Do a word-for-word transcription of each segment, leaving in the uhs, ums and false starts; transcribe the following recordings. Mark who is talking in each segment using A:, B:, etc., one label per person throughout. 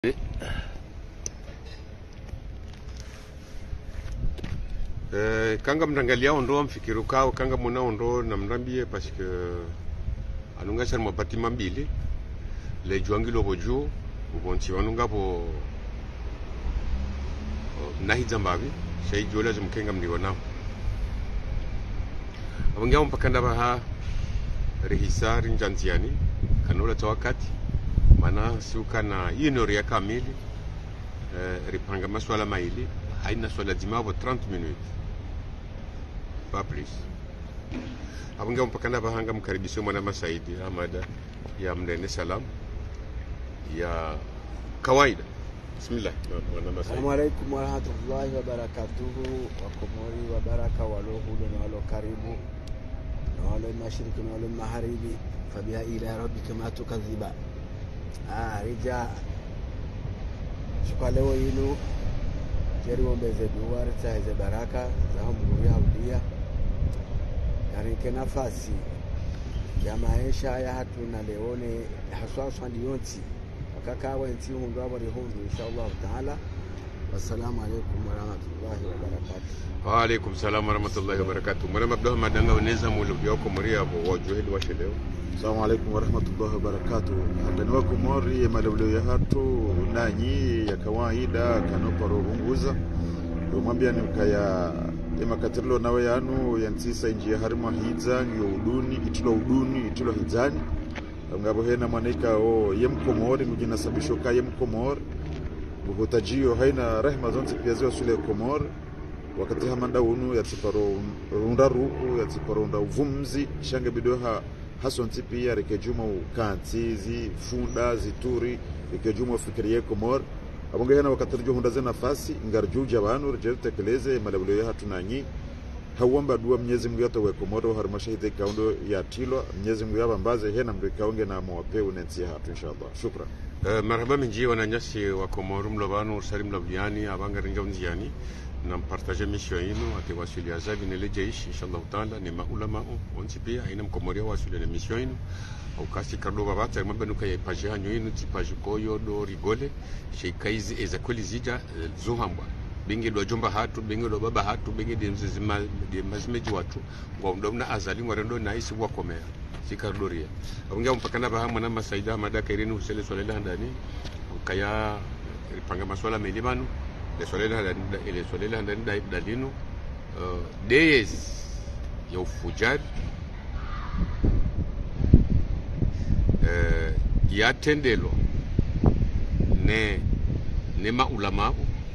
A: Eh, kanga mrangalia ondo mfikiru kao kanga muna ondo na mrambie parce que anunga ser mo patima mbili le juangi lo boju ubonti wanunga bo nahi zambabi shay jola zum kenga mliona abunga mpakanda baha rehisari njanziani kanola tawakati mana siuka na inori ya kamili eh, ripanga maswala maili haina swala dimabo trente minutes pas plus. Abunga mpakana bahanga mkaribisho mwana Masaidi Hamada ya mnene salam ya kawaida. Bismillah mwana Masaidi.
B: Assalamu alaikum wa rahmatullahi wa barakatuhu wa komori wa baraka wa lohudo na walo karibu na walo mashiriki na walo maharibi fabiha ila rabbika ma tukadhiba. Ah rija shukwa leo yinu jeri wombeze duwa ritahize baraka za humuri haudia yarike nafasi ya maisha ya hatu na leone haswa swandi yonti wakakawa nti hundu abari hundu inshallah taala. Wassalamu alaikum wa rahmatullahi wa barakatuh.
A: Wa alaikum salam wa rahmatullahi wa barakatuh. Mwana mabdaho madanga uneza mulubi yako muri abo wajuhidi wa shileo.
C: Assalamu alaikum wa rahmatullahi wa barakatuh. Hadani wako mori malawleo ya hatu nanyi ya kawaida kanoparo runguza umwambia ni mkaya ema katirlo nawe yanu yansisa injia harima hiza ngiyo uduni itulo uduni itulo hizani ngabo hena mwanika o yemkomori mjina sabishoka yemkomori buhutajio haina rehma zonzi piazio sule komori wakati hamanda unu yatiparo runda ruku yatiparo runda uvumzi shange bidoha haso ntipi ya rekejuma ukantizi funda zituri rekejuma ufikiriye komori abunga hena wakatarjo hundaze nafasi ngarjuja abantu rije tekeleze malabulu ya hatunanyi hawamba dua Mwenyezi Mungu yote we komoro har mashahide kaundo ya tilo Mwenyezi Mungu yabambaze hena mbikaonge na mwape unensi hatu inshallah. Shukran.
A: Uh, marhaba minji wananyasi wa komoro mlobanu salim labliani abanga ringa unziani na mpartaje mission yenu ati wasili azabi nele jeish inshallah taala ni maulama onti pia ina mkomoria wasili na mission yenu au kasi kardo babata mabanuka ya page hanyu yenu ti page koyo do rigole sheikaizi ezakoli zija zuhambwa bingi do jomba hatu bingi do baba hatu bingi de mzima de mazmeji watu kwa mdomna azali ngorendo na isi wa komea sikardoria abunga mpakana bahamu na Masaida madaka irenu usele swala ndani kaya ripanga maswala melibanu le swala ndani ile swala ndani dalino uh, days ya ufujad uh, ya tendelo ne nema ulama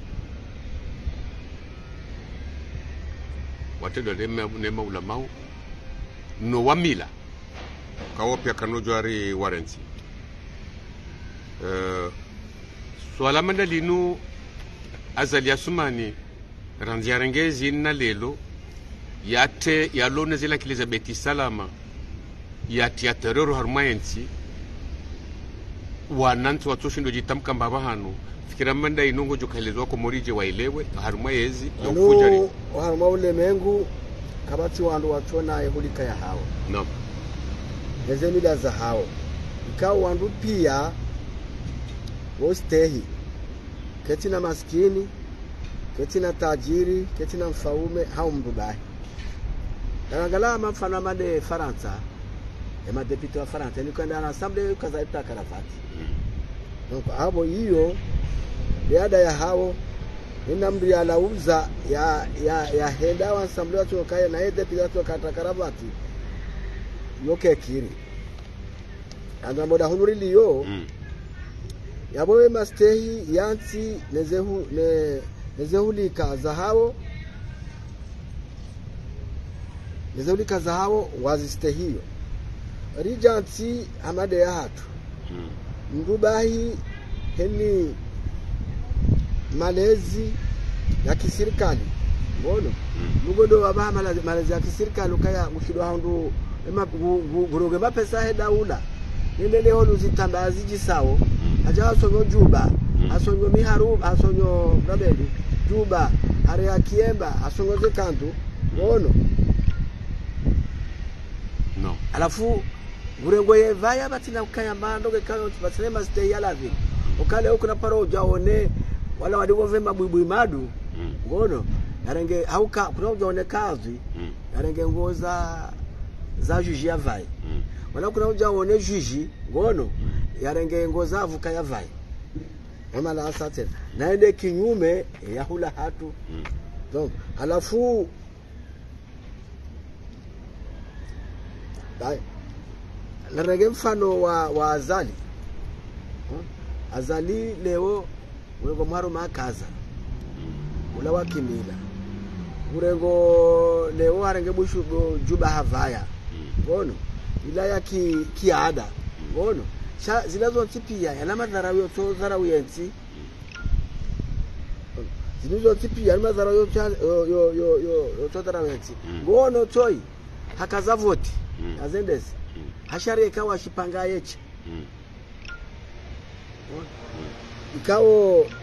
A: watendo nema nema ulama no wamila kawo pia kanojo ari warranty uh, swala mandalinu azali asumani ranziarengezi na lelo yate yalone zila kilizabeti salama yati ya terror harmayensi wanantu watoshindo jitamka mbaba hanu fikira manda inungo jokalizwa ko morije wailewe harmayezi ya ufujari
B: harma ule mengu kabati wandu watona yehulika ya hao
A: no
B: nezemida za hao ikao wandu pia wostehi ketina maskini ketina tajiri ketina mfaume hao mbubai dalangala mafana made Faransa ema deputy wa Faransa ni kwenda na assembly kazaita karafati donc hapo hiyo baada ya hao ina mri alauza ya ya ya henda wa assembly watu kaya na deputy watu kata karafati yoke kiri anda moda hunurili yo mm. Yabowe mastehi yanti nezehu ne nezehulika zahao nezehulika zahao wazistehiyo rijanti amade ya hatu mm. Ngubahi heni malezi ya kisirikali ngono mugodo mm. Wabaha malezi, malezi ya kisirikali ukaya mkido handu ema guroge mapesa heda ula nile leo luzitamba aziji sawo aja asonyo juba asonyo miharu asonyo rabeli juba area kiemba asonyo zekantu ngono
A: no
B: alafu gurengo ye vaya batina ukaya mando ke kayo batina stay yala vi ukale huko na paro ujaone wala wadigo vema buibui madu mm. ngono yarenge hauka kuna ujaone kazi mm. yarenge ngoza za juji ya vai mm. wala kuna ujaone juji ngono mm. yarenge ngoza avuka ya vai ama la asate naende kinyume ya hula hatu mm. donc alafu dai la rege mfano wa wa azali hmm? azali leo urengo mwaro makaza ula wakimila urengo leo arenge bushu juba havaya ngono ila ya ki kiada ngono zinazo tipia yana madhara yoto dhara uyenzi zinazo tipia yana madhara yoto yo yo yo yoto dhara uyenzi ngono toy hakazavoti azendesi hashari ikawa shipanga yeche ikawo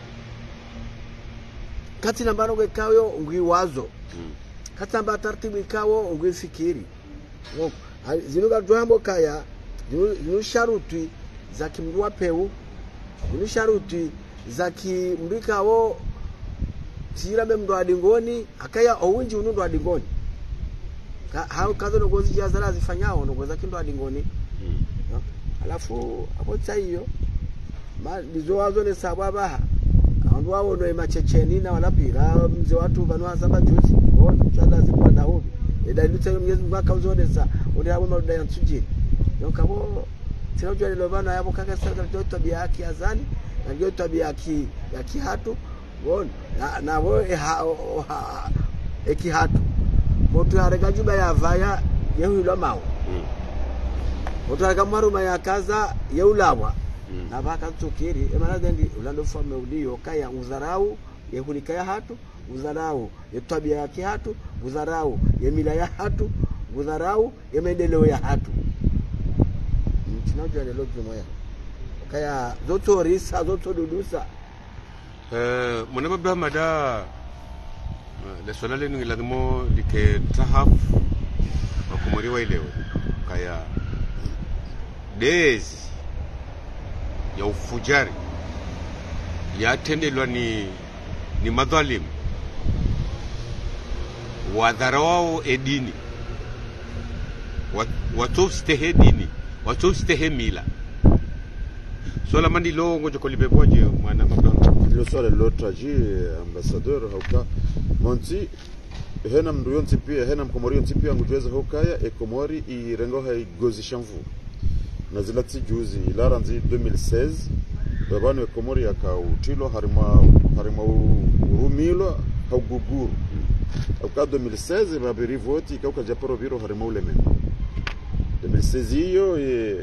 B: kati nambano kwa ikawo ngui wazo kati namba tartibu ikawo ngui fikiri zinuga duhambo kaya zinu sharuti za kimruwa peu zinu sharuti za kimrikawo tira memdo adingoni akaya owunji unundo adingoni hao kazo nogozi jazala zifanyao nogoza kindo adingoni mm. alafu hapo tsayo ma lizo wazo ne sababa andu wao no emachecheni na walapira mze watu vanwa hasaba juzi on chala zikwa daobi eda lutse mnyezi mwaka uzonesa uli abo maruda ya nsujini yokabo tinajua lelo bana yabo kaka sasa ndio tabia yake azani na ndio tabia yake ya kihatu on na na wo ekihatu moto yarega juba ya vaya yehulo mawo mm. moto yarega maruma ya kaza yeulawa mm. na baka tsokiri emana dendi ulando fome uliyo kaya uzarau yehulika ya hatu uzarau yetabia yake hatu uzarau yemila ya hatu uzarau yemendeleo ya hatu mchinajua lelo tumoya kaya zoto risa zoto dudusa
A: eh mwana baba da le swala lenu iladimo like tahaf wakumuriwa ileo kaya days ya ufujari ya tendelwa ni ni madhalim wadharao edini watostehe dini watostehe mila swala mandi lo ngojo kolibeboje mwana mabano
C: lo swala lo traji ambassadeur hauka monti hena mruyonti pia hena mkomorionti pia ngujeza hokaya e komori irengo hai gozi shamvu na zilati juzi ilaranzi deux mille seize babano e komori akautilo harima harima urumilo hauguguru hauka deux mille seize babiri voti kauka japoro biro harima uleme deux mille seize hiyo e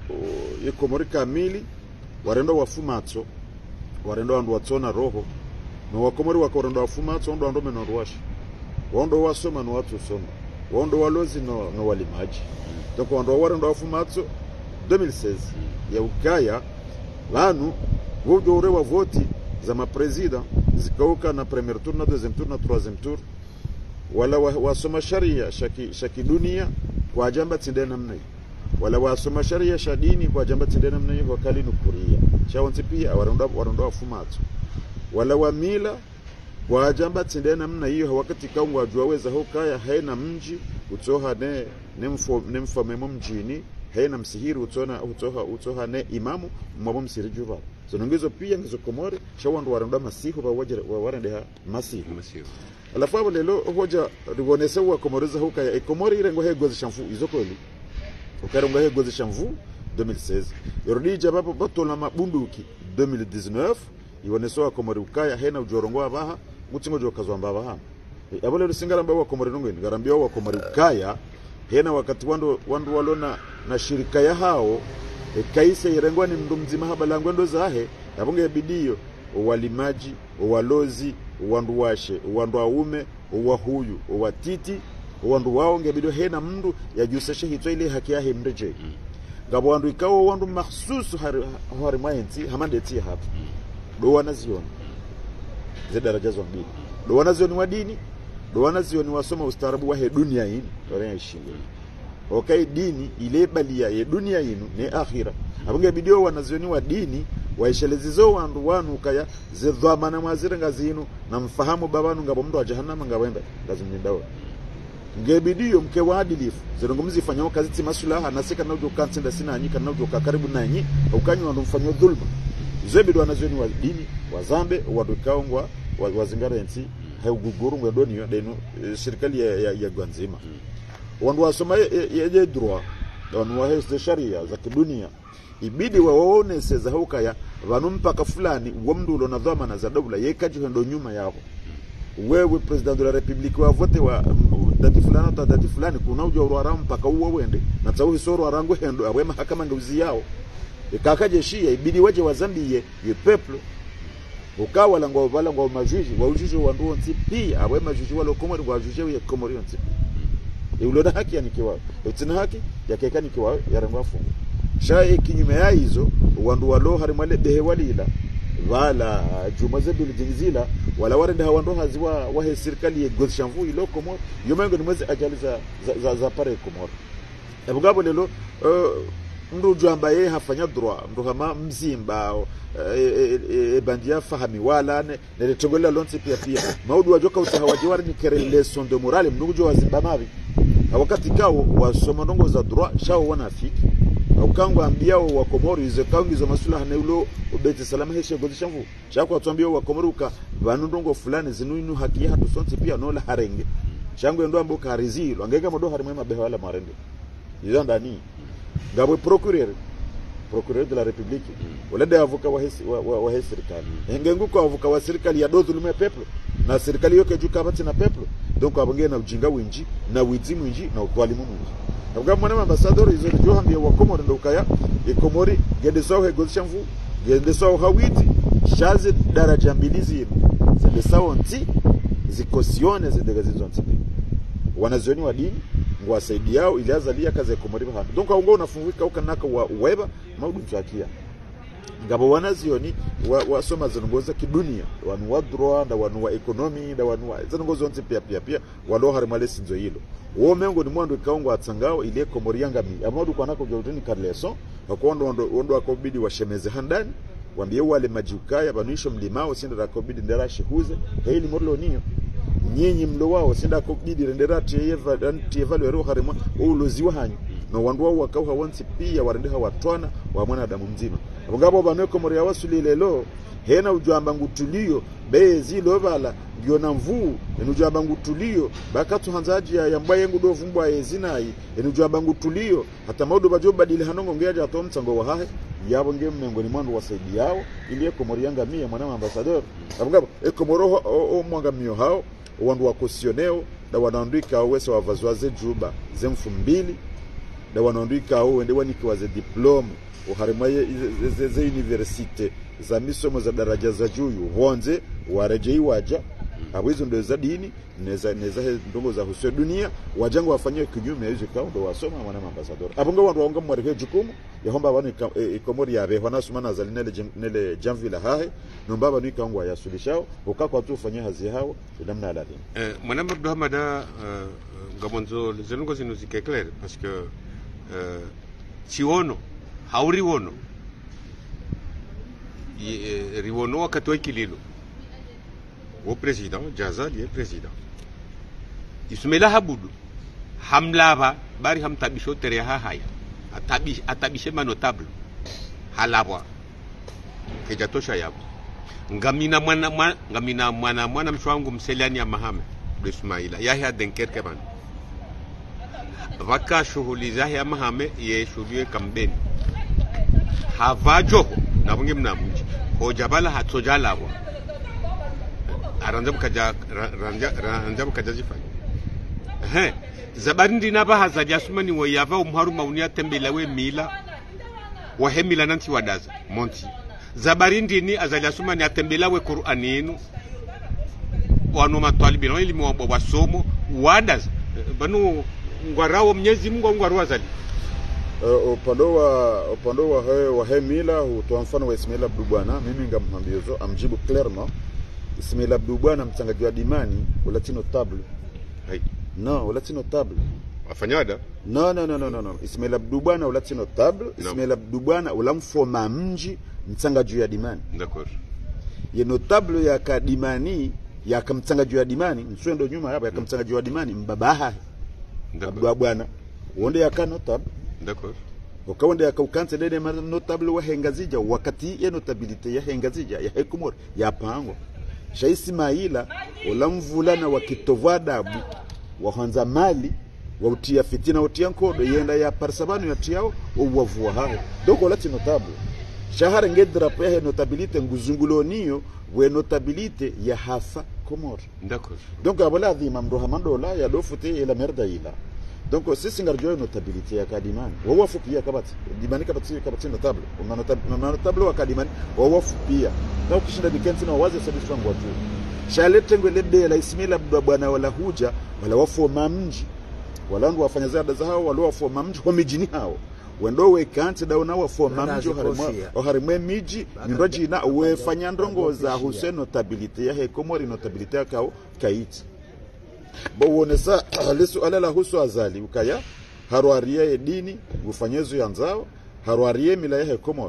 C: e komori kamili warendo wafumatso warendo andu watsona roho no wakomori wakorendo wafumatso ndo ando meno rwashi wondo wasoma no watu soma wondo walozi no no walimaji donc wondo warendo wafumatso deux mille seize ya ukaya lanu wodo urewa voti za mapresident zikauka na premier tour na deuxième tour na troisième tour wala wasoma sharia shaki shaki dunia kwa jamba tinde namna wala wasoma sharia shadini kwa jamba tinde namna hiyo wakali nukuria shawonti pia warendo warendo wafumatso wala wa mila kwa jamba tinde namna hiyo wakati kaungwa wajaweza hokaya haina mji utoha ne nemfo nemfamemo mjini haina msihiri utona utoha utoha ne imamu mwabo msiri juba so nongezo pia ngizo komori shawandu warenda masihu ba wajere warende ha masihu
A: masihu
C: alafu abo lelo hoja ribonesa wa komoriza hokaya e komori irengo he gozi shamfu izokoli ukaronga he gozi shamfu deux mille seize yorudi jabapo batola mabunduki deux mille dix-neuf iwonesoa komori ukaya hena ujorongo abaha mutingo jokazwa mbabaha e, abole rusingara mbawa komori nungweni garambia wa komori ukaya hena wakati wandu wandu walona na shirika ya hao e, kaise irengwa ni mndu mzima habalangwa ndo zahe yabonge bidio walimaji walozi wandu washe wandu aume wa huyu wa titi wandu wao ngebidio hena mndu yajuseshe hitwa ile haki yahe mreje mm. ngabo wandu ikawo wandu mahsusu hari hari mayenzi hamandeti hapa mm. do wanaziona ze daraja za mbili do wanazioni wa dini do wanazioni wasoma ustaarabu wa he dunia hii tore yashinga okay dini ile balia ye dunia yinu ne akhira abunge bidio wanazioni wa dini waishelezizo wandu wanu kaya zedhamana mwazire ngazinu na mfahamu babanu ngabo mtu wa jahannama ngawembe ngazimnindawo ngebidiyo mke waadilifu zirungumzi ifanyao kazi timasulaha nasika na ujo kansenda sina anyika na ujo kakaribu na nyi ukanyi wandu mfanyo dhulma zebidu wanazweni wa dini wa zambe wadukaungwa wazingara nsi hauguguru ngwadoni ya denu serikali ya, ya, ya Gwanzima wandu wasoma yeje droit wandu wa heste sharia za kidunia ibidi waone seza huka ya vanu mpaka fulani wamdulo na dhamana za dola yekaji hendo nyuma yao wewe president de la republique wa vote wa dati fulani ta dati fulani kuna ujo rwara mpaka uwe wende na tsawo hisoro arangu hendo awe mahakama ngeuzi yao ikakaje shia ibidi waje wazambiye ye peuple ukawa la ngwa bala ngwa majuji wa ujuji wa ndo nti pia awe majuji wala komori wa ujuji ya komori nti iuloda haki yanikiwa utina haki yakeka nikiwa yarangwa fungu shaye kinyume ya hizo wandu walo harimale behe walila wala jumaze bil jinzila wala warenda wandu haziwa wa serikali ya Goshamvu ilo komo yomengo ni mwezi ajali za za, za, za pare komoro ebugabo lelo uh, mndu jamba ye hafanya droit mndu kama mzimba e, e, e, bandia fahami wala ne ne tongola lonse pia pia maudu wajoka utahawaji wari ni kere leçon de morale mndu jo wazimba mavi wakati kao wasoma ndongo za droit shao wanafiki ukangu ambiao wa Komoro izo kangu izo masula haneulo ubeti salama heshe Goshamvu chako atuambia wa Komoro ka vanundongo fulani zinuinu haki ya hatu sonse pia nola harenge changu ndo amboka harizilo angeka modo harimema behwala marende izo ndani ngabwe procureur procureur de la République wala de avocat wa hesi wa, wa, wa hesi serikali hengengu kwa avocat wa serikali ya dozu lume peuple na serikali yoke juka bati na peuple donc abonge na ujinga winji na wizi mwinji na ukwalimu mwinji abwa mwana ambassador izo jo hambia wa Komoro ndo kaya e Komori gende sawa Goshamvu gende sawa hawiti shaze daraja mbili zino zende sawa nti zikosione zende zizo nti wanazioni wa dini ngwasaidi yao iliazalia kazi ya Komori bahana donc aungo unafunguka ukanaka wa weba maudu tsakia ngabo wanazioni wa, wa soma zinongoza kidunia wanu wa droit da wanu wa economy da wanu wa zinongozo nti pia pia pia walo harimale sinzo hilo wo mengo ni mwandu kaungwa atsangao ile Komori yanga mi amadu kwanako jotini karleso akondo ndo ndo akobidi washemeze handani wambie wale majukaya banisho mlimao sinda akobidi ndara shihuze hili morlo niyo nyenyi mlo wao sinda akobidi rendera tieva tieva lero harimo uloziwa hanyu no wandu wao wakau hawansi pia warende hawatwana wa mwanadamu mzima ngabo banwe Komori yawasuli lelo hena ujamba ngutulio bezi lovala ngiona mvu enujamba ngutulio bakatu hanzaji ya mbaye ngudo vumbwa yezinai enujamba ngutulio hata modo bajo badile hanongo ngeaje atomtsango wa hahe yabo nge mengoni mwandu wasaidi yao ile Komori yanga mia mwana ambassadeur abungabo e Komoro o mwanga mio hao wandu wakosioneo da wanaandika wese wavazwaze juba zemfu mbili da wanaandika au ende waniki waze diploma uharimaye ze, ze universite za misomo za daraja za juu honze warejei waja abizo ndo za dini neza neza ndongo za huso dunia wajango wafanywe kinyume hizo kao ndo wasoma mwana ambassador abunga wandu waunga mwareke jukumu ya homba bani e, Komori yabe hona sumana za nele nele janvila hahe nomba bani kaungwa ya sulishao ukakwa tu ufanye hazi hao namna la dini
A: eh mwana Abdou Hamada uh, gamonzo zenongo zinuzike clair parce que uh, siono hauri wono e, riwono wakati wa kililo wo president Jazali ye president isumela habudu hamlava bari hamtabisho tere ha haya atabish atabishe manotable halabwa kejatosha yabo ngamina mwana mwana ngamina mwana mwana mshwangu mselani ya Mahame Ismaila Yahya Denkerke ban vaka shughuli za ya Mahame ye shughuli kambeni havajo na bunge mnamji hojabala hatojalabwa aranjabu kaja ranja ranjabu kaja zifanya eh zabarindi naba hazaja sumani wo yava umharu maunia tembela we mila wa hemila nanti wadaza monti zabarindi ni azaja sumani atembela we Qur'aninu wanu matwalibino ili mwa wasomo wadaza banu ngwarawo Mwenyezi Mungu ngwarwa zali
C: Uh, upando wa upando wa he, wa hemila hutoa mfano wa Ismail Abdou Bwana mimi ngamwambiezo amjibu clairement Ismail Abdou Bwana mtangaji wa dimani wala tino table hey. no wala tino table
A: afanyada
C: no no no no no no Ismail Abdu bwana ulati notable no. Ismail Abdu bwana ulamfoma mji mtsanga juu ya dimani
A: d'accord
C: ye notable ya kadimani ya kamtsanga juu ya dimani nswendo nyuma hapa ya kamtsanga juu ya dimani mbabaha Abdu bwana wonde ya ka notable
A: d'accord
C: ukawonde ya kaukanse dede notable wa hengazija wakati ya notability ya hengazija ya hekumor ya pango Sha Ismaila ulamvulana wa kitovadabu wa hanza mali wa utia fitina utia nkodo yenda ya parsabanu ya tiao uwavua hao doko lati notable shahara ngedra pehe notabilite nguzunguloniyo we notabilite ya hafa Komoro
A: d'accord
C: donc abola dhima mroha mandola ya dofute ila merda ila donc sisi ngarjoyo notabilite ya kadimani wawafu pia kabati dimani kabati kabati notable una notable wa kadimani wawafu pia na ukishinda dikenzi na wazi sabisu wangu watu shalete ngwelede la Ismail Abdu bwana wala huja wala wafu mamji wala ndu wafanya zada za hao wala wafu mamji wa mijini hao wendo we kanti dauna wafu mamji wa harimwe miji ndoji na we fanya ndongo za Hussein notabilite ya he Komori notabilite ya kao kaiti bo wonesa lesu alala husu azali ukaya haruarie edini ufanyezo ya nzao haruarie mila ya Komoro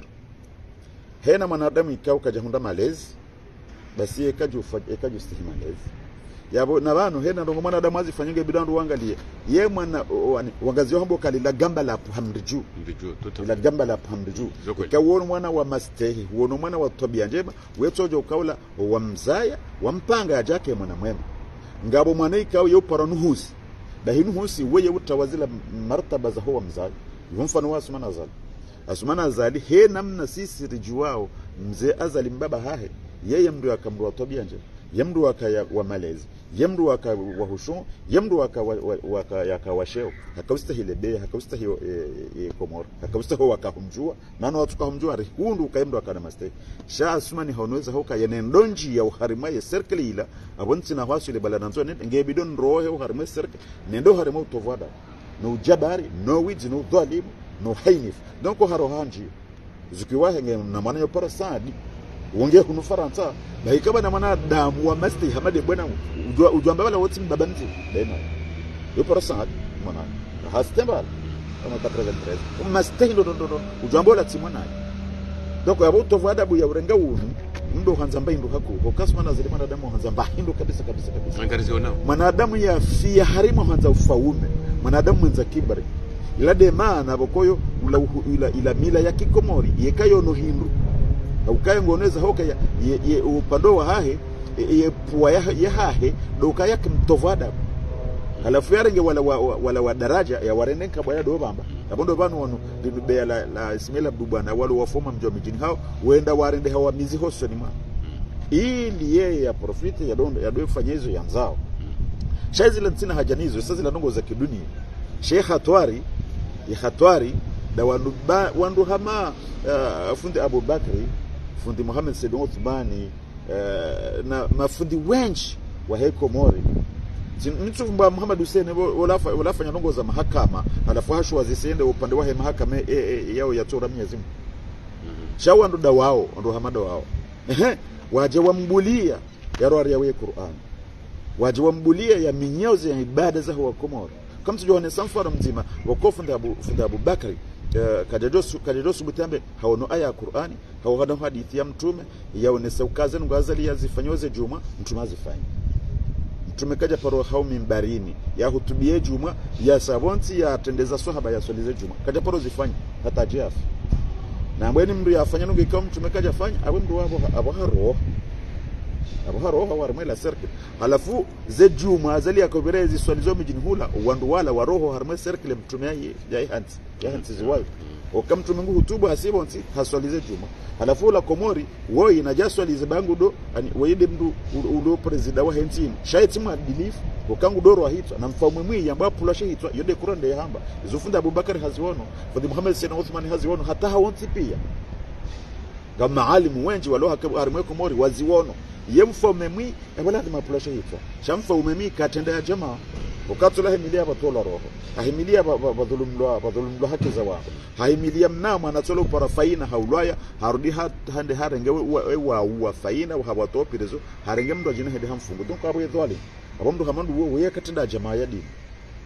C: hena manadamu ikao kajahunda malezi basi ekaju ekaju stihi malezi yabo na banu hena ndo mwanadamu azifanyenge bidandu wangalie ye mwana wangazio hambo kalila gamba la hamriju
A: ndiju
C: la gamba la hamriju ikawona mwana wa mastehi wono mwana wa tabia njema wetojo ukaula wa mzaya wa mpanga ajake mwana mwema ngabo mwana ikao yo paranuhusi bahinu husi weye utawazila martaba za huwa mzali mfano wa Asmana Azali Asmana Azali he namna sisi rijuwao mzee Azali mbaba hahe yeye mndu akamru wa tabia njema yemdu waka wa malezi yemdu waka wa hushu yemdu waka waka yaka washeo hakausta hilebe hakausta hiyo e Komoro hakausta ho waka humjua nano watu kahumjua rihundu kaemdu waka na maste sha Asmani honweza hoka yenendonji ya uharima ya circle ila abonti na hwasu ile balananzo ne ngebidon rohe uharima circle nendo harima utovada no jabari no wizi no dhalim no hainif donc harohanji zikiwa henge na maana yo para sadi wongea kunu Faransa na ikaba na mana damu wa masti hamade bwana ujua ujamba wala wote mbabanzi dema yo para sadi mana hastemba kama katrezantrez masti ndo ndo ndo ujamba wala timona donc yabo tovada bu ya urenga unu ndo hanza mbai ndo hako okasma na zile mana damu hanza mbai ndo kabisa kabisa kabisa
A: angariziona
C: manadamu ya fia harima hanza ufaume manadamu mwenza kibari ila dema na bokoyo ila ila, ila mila ya Kikomori yekayo no hindu ukaye ngoneza hoka ya ye, ye upando wa hahe ye puwa ya, ya hahe do kaya kimtovada halafu yarenge wala wa, wala wa daraja ya warenenka baya do bamba abondo banu wonu dinube la la Ismail Abdu bwana wala wafoma mjo mijini hao wenda warende hawa mizi hoso ni ma ili yeye ya profiti ya dondo ya do fanyezo ya nzao shaizi lantina hajanizo sasa zile ndongo za kidunia Sheikh Hatwari ya Hatwari da wandu ba, wandu hama uh, fundi Abu Bakri fundi Muhammad Said Uthmani uh, na mafundi wengi wa he Komori mtu mba Muhammad Hussein walafa walafanya ndongo za mahakama alafu hashu wazisende upande wa mahakama e, e, yao ya tora Mwenyezi Mungu mm-hmm. Shawa ndo dawao ndo hamada wao ehe waje wambulia ya roari ya we Qur'an waje wambulia ya minyozi ya ibada za wa Komori kama tujuane samfara mzima wakofu nda Abu funda Abu Bakri Uh, kajajosu kajajosu butambe haono aya ya Qur'ani hao hada hadithi ya mtume yaonesa ukaze ngazali yazifanyoze juma mtume azifanye mtume kaja paro hao mimbarini ya hutubie juma ya sabonti ya tendeza sahaba ya solize juma kaja paro zifanye hata jafu na mbweni mndu yafanya nunge kama mtume kaja fanya abo mndu wabo abo haro abo haro hawa armela circle halafu ze juma azali yakoberezi swalizo mijini hula wandu wala wa roho harma circle mtume yayi yayi hanti yahanti ziwai okam mtume ngu hutubu hasiba onsi haswalize juma halafu la Komori woi inajaswalize bangu do ani weide mndu udo president wa hentini shaiti ma belief okangu doro wa hitwa na mfamu mwi yamba pulashe hitwa yode kurande hamba izufunda Abubakar haziwono fadi Muhammad Said Uthman haziwono hata hawonti pia kama alimu wengi walo harma Komori waziwono yemfome mwi wala de mapulasha hitwa shamfa umemi katenda ya jamaa ukatula himilia batola roho ahimilia badhulumlo badhulumlo haki za wao haimilia mnamo anatola upara faina haulaya harudi hande harenge wa wa faina wa hawatopirezo harenge mndo jina hede hamfungu donc abo yedwali abo mndo hamandu wo we katenda jamaa ya dini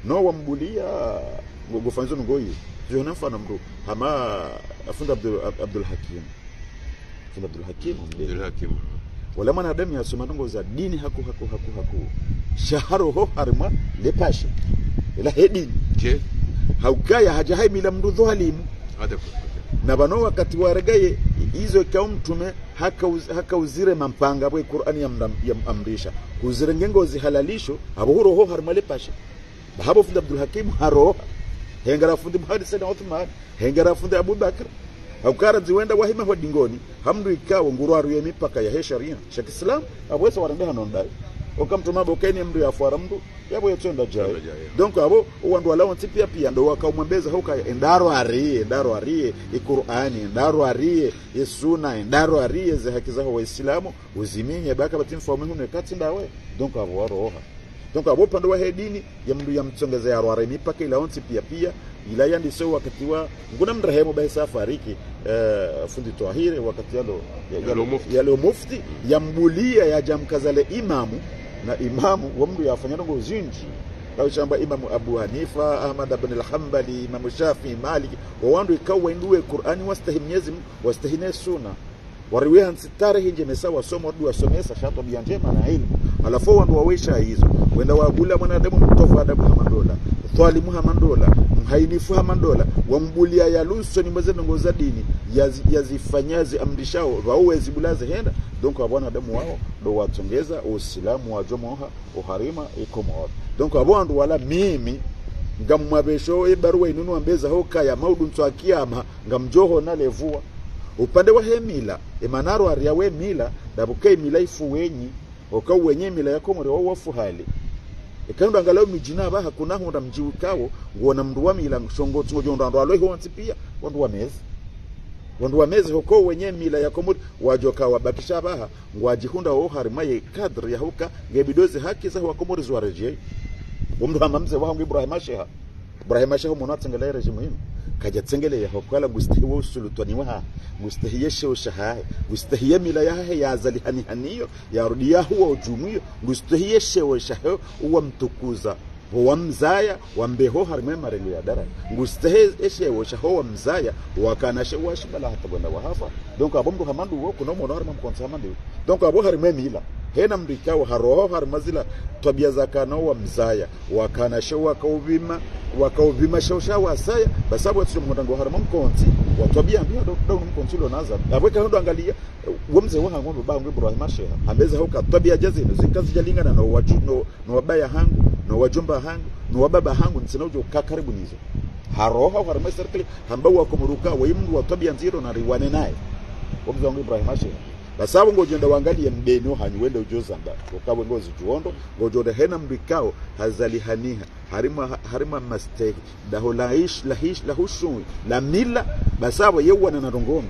C: no wambulia ngofanzo ngoyi jona mfano mru hama afunda Abdul Abdul Hakim afunda Abdul Hakim
A: Abdul Hakim
C: wala mwanadamu yasoma ndongo za dini haku haku haku haku shaharo ho harma lepashe ila hedini
A: je
C: haukaya haja hai mila mndu dhalimu
A: hada
C: na bano wakati waregaye hizo kwa mtume haka uz, haka uzire mampanga bwe Qur'ani yamamrisha kuzire ngengo zihalalisho abo huro ho harma lepashe bahabo funda Abdul Hakim haro hengara fundi Muhammad Sayyid Uthman hengara fundi Abu Bakr haukara ziwenda wahima wa dingoni hamdu ikawa ngurwaru ya mipaka ya he sharia shak Islam abwesa warande hanondai okamtuma bokeni mndu yafuara mndu yabo yotenda jai donc abo uwandu walawo tipia pia ndo wakaumwembeza huka endaro ari endaro ari iqur'ani endaro ari isuna endaro ari ze haki za waislamu uziminye baka batimfamu hune kati ndawe donc abo waroha donc abo pando wa hedini ya mndu ya mtsongeza ya rware mipaka ila onti pia pia ila yandi so wakati wa nguna mrehemu ba safariki uh, fundi Twahire wakati yalo yalo mufti yalo mufti yambulia ya jamkazale imamu na imamu wa mndu yafanya ngo zinji kwa shamba imamu Abu Hanifa Ahmad ibn al-Hanbali imamu Shafi Malik wa wandu ikawa induwe Qur'ani wastahimnyezi wastahine sunna wariwe hansitare hinje mesawa somo du wasomesa shato bianjema na ilmu alafu wandu wawesha hizo wenda wagula mwanadamu mtofu adabu hamandola thalimu hamandola mhainifu hamandola wambulia ya luso ni mweze nongoza dini yazifanyazi yazi amrishao wawe zibulaze henda donc abwana adamu wao do watongeza uislamu wa jomoha uharima ikomo donc abwandu wala mimi ngamwabesho ebaruwa inunu ambeza hoka ya maudu ntwa kiyama ngamjoho na levua upande wa hemila emanaro ariawe mila dabuke mila ifu wenyi oka wenye mila yako muri wa wafuhali ekando angalau mijina ba hakuna hunda mjiwikawo ngona mndu wa mila shongo tungo ndo ndo alo ho pia wandu wa mezi wandu wa mezi hoko wenye mila yako muri wajoka wabakisha baha ngwajihunda ho harimaye kadri ya huka ngebidoze haki za wa komori zwareje umdu hamamze wa Ibrahim Sheha Ibrahim Sheha monatengela regime him kaja tsengele ya hokala gustahi wa usulutani wa gustahi yeshe ushaha gustahi mila ya ya zalihani haniyo ya rudia huwa ujumuyo gustahi yeshe ushaha uwa mtukuza huwa mzaya wambeho harime marelo ya dara gustahi yeshe ushaha wa mzaya wakana she wa shibala hata bwana wa hafa donc abomdo hamandu wo kuno mono harima mkonsa hamandu donc abo harime mila hena mrikao haroho harmazila tabia zakana wa mzaya wakana she wakauvima wakauvima shosha wasaya basabu watu mkondango harama mkonti watwabia ambia ndo ndo mkonti lo naza abweka ndo angalia womze wa hango ba Ibrahim Sheha ambeza hoka tabia jazi zikazi jalingana na waju no, no wabaya hangu no wajumba hangu no wababa hangu nsinojo kakaribu nizo haroho harama serikali ambao wakomuruka waimdu wa tabia nziro na riwane naye womze wa Ibrahim Sheha basabu ngojenda wangalie mbeno hanyuwende ujozanda ukawe ngozi juondo ngojode hena mbikao hazalihaniha harima harima mastehi daho laish lahish lahushu la mila basabu yewana na rongomi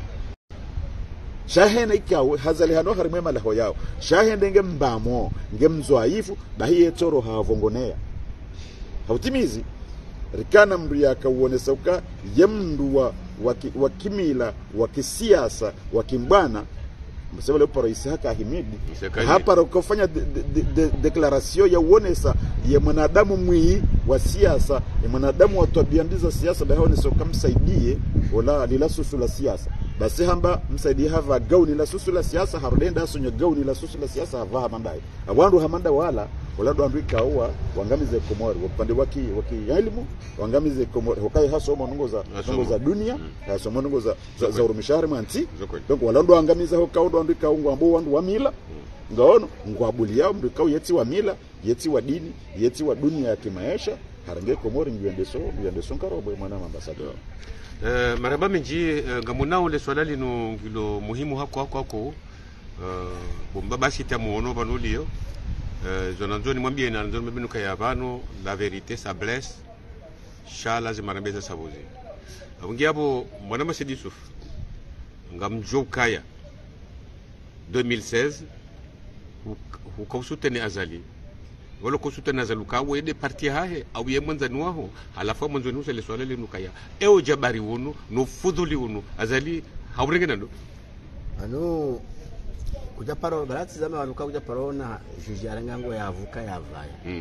C: shahena ikawe hazalihano harima malaho yao shahenda nge mbamo nge mzoaifu bahiye toro havongonea hautimizi rikana mndu yakauonesa uka yemndu wa wakimila wakisiasa wakimbana msema leo rais haka Ahimidi hapa kufanya de, de, de, declaration ya uonesa ya mwanadamu mwi wa siasa ya mwanadamu wa tabiandiza siasa baho ni soka msaidie wala lila susu la siasa basi hamba msaidie hava gauni la susu la siasa harudenda sunya gauni la susu la siasa hava mandai abandu hamanda wala wala ndo andika uwa wangamize komori wapande waki waki elimu wangamize komori hokai haso mongo za mongo za dunia haso mongo za za, za urumishari manti donc wala ndo angamiza hokai ndo andika ungo ambo wandu wa mila ngaono ngwabuli yao ndikao yeti wa mila yeti wa dini yeti wa dunia ya kimaisha harange komori ngwende so ngwende sonkaro boy mwana ambassador
A: eh uh, maraba minji uh, ngamunao le swala lino ngilo muhimu hako hako hako uh, bomba basi tamuono banulio Uh, zonanzoni mwambie na nzoni mbinuka ya vano la verite sa blesse shala zimarambeza sabuzi abungi abo mwana Masedi Yusuf ngamjo kaya deux mille seize hukausutene azali wala kusutene azali kawo ede parti hahe au ye mwanzani waho alafu mwanzani usele swala linu kaya eo jabari wonu no fudhuli wonu azali hawrengena ndo
B: ano kuja paro barati zama waluka kuja paro na juji arangango yavuka yavaya mm.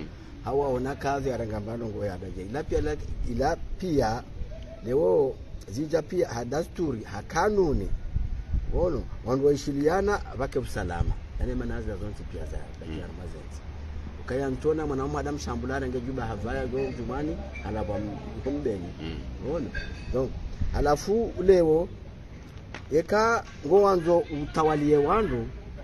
B: hawaona kazi arangambano ngo yadaje ila pia ila pia leo zija pia hadasturi hakanuni wono wandu waishiliana bake usalama yani manazi zonzi pia za bakia mazenzi ukaya ntona mwanaume adam shambulana ngejuba havaya go jumani alaba kumbeni wono donc alafu leo eka ngo wanzo utawalie wandu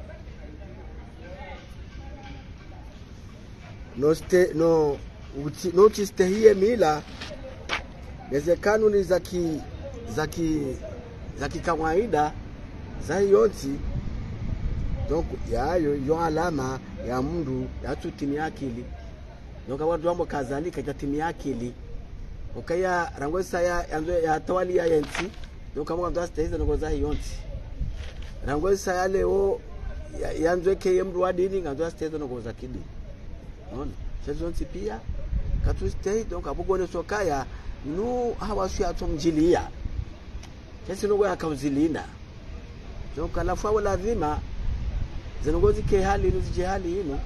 B: no ste no uti, no tistehie mila neze kanuni za ki za ki za kikawaida za yonti donc yayo yo alama ya mndu ya tutimi akili donc watu wambo kazalika ya timi akili ukaya rangosa ya yanzo ya tawali ya yenti donc kama ndo astaiza ngo za yonti rangosa ya leo yanzo ke mndu wadini ngo astaiza ngo za kidi non sezonti pia katustei donc abugone sokaya nu hawasu atomjilia kesi no ya kauzilina donc alafu wala lazima zinongozi ke hali nuzije hali hino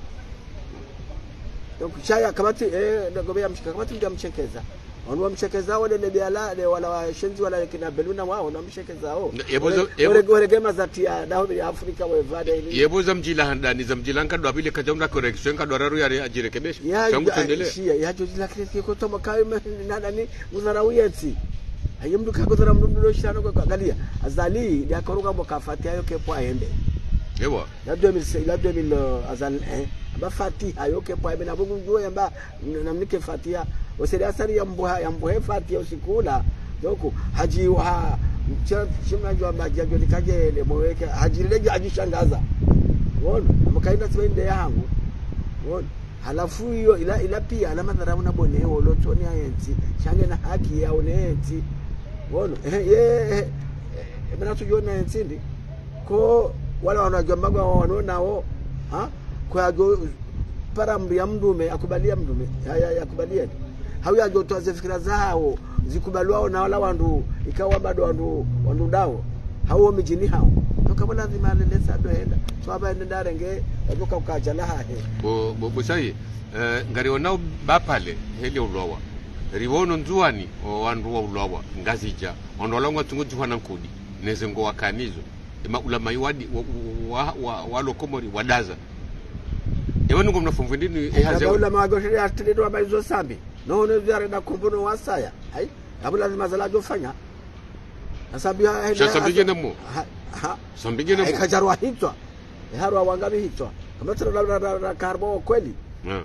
B: donc chaya kamati eh ngobea mshika kamati ndio mchekeza wanwa mchekeza wale le biala le wala washenzi wala kina beluna wao na mchekeza wao yebo regema zati ya daho ya Afrika wevada ili
A: yebo zamjila handani zamjila nkadwa bile kajamna correction kadwa raru yare ajirekebesha
B: changu tuendelee ya jozi la kile ko toma kai nani uzarauyeti ayimdu kagodara mndu shano kwa angalia azali ya koruka mkafatia yoke po aende
A: yebo
B: la deux mille la deux mille azal eh ba fatiha yoke po aende nabugu njoo yamba namnike fatia oseri asari ya mboha ya mbohe fatia usikula doko haji wa chima jwa majajo likaje le mweke hajireje ajishangaza wona mkaenda twende yangu wona halafu hiyo ila ila pia alama dharau na boneo lotoni ayenti change na haki ya unenti wona eh eh bana tujona yentindi ko wala wanajombaga wanaona wao ha kwa go para mbia mdume akubalia mdume haya yakubalia hauya jotoa fikira zao zikubaliwao na wala wandu ikawa bado wandu wandu dao hao mijini hao toka bala lazima lelesa doenda so aba ndare nge ajoka ukajala hahe
A: bo bo sai eh ngari onao bapale hele ulowa riwono nzuani o wandu wa ulowa ngazija ondolonga tungujuha nankudi nezengo wakanizo ema ulama iwadi wa wa walokomori wadaza yewanu ngomna fumvindini
B: ehaze ulama wagoshiri atilido abayizo sambi no no zare na kumbuno wasaya ai abu lazima zalajo fanya asabi ha
A: sambije namo
B: ha
A: sambije namo
B: kajarwa hitwa harwa wangabi hitwa kama tuna na karbo kweli
A: ah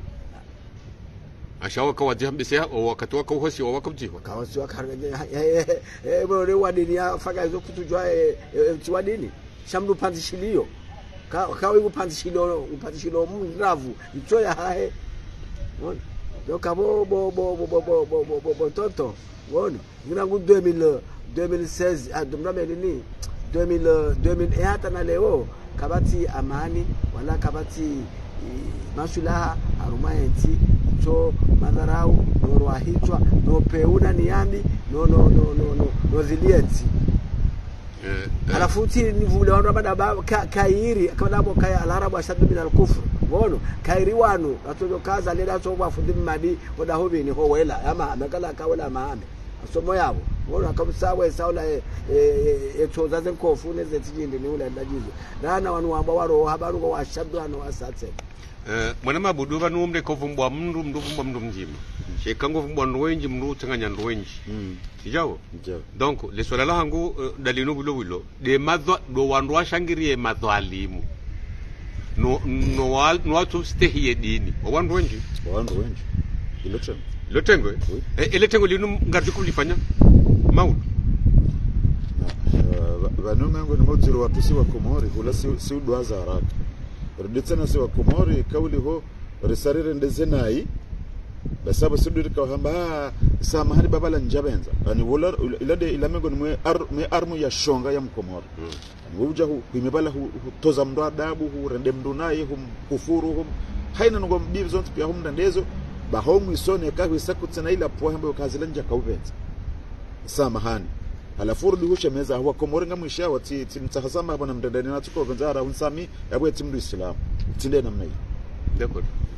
A: ashawa kwa jambise o wakati wako hosi o wakabjiwa
B: kawasi wakarege eh bore wadini ya faka hizo kutujwa eh tiwadini shamdu panzishilio ka kawe upanzishilio upanzishilio mravu itoya hae wona donc bo bo bo bo bo bo bo bo toto wona nginangu deux mille deux mille seize a dumna melini deux mille deux mille et hata na leo kabati amani wala kabati masulaha arumaenti so madharau no roahitwa no peuna niambi no no no no no no zilieti eh alafu ti ni vule wandu abada kairi kama abo kaya alarabu ashadu min alkufr wono kairi wanu atojo kaza leda so bafundi madi oda hobi ni ho wela ama amekala kawela maame asomo yabo wono akabusawe saula e etoza zenkofu nezetijinde ni ula ndajizo dana wanu wamba waro habaru ngo washadu ano asatse
A: eh mwana mabudu banu umre ko vumbwa mndu mndu vumbwa mndu mjima shekango vumbwa nwenji mndu tanganya nwenji mm tijawo tijawo donc le sola la hangu uh, dalino bulo bulo de madwa do wandu washangirie madwa alimu no no wal no watu stehie dini wandu wengi
C: wandu wengi ilotengo
A: ilotengo eh ilotengo linu ngardi kulifanya maulu
C: banu mengo ni motiro watu si wa Komori hula si si udwaza haraka ruditsena si wa Komori kauli ho risarire ndezenai basaba suduri ka hamba sama hadi babala njabenza ani wala ilade ilamengo ni mwe ar mwe armu ya shonga ya mkomori nguja hu imebala hu toza mndo adabu hu rende mndo naye hu kufuru hu haina ngo mbibi zonto pia hu mndezo ba homu isone ka hu sakutsena ila po hamba kazilanja ka ubenza sama hani alafu rudi husha meza huwa Komori ngamwisha wati timtsahasama hapa na mndendani na tuko venzara unsami yabwe timdu Islam tinde namna hii
A: d'accord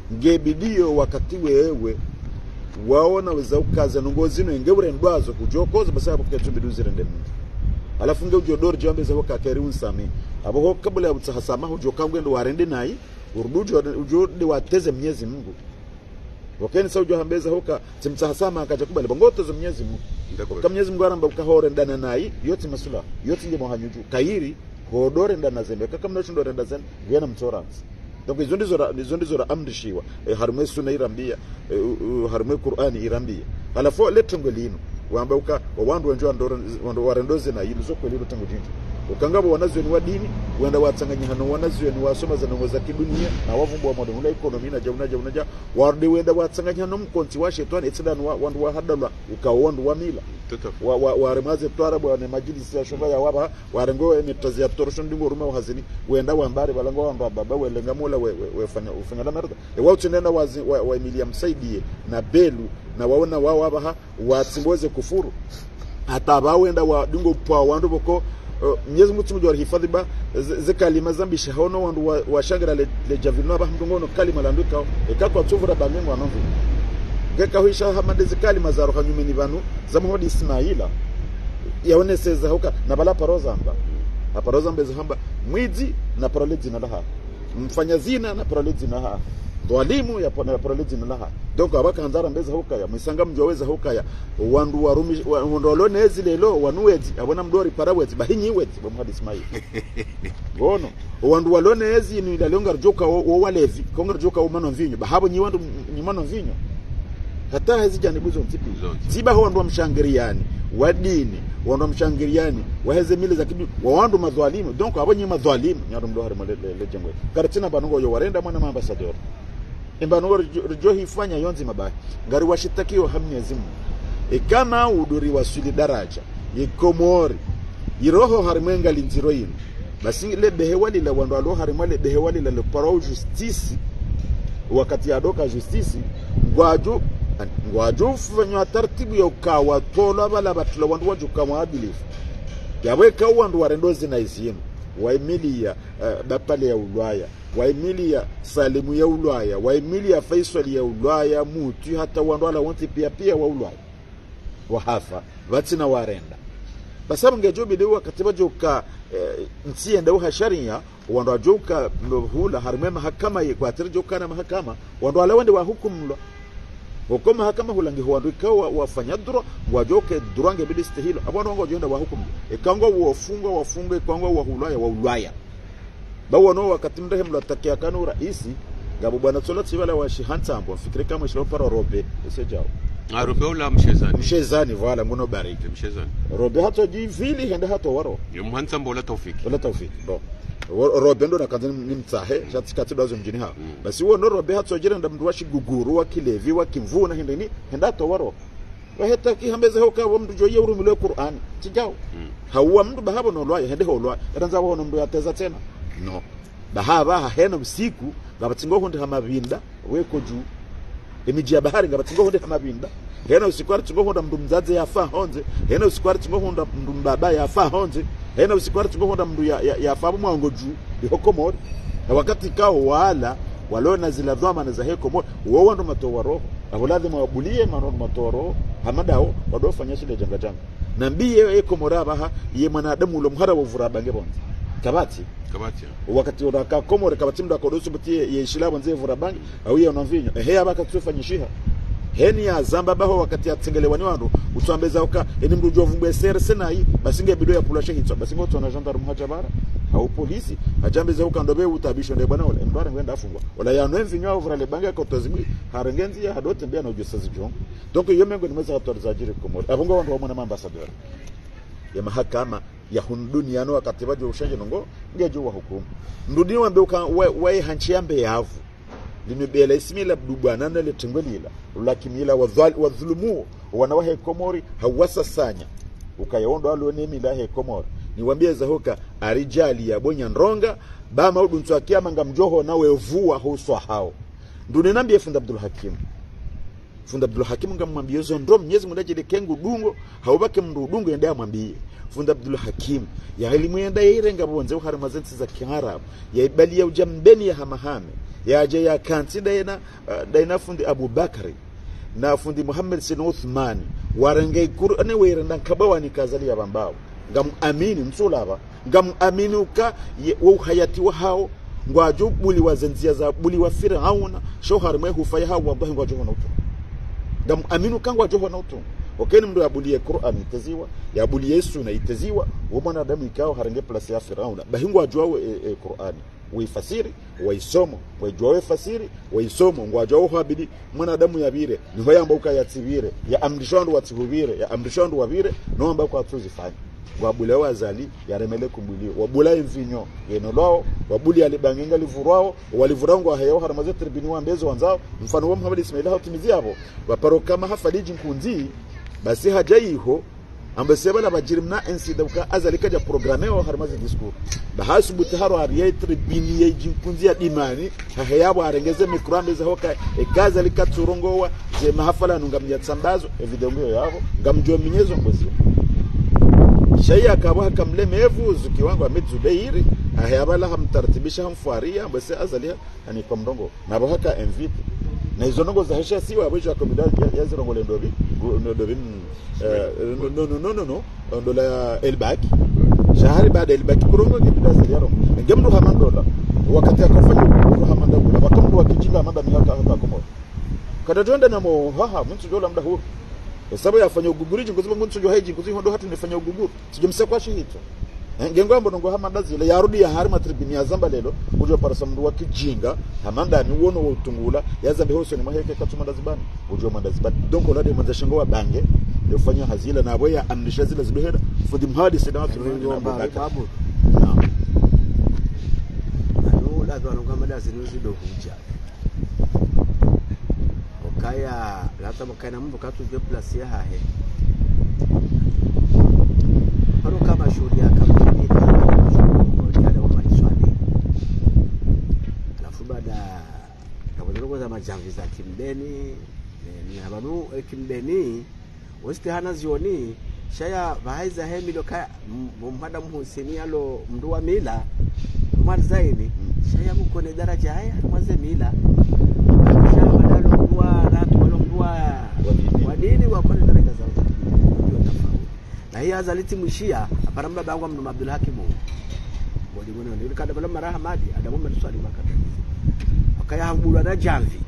C: ngebidio wakati wewe waona weza ukaza nongozi no ngeure ndwazo kujokoza basaba kuketumbi duzirende mu alafu nge ujodor jambe za wakakeri unsami abo ho kabla ya utahasama ujokangwe ndo warende nayi urudujo ujode wateze Mwenyezi Mungu wakeni sa ujohambeza hoka timtahasama akaja kubali bongoto zo Mwenyezi Mungu kama Mwenyezi Mungu aramba ukahore ndana nayi yote masula yote nge mohanyuju kairi hodore ndana zembe kama mnashindo renda zen yana mtoransi donc izo ndizo izo ndizo amrishiwa e, harume sunna irambia e, uh, harume Qur'ani irambia alafu letongo lino wamba uka wandu wenjo andoro wandu warendoze na yilo kweli rutango jinjo ukangabo wanazo ni wadini wenda watsanganya hano wanazo ni wasoma za nongo za kidunia na wavumbo wa modern la economy na jauna jauna ja warde wenda watsanganya hano mkonti wa shetani etdan wandu wa hadala ukawandu wa mila wa wa waremaze twara bwana majilisi ya shomba ya waba warengo ene tazia torosho ndingo rume wahazini wenda wambare balango wandu baba welenga mola we wefanya ufanya la merda e wautu nenda wazi wa, wa Emilia msaidie na belu na waona wao waba watsimboze kufuru hata bawenda wa dingo kwa wandu boko Uh, Mwenyezi Mungu tumjua hifadhi ba zekalima zambi shahono wandu wa, wa shangara le, le javino ba mtungono kalima landuka ekakwa tuvura bangengo anomvi geka huisha hamade zekalima za roha nyumeni banu za Muhammad Ismaila yaoneseza hoka na bala paroza amba aparoza mbeza hamba mwizi na parolezi na laha mfanya zina na parolezi na laha walimu ya pona parolezi na laha donc abaka hanzara mbeza hoka ya misanga mjoweza hoka ya wandu warumi wandu walone zilelo wanuwezi abona mdori parawezi bahinyi wezi ba Muhammad Ismail gono wandu walone ezi ni dalonga rjoka wo walevi konga rjoka wo mano vinyo bahabo nyi wandu nyi mano vinyo hata hizi janibuzo mtipi ziba ho wandu mshangiriani wadini wandu mshangiriani waheze mile za kidu wa wandu madhalimu donc abonye madhalimu nyaro mdo harimo le jengwe karatina banungo yo warenda mwana ambassador Imbano rjo hifanya yonzi mabahi ngari washitakiwa hamnyezi Mungu e kama uduri wasuli daraja ikomori iroho harimwenga linziro yinu basi le behewali la wandu alo harimale behewali la le parao justice wakati adoka justice ngwaju ngwaju fanywa tartibu ya ukawa tola bala batula wandu waju kama adilifu yaweka wandu warendozi na izinu waimilia uh, bapale ya ulwaya waimilia Salimu ya ulwaya waimilia Faisal ya ulwaya mutu hata wandu ala wanti pia pia wa ulwaya wahafa vatina warenda basabu ngejobi dewa katiba joka e, nsienda uha sharia wandu ajoka hula harime mahakama ye kwa atiri joka na mahakama wandu ala wende wa hukumlo hukuma mahakama hulangi wandu ikawa wafanya duro wajoke durange bidi stihilo abwana wangu wajonda wa hukumlo ikango wafunga wafunga ikango wa ulwaya wa ulwaya bawo no wakati mrehe mlatakia kanu raisi ngabo bwana tsolotsi wala wa shihantambo fikire kama shilo para robe esejao
A: a robe ula mshezani
C: mshezani wala ngono barike
A: mshezani
C: robe hato jivili henda hato waro
A: yumhantambo la tawfiki
C: wala tawfiki bo robe ndo nakanza ni mtsahe shatikati dazo mjini ha mm. Basi wo no robe hato jira ndamdu washi guguru wa kilevi wa kimvuna henda ni henda hato waro waheta ki hambeza hoka wa mdu joye urumile Qur'an tijao mm. Hawa mdu bahabo no lwa hende ho lwa eranza wo no mdu ateza tena no bahaba hahena usiku ngabatingo honde hamabinda weko juu emiji bahari ngabatingo honde hamabinda hena usiku ari tingo honda mndu mzaze yafa honze hena usiku ari tingo honda mndu mbaba yafa honze hena usiku ari tingo honda mndu ya, ya, yafa mwango juu bihokomori na wakati kao wala walona zila dhama na za hekomori wao ndo matoa roho abuladi mawabulie mano matoa roho hamadao wadofanya shile janga janga na mbiye ekomora baha ye mwanadamu ulo mhara wovura bange bonze kabati
A: kabati
C: wakati unaka komore kabati mda kodosu butie yeshilabo nze vura bangi au ye onavinyo ehe abaka tufanyishiha heni ya zamba baho wakati atsengelewani wandu utwambeza oka eni mdu jovumbe sere senai basinge bido ya pulashe hitso basingo tona gendarme hajabara au polisi ajambeza oka ndobe utabisho nde bwana ole mbara ngenda afungwa wala ya no envinyo avura le bangi akotozimi harengenzi ya hadote mbia na ujusazi jongo donc yomengo nimeza atorzaji komore abungo wandu wa mwana ambassador ya mahakama ya hundunia no wakati baje ushaje nongo ngejo wa hukumu ndudini wambe uka wae hanchiambe yavu limebela isimila bwana na letengwelila lakimila wadhulumu wanawahe komori hawasa sanya ukayondo alo nemila he komori niwambie za hoka arijali ya bonya ndronga bama uduntu akiyama ngamjoho nawe vua huswa hao ndune nambie Funda Abdul Hakim Funda Abdul Hakim ngamwambie zo ndom Mwenyezi Mungu ajide kengu dungo haubake mndu dungo endea mwambie Funda Abdul Hakim ya elimu yenda irenga bonze uhari mazensi za Kiarabu ya ibali ya ujambeni ya hamahame yaje ya kanti daina uh, daina fundi Abu Bakari na fundi Muhammad sin Uthman warangai Qur'ani werendan kabawani kazali ya bambao ngam amini msulaba ngam amini uka wa hayati wa hao ngwajo buli wazenzia za buli wa Firauna shohar mwe hufaya hao wallahi ngwajo na utu ngam aminu kangwa jo na utu okeni mndo yabulie Qur'ani iteziwa yabulie Yesu na iteziwa wa mwanadamu ikao harange plus ya Firauna bahingwa jwao e, e, Qur'ani uifasiri waisomo wajwawe fasiri waisomo ngwajwa habidi mwanadamu yabire niho yamba ukayatibire ya amrishandu watibire ya amrishandu wabire no amba kwa tuzifanya wabule wazali yaremele kumbulio wabula imvinyo yeno lao wabuli alibangenga livurwao walivurangwa hayo haramaze tribuni wa mbezo wanzao mfano wa Muhammad Ismail hautimizi hapo waparo kama hafaliji nkunzi basi hajaiho ambase bala bajirimna ensidauka azalika ja programeo haramaze discours bahasu butaharo ariye tribuni ye jinkunzi ya dimani hayabo arengeze mikrande za hoka ekaza likaturongowa je mahafala nungamya tsambazo evidongo yabo ngamjo minyezo ngozi shaya akawa kamlemevu zuki wangu amezubeiri ahayabala hamtartibisha hamfuaria basi azalia ani kwa mdongo na bohaka invite na hizo ndongo za hesha siwa abisha komidali ya zirongo lendobi ndobi no no no no no ndola elbak shahari baada elbak kurongo kibida zaliaro ngemdo hamandola wakati akafanya hamanda kula wakamdo wakijinga amanda miaka hapa komo kada twende na mo haha mtu jola mda huo sababu yafanya uguguriji ngoziba ngo nsujo haji ngozi hondo hatu nifanya uguguru sijemse kwa shihito ngengo ambo ngo hamanda zile yarudi ya harima tribuni ya zamba lelo ujo para samdu wa kijinga hamanda ni wono utungula yazambe hoso ni maheke katuma zibani ujo manda zibani donko lade manza shingo wa bange yofanya hazila na boya amnisha zile zidohera fudi mhadi sidama tulingo amba babu na anu la ndo ngamba la zinuzi do huja kaya lata mkaina mbu katu je place ya hahe paro kama shuhudia kama ni kale wa Kiswahili alafu baada kabadorogo za majamvi za Kimbeni ni abanu Kimbeni woste hana zioni shaya bahaiza hemi loka mhada mhusini alo mnduwa mila mwanzaini shaya mkone daraja haya mwanze mila wadini wa kwa daraja zao na hii azaliti mshia aparamba bangwa mnu Abdul Hakim wali mwana ndio kada bala maraha madi adamu mswali makata akaya hambulwa na jamvi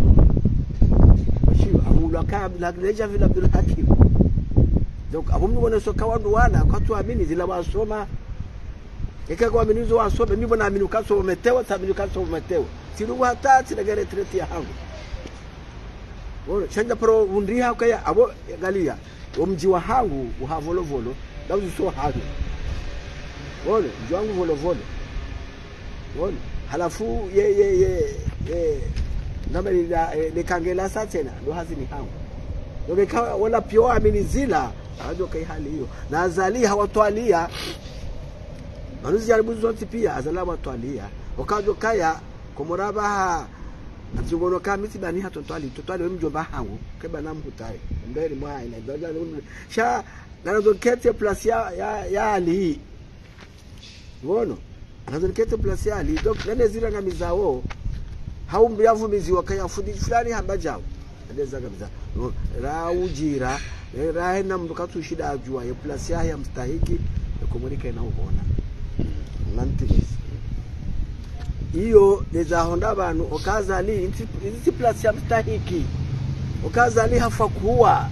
C: mshia hambulwa ka na jamvi Abdul Hakim donc abumni wana soka wandu wana kwa tu amini zila wasoma eka kwa amini zo wasoma mimi bona amini kaso umetewa tabini kaso umetewa siruwa hata tinagere treti ya hangu wona chanja pro undriha kaya abo galia omji wa hangu uhavolo volo dauzi so hadu wona jwangu volo volo wona halafu ye ye ye ye ngamba ni kangela sa tena ndo hazini hangu ndio kawa wala pio amini zila hajo kai hali hiyo na azali hawatwalia manuzi jaribu zote pia azala watwalia wakajo kaya komoraba Nzugono kama miti bani hato twali twali mjomba hangu keba na mhutari ndeli mwa ina doja sha nganazo kete place ya ya, ya ali wono anazo kete place ya ali donc nene zira ngamizao haumbi yavumizi wakaya fudi fulani hambajao ndeza kabisa ra ujira ra na mkatu shida ajua ya place ya mstahiki komunika na uona nanti iyo neza honda abantu okazali inti place ya mstahiki okazali hafakuwa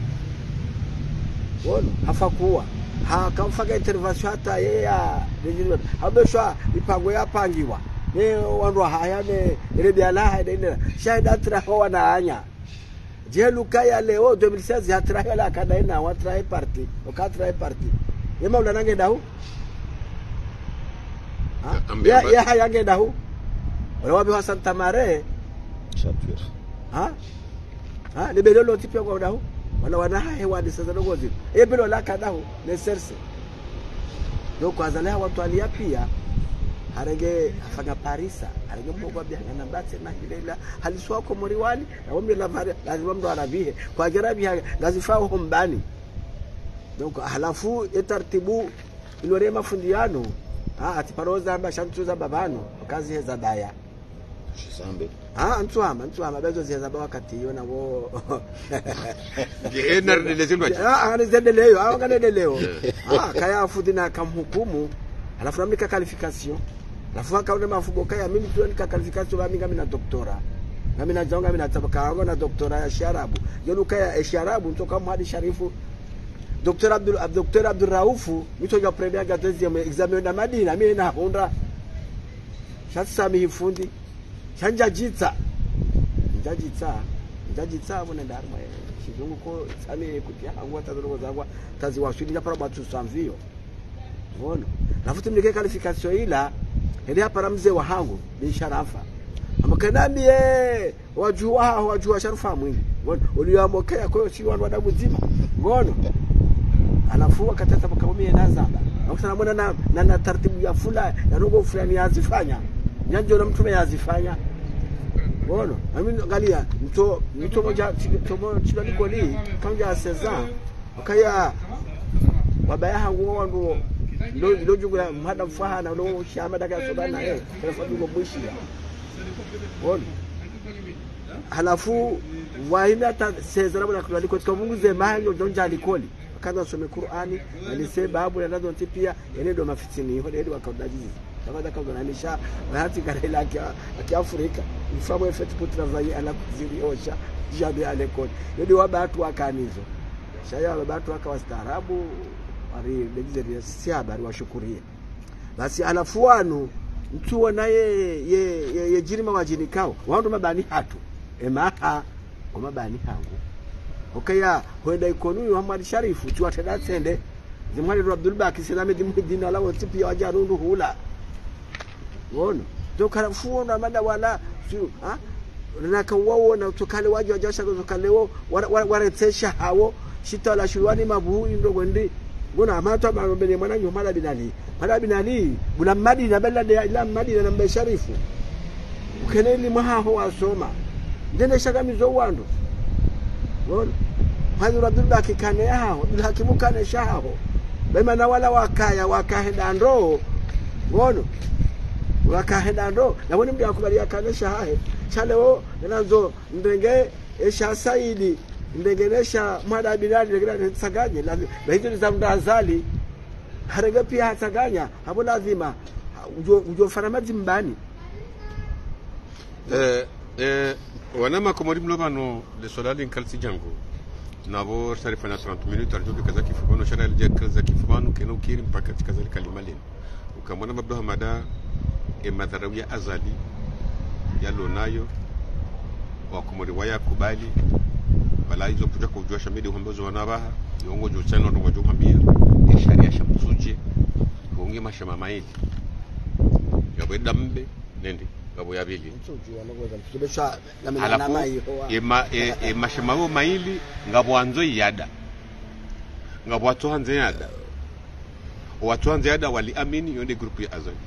C: wono hafakuwa hakamfaka intervention hata yeye ya habeshwa ipango yapangiwa ne wandu haya ne rebiala haidena shahida traho na anya jelu kaya leo deux mille seize ya traho la kadaina wa traho party okatra party yema ulanange dahu ya ya hayange dahu wala wabi wa Santa Mare chapter
B: ha ha ni belolo tipia kwa dahu wala wana hewa ni sasa dogo zipo e belo la kadahu ne serse do kwa zalea watu alia pia harege afanya parisa harege mbogo bia na mbate na hilela haliswa kwa moriwali na wambe la mari lazima mdo arabihe kwa garabi ngazifaa hombani donc halafu etartibu ilore mafundiano ah atiparoza amba shantuza babano kazi heza daya
C: Shisambe.
B: Ah, ntwama ntwama bezo ziyaza ba wakati yona wo.
A: Je enar de lezindwa.
B: Ah, anezendeleyo, ah nganedeleyo. Ah, kaya afudi na kamhukumu. Alafu namika qualification. Alafu akaona mafugo kaya mimi tu nika qualification ba minga mina doktora. Na mina jonga mina tabaka wangu na doktora ya Sharabu. Yonu kaya Sharabu ntoka Muhadi Sharifu. Docteur Abdul Docteur Abdul Raufu mito ya premier ga deuxième examen na Madina mimi na honda. Shatsa mihifundi. Chanja jitsa. Njajitsa. Njajitsa bona ndarma. Shizungu ko tsami kutia angwa tazoro zangwa tazi waswidi para batu samvio. Ngono. Nafuti mnike qualification ila ndi hapa mzee wa hangu ni Sharafa. Amakanambie wajua wajua Sharafa mwingi. Ngono. Uliyamokea kwa si wanu wadamu zima. Ngono. Alafu akatata makaumie nazaba. Nakutana mbona na na, na taratibu ya fula ya rogo fulani yazifanya. Nyanjo na mtume yazifanya. Ngono. Mimi angalia mto mto moja tomo chibani koli kanja Cesar. Akaya wabaya hangu wangu ndo ndo jugula mhada mfaha na ndo shama daga sobana eh. Kwa sababu mwishi. Ngono. Halafu waina ta Cesar bwana kwa katika Mungu zemanyo donja alikoli. Kaza some Qur'ani alisema babu na nazo pia eneo mafitini hodi hodi wakaudajizi kama kaza nanisha bahati karela ya Afrika mfamo effect pour travailler à la cuisine osha jabe alekoni hodi wabatu wakanizo shaya wabatu wakawastaarabu ari legizeria si habari washukurie basi alafuanu mtu naye ye, ye, ye jirima wajini kao wao mabani hatu emaha kwa mabani hangu okaya hoenda ikonu Muhammad Sharifu chwa tada sende zimwali Abdul Baki Salame dimudina lawo tipi wajarundu hula wono to karafu na mada wala su ha naka wao na tukale waje wajasha tukale wao waretesha hawo shitala shulwani mabu ndo gwende ngona amata mabele mwana nyo mala binali mala binali bula Madina bala ila Madina na Mbe Sharifu ukeneni mahaho wasoma ndene shagamizo wando ngono hadi Abdul Baki kane yao Abdul Hakimu kane shao bema na wala wakaya wakahenda ndo ngono wakahenda ndo na woni mdia kubalia kane shahe chaleo nazo ndenge esha Saidi ndengenesha mada binali ndegera tsaganye na hizo za mdazali harega pia tsaganya hapo lazima ujo ujo faramazi mbani
A: eh eh wanama komori mlobano le solali nkalsi jango nabo taarifa na trente minutes arjobi kaza kifubano shara ile kaza kifubano kena ukiri mpaka kaza kalimaleni ukamwona mabdo hamada e madharawia azali yalo nayo wa komori waya kubali bala hizo kuja kujua shamidi hombozo wanabaha yongo jo chano ndo wajo mambia e sharia shamsuje kuonge mashama maili yabo dambe nende gabo ya bili
B: tubesha na na mai
A: ema e mashamawo maili ngabo anzo yada ngabo watu hanze yada watu hanze yada wali amini yonde group ya azali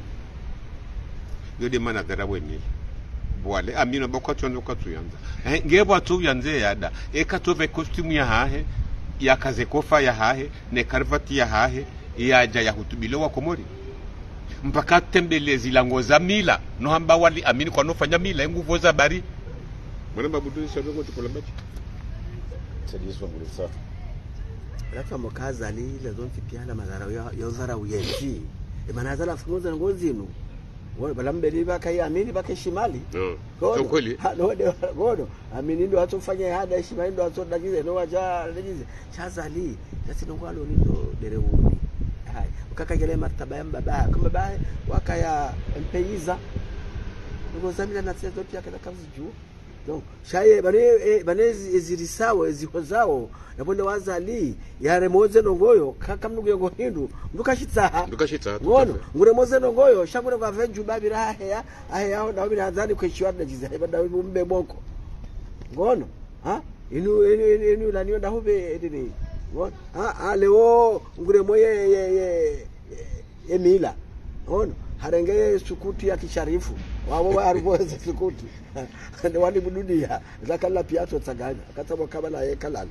A: yode mana garabwe ni wale amini bako tonzo kwa tuyanza ngebo watu yanze yada e katove costume ya hahe ya kaze kofa ya hahe ne karvati ya hahe ya ja ya hutubilo wa Komori mpaka tembelezi lango za mila no hamba wali amini kwa nofanya mila nguvu za bari mwana babudu sio ngo tukolabati
C: sadi swa ngulisa
B: raka mokaza ali ile zonti pia na madhara ya zara uyenzi e manazala funza ngozinu wao balambeli baka ya amini baka shimali
A: no kweli
B: no de godo amini ndo atofanya hada shimali ndo atodagize no waja dagize chazali sasa ndo ngalo ndo derewu hai ukakagele martaba ya baba kama baba wakaya mpeiza ngo zamila na tsezo pia kana kazi juu donc shaye bane bane ezirisawo ezihozao nabone wazali yare moze nongoyo kaka mnugo ngo hindu ndukashitsa
A: ndukashitsa
B: ngono ngure moze nongoyo shagure kwa venju babira haya haya hao na bina azali kweshwa na jiza bada mbe boko ngono ha inu inu inu la niyo ndahube edini ngono ha leo ngure moye ye ye emila ngono harenge sukuti ya kisharifu wao wa arboze sukuti ndio wali bududia zakala piato tsaganya akatabo kabala ye kalala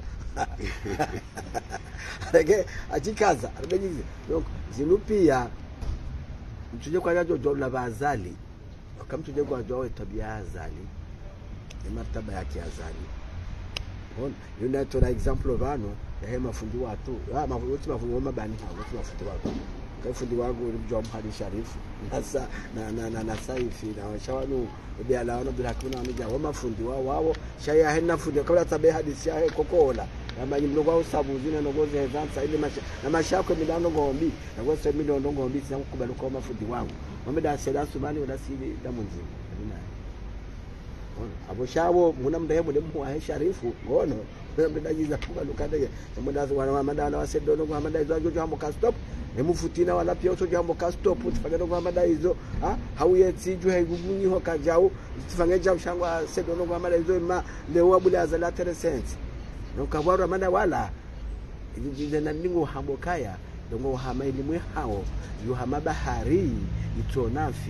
B: harenge ajikaza arbejize donc zinupia mtuje kwa yajo jola bazali wakamtu jego ajoe tabia azali ya martaba yake azali. Hon yuna tola example vano ya hema fundi watu ah mafuti mafundi wa mabani hao watu mafundi watu kai fundi wangu ulimjua Mhadi Sharifu nasa na na na, na saifi na washawanu bila laona bila kuna wamija wa mafundi wao wao shaya hena fundi kabla tabe hadisi ya kokola ama ni mlogo sabu zina nogoze hezansa ile masha na mashako milano ngombi na kwa sema milano ngombi sina kukubali kwa mafundi wangu wameda seda sumani wala sili damunzi nina abo shabo muna mdehemu demu wa Sharifu ngono mdajiza kwa lukadege mdazi wana madala wasedono kwa madai zajo jambo ka stop emufutina wala pia uso jambo ka stop tufanye kwa madai hizo ha hauye siju haigugunyi ho kajao tufanye jambo shangwa sedono kwa madai hizo ma leo abule azala teresense no kabwara manda wala ijije na ningo hambokaya dongo hama elimu hao yu hama bahari itonafi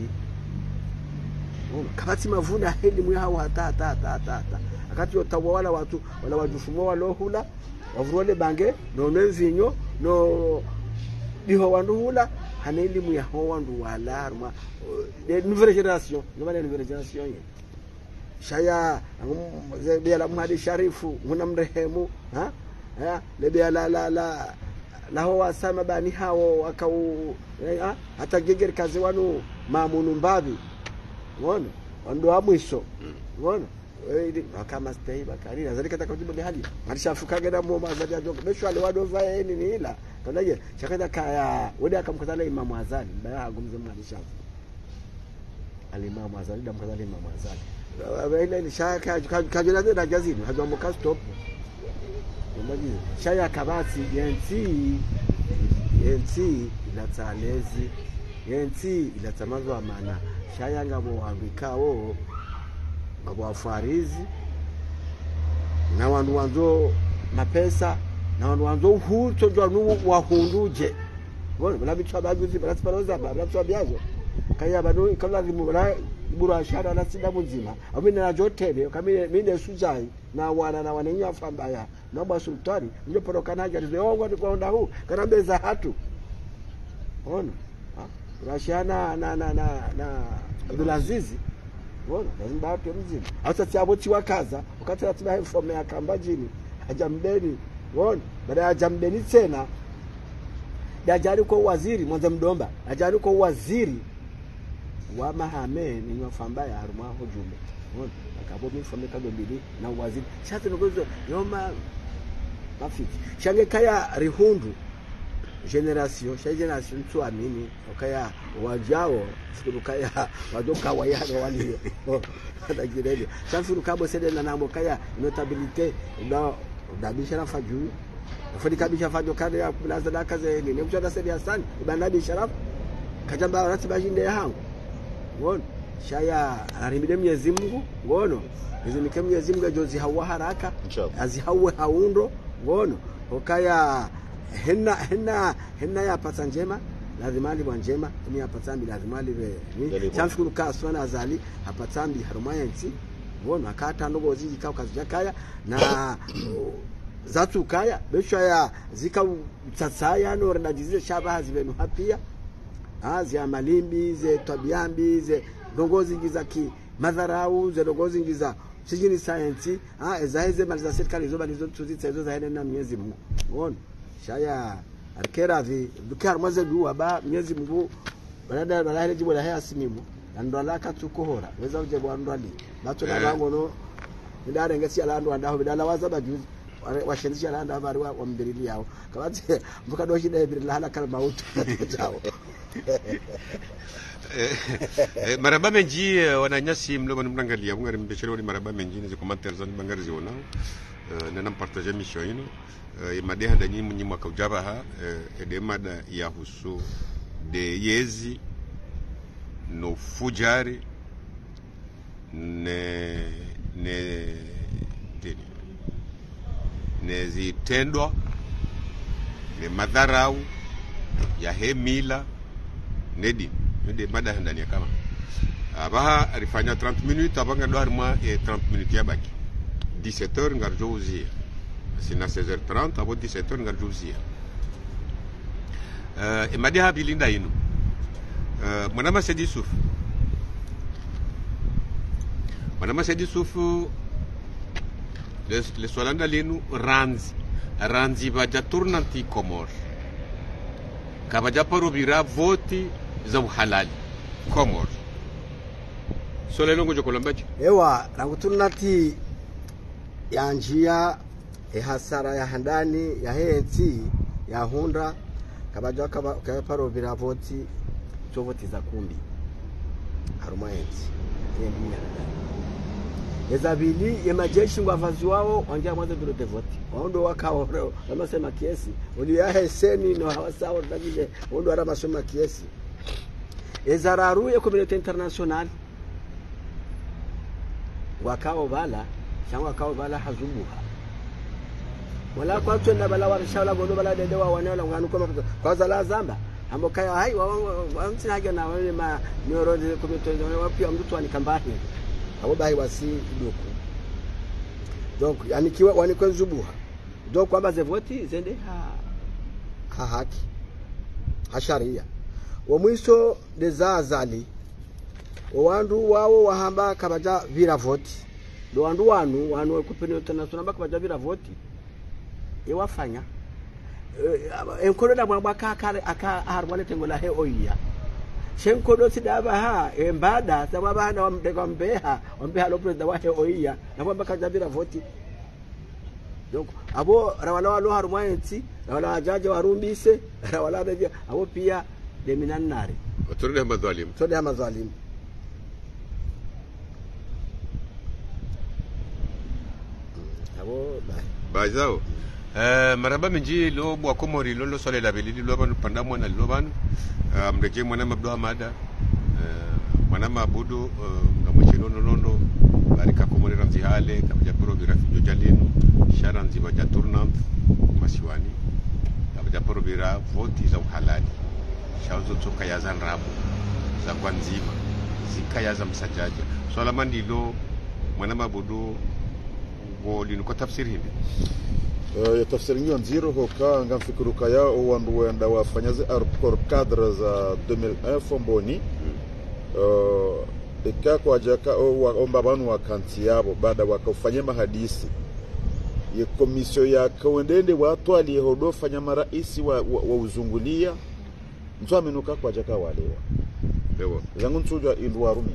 B: kabati mavuna elimu hao hata hata hata hata akati utawala watu wala wajufumo walohula wavurole bange no menzinyo no diho wanduhula hana elimu ya ho wandu wala harma de nouvelle génération no bale nouvelle génération ye shaya bia la Mhadi Sharifu muna mrehemu ha ha le bia la la la la ho wasama bani hao wakau ha hata gegeri kazi wanu mamunu mbabi unaona ndo amwisho unaona eh kama stay bakari nazali kata kujibu ni hali alishafukaga na mama azali ajoka besho ale wadova yeni ni ila kanaje chakada kaya wodi akamkatala Imam Azali mbaya agumze Mhadi Shafi alimamu Azali da mkatala Imam Azali ile ni shaka kajona na jazini hajamboka stop unaji shaya kabati yenti yenti ila talezi yenti ila tamazo amana shaya ngabo wambikao ngabo wafarizi na wandu wanzo mapesa na wandu wanzo huto jwa nu wahunduje bona bala bichwa baguzi bala tsipaloza bala tswa byazo kaya bano kala limura bura shara na sida muzima amina na jotele kamile mine sujai na wana na wanenya fambaya na bwa sultani ndio porokana haja ndio kwa onda huu kana beza hatu ona rashana na na na na Abdulaziz ona lazima watu mzima hata tiabo tiwa kaza wakati atiba informe ya kambajini hajambeni ona baada ya jambeni tena dajali kwa waziri mwanza mdomba dajali kwa waziri wa mahame ni wafamba ya haruma hujumbe ona akabo informe kado bili na waziri shati ngozo yoma mafiki shange kaya rihundu generation sha generation tu amini okaya wajao sikukaya wadoka wayano wali hata kirele sanfuru kabo sede na namo kaya notabilité na dabisha faju fadi kabisha faju kada ya plaza da kaze ni mchana sede hasani ibanabi sharaf kajamba ratiba jinde yangu ngono shaya arimide Mwenyezi Mungu ngono hizo ni kama Mwenyezi Mungu jozi hawa haraka azihawe haundo ngono okaya henna henna henna ya pata njema lazima ali njema ni apatambi lazima ali ni chamshukuru kaswana Azali apatambi harumaya nti bona akata ndogo ziji kwa kazi yakaya na zatu kaya besho ya zika tsatsaya no renadize shabaha zivenu hapia azi ya malimbi ze tabiambi ze ndongozi ngizaki madharau ze ndongozi ngiza sijini science ah ezaize maliza serikali zoba nizo tuzitsa hizo za na Mwenyezi Mungu bona shaya arkera vi dukar maze duwa ba Mwenyezi Mungu baada baada jibu la haya simimu ndo alaka tukohora weza uje bwandu ali bato na bango no ndare ngesi ala ndo andaho bidala waza bajuzi washenzi ala ndo bari wa mbirili yao kabati mbuka doshi da birila hala kala mautu tao
A: eh maraba menji wananyasi mlo mnangalia ngari mbeshero maraba menji ni commentaires zani bangari ziona na nam partager mission ino e madeha da nyinyi mnyi mwaka ujabaha e de mada ya husu de yezi no fujari ne ne deni ne zitendwa ne madharau ya hemila nedi nedi mada ndani kama abaha alifanya trente minutes abanga ndo harima e trente minutes ya baki dix-sept heures ngarjo uzia sina seize heures trente abo dix-sept heures ngarjo uzia uh, e madi ha bilinda ino uh, mwanama Sedi Yusuf Wanama Saidi Sufu le Solanda linu ranzi ranzi baja turnanti Komor kabaja parubira voti za uhalali Komor sole longo jokolambaji
B: ewa rangu turnanti ya njia e hasara ya handani ya henti ya hunda kabaja kaba parubira voti chovoti za kundi haruma henti yendia ezabili yemajeshi ngwavazi wao wangia mwanzo bilo devoti waondo wakao leo kama sema kiesi uliya heseni no hawasao ndabile waondo ara masoma kiesi ezararu ya community international wakao bala shangwa wakao bala hazubuha wala kwa twenda bala warishala godo bala dedewa wanela nganu kama kwa zala zamba ambo kaya hai wamtina haja na wale ma neuro community wapia mtu anikambani abo bahi wasi doku donc yani kiwa wanikwe zubuha donc kwamba zevoti zende ha, ha haki ha sharia wa mwiso dezazali wandu wao wahamba kabaja vira voti do wandu wanu wanu kupeni international bakabaja vira voti ewafanya enkodo da mwamba kaka aka harwane tengola he oya shenkodo sidaba ha embada sababu hana wamdega mbeha wambeha lo president wahe oia na kwamba kajabira voti donc abo rawala walo harumwaenti rawala wajaje warumbise rawala bebia abo pia deminanare
A: otorode madhalim
B: tode amazalim abo
A: bazao eh maraba minji lo bwa Komori lo lo sole la belili lo banu pandamwa na lo banu mreke mwana mabdo amada mwana mabudu ngamochino nolondo barika Komori ranzi hale kabja pro birafi jojalinu sharanzi baja turnant masiwani kabja pro bira voti za uhalali shauzo toka ya zanrabu za kwanzima zikaya za msajaja swala so, mandilo mwana mabudu woli nuko tafsiri hindi
C: ya tafsiri nyo nziro hoka ngamfikuru kaya wandu wenda wafanyaze arpor cadre za deux mille un fomboni uh, eka kwa jaka omba banu wa kanti yabo baada wakafanya mahadisi ye komisio ya kawendende watu aliyehodo fanya maraisi wa, wa, wa uzungulia mtu amenuka kwa jaka walewa
A: lewa
C: zangu ntujwa indu warumi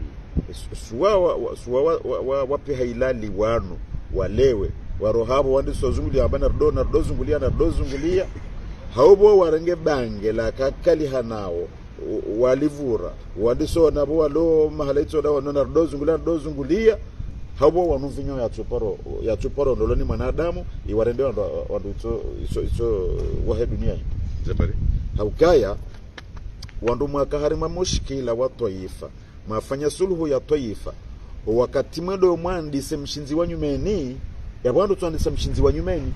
C: suwa wa, suwa wa, wa, wa, wapi hailali wanu walewe warohabo wandi sozunguli abana rdo na rdo zungulia na rdo zungulia haubo warenge bange la kakali hanao walivura wandi so nabo walo mahalaito da wana rdo zungulia rdo zungulia haubo wanuvinyo ya chuporo ya chuporo ndoloni mwanadamu iwarende wandu iso iso iso wahe dunia
A: zabari
C: haukaya wandu mwakaharima mushkila wa taifa mafanya suluhu ya taifa wakati mwendo mwandise mshinzi wa nyumeni ya bwandu twandisa mshinzi wa nyumeni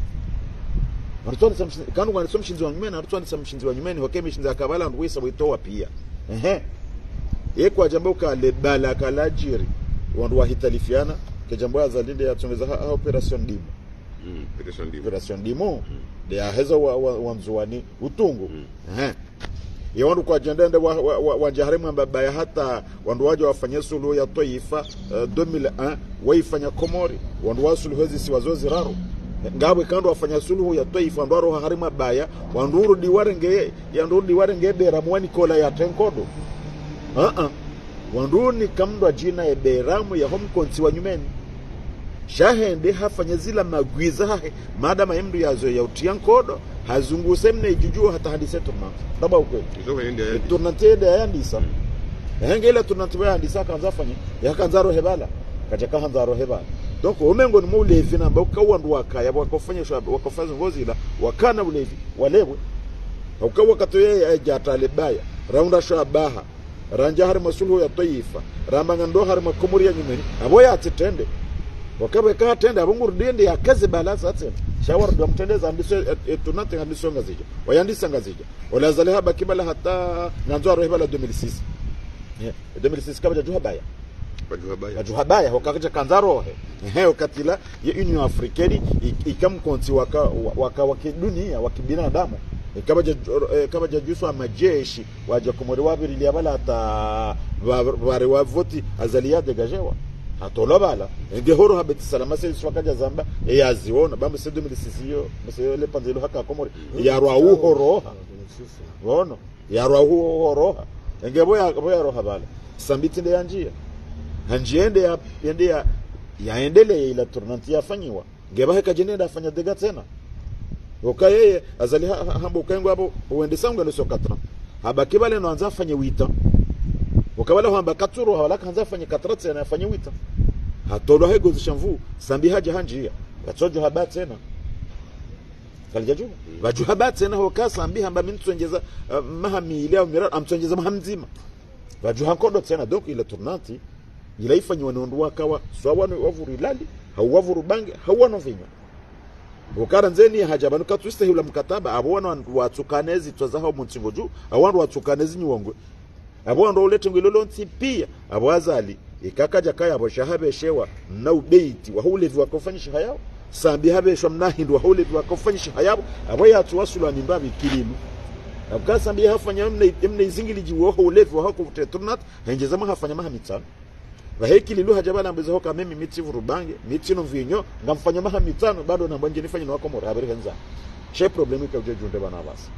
C: twandisa mshinzi kanu kwa mshinzi wa nyumeni twandisa mshinzi wa nyumeni hoke mshinzi akabala ndu wisa witoa pia ehe yeko jambo ka le bala kalajiri wandu wahitalifiana ke jambo azalinde ya tongeza ha operation dimo
A: mm operation dimo
C: operation dimo de ahezo wanzuani utungu ehe ya wandu kwa jendende wajaharimu wa, wa, wa mbabaya hata wandu waje wafanya suluhu ya taifa uh, deux mille un waifanya Komori wandu wa suluhu hizi si wazozi raro ngawe kando wafanya suluhu ya taifa wandu waro harimu mbabaya wandu uru diwarenge ya ndu diwarenge bera mwani kola ya tenkodo uh -uh. wandu ni kamdwa jina ya beramu ya home konsi wa nyumeni shahende hafanya zila magwiza hahe madama yemdu yazo ya utiankodo hazunguse mne jujua hata hadise turna daba ukwe turnante ya yandisa henge ile turnante ya yandisa kanza fanye ya kanzaro hebala kajaka hanzaro hebala donc omengo ni mulevi namba ukawandu wakaya wakofanya shwa wakofanya ngozi ila wakana ulevi walewe ukawa katoye ya jatale baya raunda shwa baha ranja hari masuluhu ya taifa rambanga ndo hari makomori ya nyumeni aboya atitende wakabe ka tenda abungurdende yakaze balance atse shawar do mtendeza ndiso tunate ngandiso ngazija wayandisa ngazija olazale haba kibala hata nganzo aro hebala deux mille six yeah deux mille six kabaja juhabaya bajuhabaya juhabaya wakaja kanzaro he wakatila ya Union Africaine ikam konti waka waka wakidunia wakibinadamu kabaja kabaja juswa majeshi waje Komori wabiri liabala hata wale wavoti azalia degajewa hatola bala enge horo habeti salama se swakaja zamba e yaziona bambe se deux mille six yo se le panzelo haka komori ya rwa uhoroha wono ya rwa uhoroha enge boya boya roha bala sambiti nde yanjia hanjiende ya yende ya yaendelee ila tournante yafanyiwa ngeba heka jenenda afanya dega tena oka yeye azali hambo kengo hapo uende sangu le sokatra habaki bale no anza afanye wita okabala hamba katuro hawala kanza afanye katra tena afanye wita hatolo hego zishamvu sambi haja hanjia katsojo haba tena kalijaju baju haba tena hoka sambi hamba mintwengeza uh, mahami ile amira amtwengeza mahamzima baju hankodo tena donc ila tournante ila ifanywa nondo wakawa swawana wavuru lali hawavuru bange hawano vinywa ukara nzeni hajabanu katwiste hula mkataba abona watsukanezi twazaho munsingo ju awandu watsukanezi nyongwe abona ulete ngilolo ntipia abwazali ikakaja kaya aboshahabe shewa na ubeiti wa hulevi wakofanyisha hayao sambi habe shwa mnahindu wa hulevi wakofanyisha hayao aboya tuwasula nimbabi kilimu abukasa sambi hafanya mne mne izingili jiwo hulevi wa hako teturnat henjezama hafanya mahamitano baheki lilu hajabana mbezo hoka mimi miti vurubange miti no vinyo ngamfanya maha mitano bado na mbanje nifanye no Komoro habari henza she problemu ka ujunde bana basi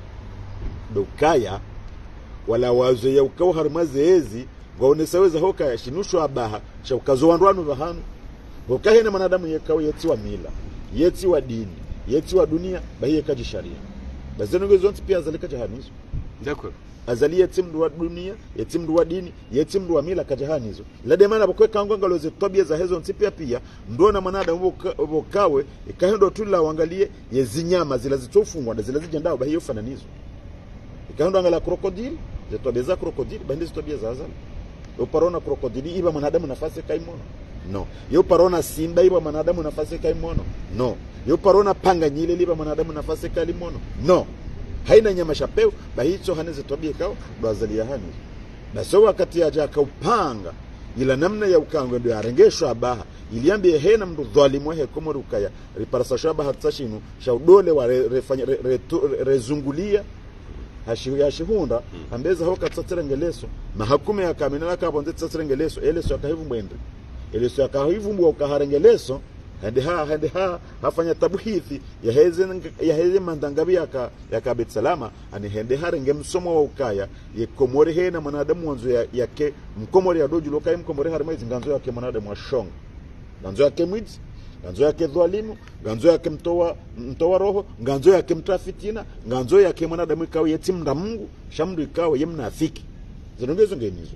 C: dokaya wala wazo ya ukao harmazezi ngaonesaweza hoka ya shinusho abaha cha ukazo wandwanu bahanu hokahe na manadamu yekao yeti wa mila yeti wa dini yeti wa dunia bahiye kaji sharia bazeno ngezo pia zalika jahanizo
A: d'accord
C: azali yetimdu wa dunia yetimdu wa dini yetimdu wa mila kajahanizo la demana bakwe kangwa ngaloze tobia za hezo nsipia pia ndona manadamu bokawe ikahendo tula wangalie yezinyama zila zitofungwa na zila zijendao bahiyo fananizo ikahendo angala krokodili zetobia za krokodili bandi zitobia za azali uparona krokodili iba manadamu nafasi kaimono no yo parona simba iba manadamu nafasi kaimono no yo parona panga nyile liba manadamu nafasi kalimono no haina nyama shapeu bahicho haneze tobie kao bazalia hani baso wakati aja kaupanga ila namna ya ukangwe ndio arengeshwa abaha iliambie hena mdu dhalimu he Komoro kaya riparasa shaba hatsashinu shaudole wa refanya re, re, re, rezungulia hashi ya shihunda ambeza hoka tsatserengeleso mahakume ya kamina kabonze tsatserengeleso eleso akahivu mwende eleso akahivu mwa ukaharengeleso hende ha hende ha hafanya tabuhithi ya heze ya heze mandangabi yaka yaka betsalama ani hende ha renge msomo wa ukaya ye Komori he na manadamu wanzo ya, yake mkomori ya doju lokai mkomori harmaizi nganzo yake manadamu wa shong nganzo yake mwidzi nganzo yake dhalimu nganzo yake mtoa mtoa roho nganzo yake mtrafitina nganzo yake manadamu ikawa yetimda Mungu shamdu ikawa yemnafiki zinongezo ngenizo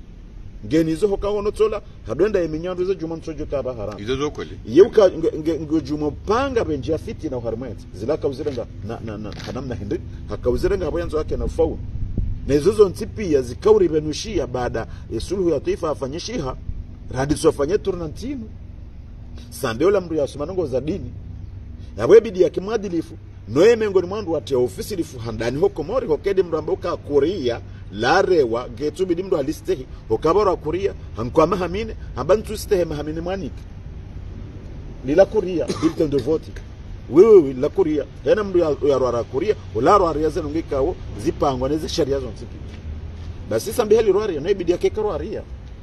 C: ngenizo hokaho notola hadwenda yeminyandu za juma msojo kaba haram
A: izo zo kweli
C: yuka ngujuma panga benjia fiti na harmet zilaka uzirenga na na, na hanamna hindi hakauzirenga haboyanzo yake na faulu na izo ntipia zikauri benushia baada ya suluhu ya taifa afanyishiha radi sofanye turnantino sambeola mru ya sumanongo za dini yabwe bidi ya kimadilifu noye mengoni mwandu watia ofisi lifu handani ho Komori hokedi mru ambaye ka Korea larewa getu bidi mru alistehi hokabara Korea hankwa mahamine habantu stehe mahamine mwaniki lila Korea bulletin de vote wewe we, la Korea hena mru ya, ya rwara Korea ularo aria zenu ngikawo zipangwa neze sharia zonsipi basi sambi hali rwari noye bidi ya kekaro aria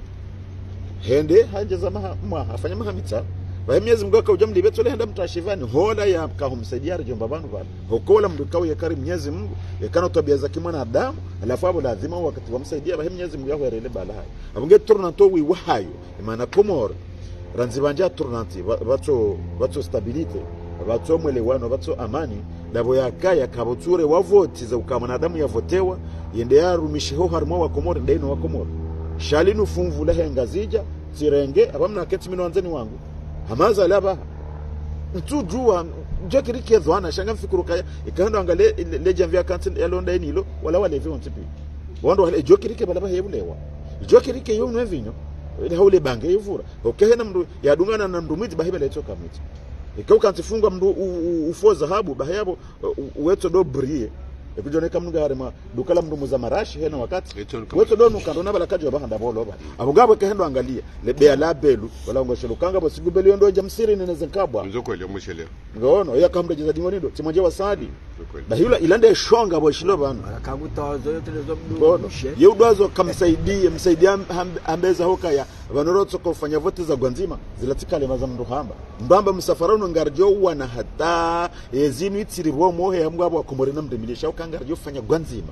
C: hende hanje za maha mwa afanya mahamita bahemyezi mgaka ujamli beto lehenda mtashivani hola ya kahumsaidia jomba banu bana hokola mdukao ya kari mnyezi Mungu yakano tabia za kimwana Adamu alafu abo lazima wakati wamsaidia bahemyezi mgaka yarele bala hayo abunge tournanto wi wahayo imana Komoro ranzibanja tournanti bato bato stabilite bato mwelewano bato amani labo yakaya kaboture wavoti za ukamwana Adamu yavotewa yende yarumishiho harimo wa Komoro ndeno wa Komoro shalinu funvu lehenga zija sirenge abamna keti mino anzeni wangu hamaza laba ntujua jokirike dhwana shanga mfikuru kaya ikando angale leja vya kantin yalonda enilo wala wale vyo ntipi wondo wale jokirike balaba hebulewa jokirike yo nwevinyo ile haule bange yivura okay na mndu yadungana na mndu mwiti bahibele toka mwiti ikauka ntifunga mndu ufoza habu bahayabo uweto do brie ekujoneka mnuga harema dukala mndu muzamarashi hena wakati weto do nukando bala kajo bahanda bolo ba abugabo kehendo angalia lebe ala belu wala ngoshelo kanga bosigubeli ndo jamsiri nene zenkabwa
A: nzoko ile mushele
C: ngono ya kambe jeza dingonido timoje wasadi bahila ilande shonga boshilo bana
B: akagutozo yote lezo
C: bono yudwazo kamsaidie msaidia ambeza hoka ya banorotso kufanya vote za gwanzima zilatikale mazamndo hamba mbamba msafarano ngarjo wana hata ezinu itsiribwo mohe yamwabo akomore namdemilisha ukangarjo fanya gwanzima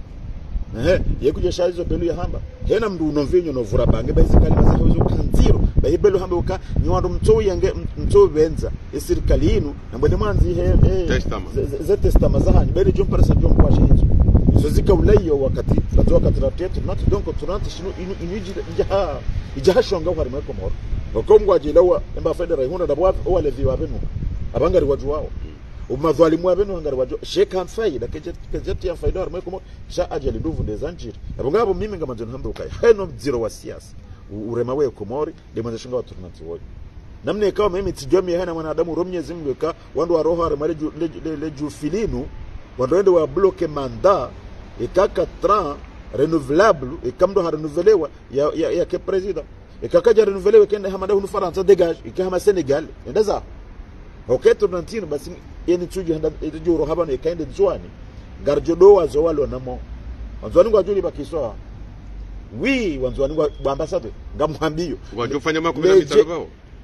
C: eh yekuja shazo belu ya hamba hena mndu unomvinyo no vura bange bazikali bazahozo kanziro bahibelo hamba uka ni wandu mtso yange mtso benza esirikali inu nambone mwanzi he ze testama zahani bele jumpa sa jumpa kwa hizo so zika ulayo wakati fazo wakati ratetu natu donko tunati shinu inu inuji jaha ijaha shonga kwa rimeko moro bakomwa ajilawa emba federa huna dabwa wale viwa benu abangari waju wao umadhalimu abenu angari waju sheka faida kejeti ya faida rimeko moro sha ajali duvu ndezanjiri abangabo mimi ngama njono hamba ukai heno zero wa siasa urema we komori demanda shonga watu tunati wote namne ikawa mimi tijomi hena mwanadamu romnyezi mweka wandu wa roho arimale leju filinu wandoende wa bloke manda ikaka tran renouvelable ikamdo ha renouvelwa ya ya, ya ke president ikakaja renouvelwa kende hamada hunu France dégage ikama Senegal ndaza okay tunantino basi yeni tuju handa itujuro habano ikaende nzwani garjodo wazo walo namo wanzwani kwa juli bakiswa wi wanzwani kwa ambassadeur ngamwambio
A: wajofanya makumi na mitano bao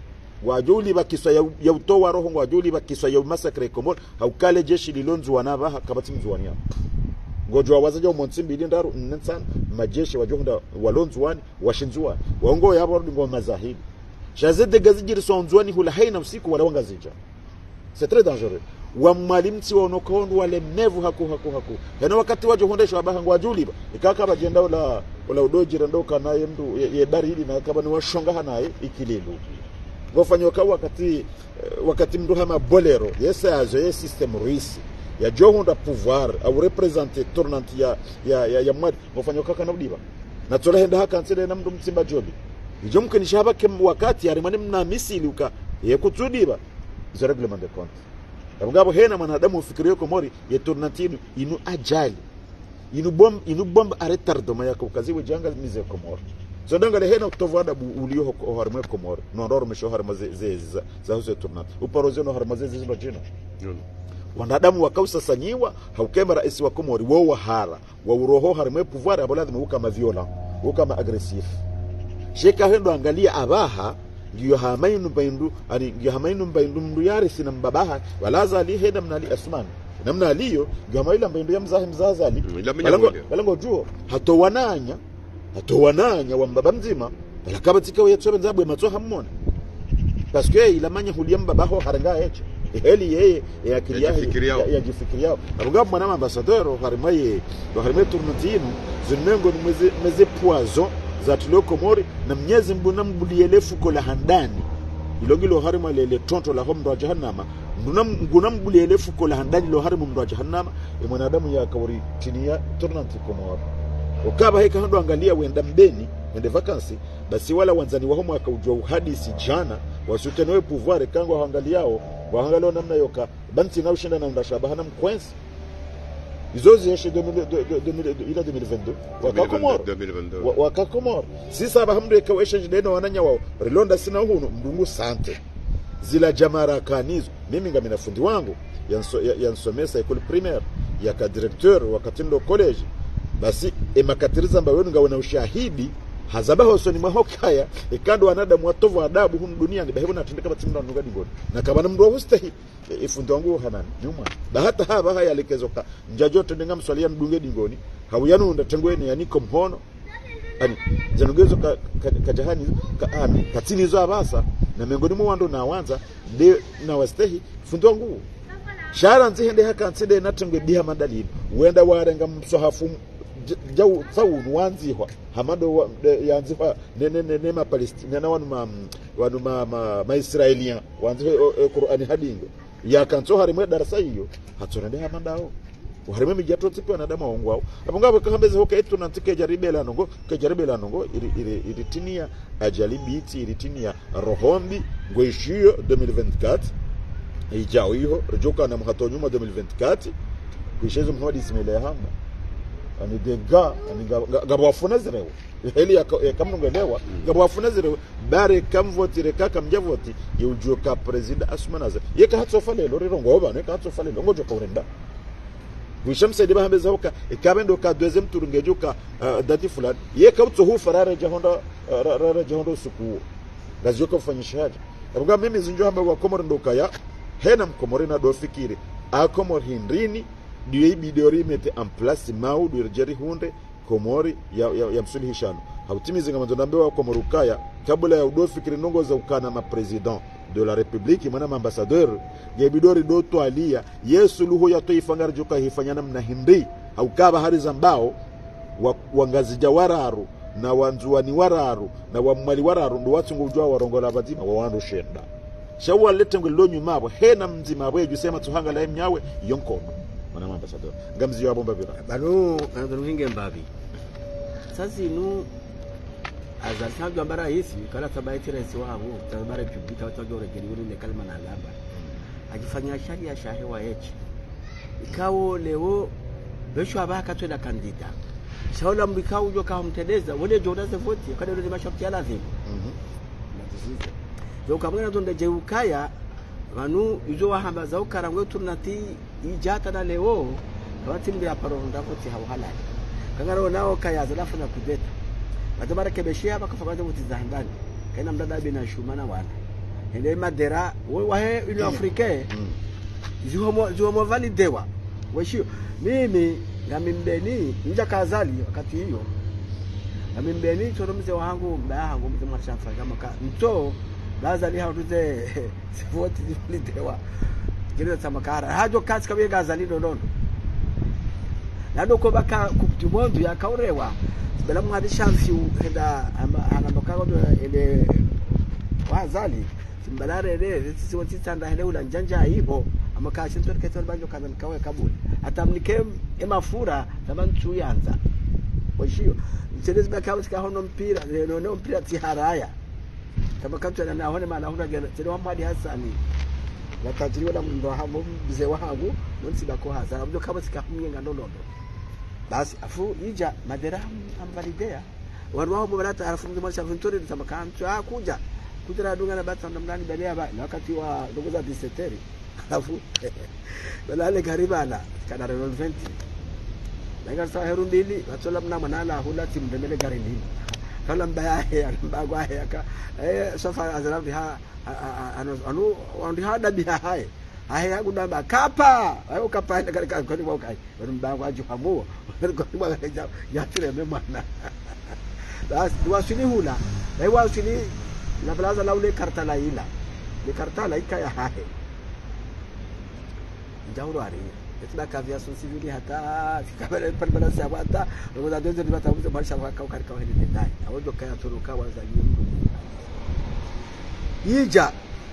C: wajuli bakiswa ya, ya utowa roho wajuli bakiswa ya massacre Komoro haukale jeshi lilonzu wanaba kabati mzwani hapo ngojwa wazaje umonsimbi ndaro nnsan majeshi wajohunda walonzu wani washinzwa waongo yabo ngo mazahidi shazede gazijiri sonzwani hula haina usiku wala wangazija c'est très dangereux wa mwalimti wonokondo wale nevu haku haku haku hena wakati wajohunda shwa baha ngwajuli ikaka bajenda wala wala udojira ndoka naye mdu ye baridi na kaba ni washonga hanaye ikililu ngofanywa kwa wakati wakati mdu hama bolero yesa azo ye system ruisi ya johunda pouvoir au représenter tournante ya ya ya, ya mwadi ngofanywa kaka nabudiba na tola henda haka nsele na mdu msimba jobi ijo mkenishaba kem wakati arimani mna misili uka yekutudiba izo reglement de compte abugabo hena mwanadamu ufikirio Komori ya tournante inu ajali inu bomb inu bomb aretardoma yako kaziwe janga mize Komori so dangale hena kutovada ulio ho harmwe Komori no ndoro misho harma ze za za huzo tournante uparozeno harma ze zino jina wanadamu wakausa sanyiwa haukema rais wa Komori wao wahara wa uroho harmwe pouvoir abo lazima ukama violent ukama aggressive sheka hendo angalia abaha ngiyo hamainu baindu ani ngiyo hamainu baindu mndu yari sina mbabaha walaza ali heda mnali asman namna aliyo ngiyo hamaila baindu ya mzahi mzazali balango balango juo hatowananya hatowananya wa mbaba mzima balakabatika wetsobe nzabwe matso hamona parce que il amanya hulia mbabaho haranga eche heli yeye yakili yake yajifikiriao abugabo mwana ambassadeur harimaye harimaye tournantino zinengo nimeze meze poison za tulio Komori na mnyezi mbuna mbulielefu kola handani ilogilo harima lele tonto la homdo wa jahannama mbuna mbuna mbulielefu kola handani lo harima mdo wa jahannama e mwanadamu ya kawari tinia tournanti Komori ukaba heka hando angalia wenda mbeni wende vacancy basi wala wanzani wa homo akaujua uhadisi jana wasutenewe pouvoir kango hangaliao wahangalao namna yoka banti na ushinda na ndashabahana mkwensi izozi yeshe deux mille vingt-deux waka Komoro waka Komoro sisa bahamdu eka exchange deno wananya wao rilonda sina hunu mdungu sante zila jamara kanizo mimi ngamina fundi wangu yansomesa ekole primaire yaka directeur wakati ndo college basi emakatiriza mbawe ngawana ushahidi hazaba hosoni mahokaya ikando wanadamu watovu adabu hunu dunia ngibahebu natendeka batimda nugadi god na kabana mdu wahustahi ifundi wangu hanani nyuma bahata haba haya lekezoka njajote ndinga mswalia ndunge dingoni hawuyanu ndatengweni yaniko mhono ani zanugezo ka, ka, kajahani ka, ani katini zo abasa na miongoni mwa wando na wanza de na wastehi fundi wangu shara nzihende haka nside natengwe biha mandalini uenda warenga msohafu jau saunu wanzihwa hamado yanzihwa nene nene ma Palestina na wanu ma wanu ma ma, ma Israelian wanzihwa Qur'ani hadingo ya kanso harimwe darasa hiyo hatsonende hamandao harime mijato tsipe na dama wangwao abungabo kahambeze hoka etu nantike jaribela nongo ke jaribela nongo iri iri iri tinia ajali biti iri tinia rohombi ngoishio deux mille vingt-quatre ijao hiyo rejoka na mhato nyuma deux mille vingt-quatre kuishezo mwadi simele hamba ani dega ani gabo wafuna zirewo heli ya kamnongelewa gabo wafuna zirewo bare kamvotire kaka mjavoti yujuka president asmanaze yeka hatsofa lelo rirongo oba ne hatsofa lelo ngojo kaurenda wishamsa de bahambeza hoka ikabendo ka deuxième tour ngejuka uh, dati fulani ye kautso hu farara jahonda uh, rara jahonda suku gazoka kufanyisha haja abuga mimi zinjo hamba wa Komoro ndo kaya hena mkomori na do fikiri a Komor hindrini diye bidori mete en place mau do jeri hunde Komori ya ya, ya msulihishano hautimizi ngama ndambe wa Komoro kaya kabla ya do fikiri nongo za ukana ma president de la République mwana ambassadeur ya bidori do to alia Yesu luho ya to ifangar joka hifanyana mna hindi au kaba hari zambao wa, wangazi jawararu na wanzuani wararu na wamali wararu ndo watu ngujwa warongola bazima wa wandu shenda shawa lete ngelo nyuma abo hena mzima abo yusema tuhanga la mnyawe yonkono mwana ambassadeur ngamzi ya bomba bira
B: banu anadruhinge mbabi sasa inu azalisa jambara hisi kala tabaiti rais wao tabara publika watu wajore geliwili ne kalma na lamba akifanya shari ya shahe wa echi ikawo leo besho abaka twenda kandida shaula mbikao ujo kama mtedeza wale jodaze voti kada ile mashopti ala zimu mhm natisize zo kamwana tonde jeukaya vanu ujo wahamba za ukarangwe tunati ijata na leo watimbe ya paronda voti hawhalali kangaro nao kaya zalafu na kudeta batabara kebeshia bakafanya voti za ndani kaina mdada bina shumana wana ende madera wahe Union Africaine zihomo zihomo validewa washio mimi ngamimbeni nja kazali wakati hiyo ngamimbeni toro mzee wangu mbaya wangu mzee mwashafa kama ka mto bazali hautuze sivoti validewa gere samakara hajo kazi kabe gazali nono nado ko baka kuptumondu yakaurewa bela mwadi shamfi henda anamboka ndo ele wazali simbalare ile sisi wote tanda hele ula njanja hiyo amaka shinto keto banjo kana nikawe kabuli atamnike emafura tabantu yanza washio mchelezi baka usika hono mpira no no mpira tiharaya kama kantu na naone maana huna gana tena Muhammad Hasani wakati wala ndo hapo mzee wangu nonsi bako hasa mjo kama sikakumyenga ndondo basi afu ija madera amvalidea warwao mbarata alafu mmoja mmoja ventori tamakantu ah kuja kuja dunga na bata ndani balea ba wakati wa ndugu za diseteri alafu balale karibana kana revolvent nanga sawa heru mbili watola mna manala hula timdemele gari nini kala mbaya ya mbagwa ya ka eh sofa azalabi ha anu anu wandi hada biha hai hai yangu namba kapa ayo kapa enda katika kwani kwa kai mbagwa juhamu kwa kwa ya tire memana bas dua sini hula dai wa sini la plaza la ule kartala ila ni kartala ikaya hai jauro ari etna kavya sosivili hata fikabele palbala sabata ngoza dozo dibata uzo marsha kwa kwa kwa hili ndai awojo kaya turuka waza yungu yija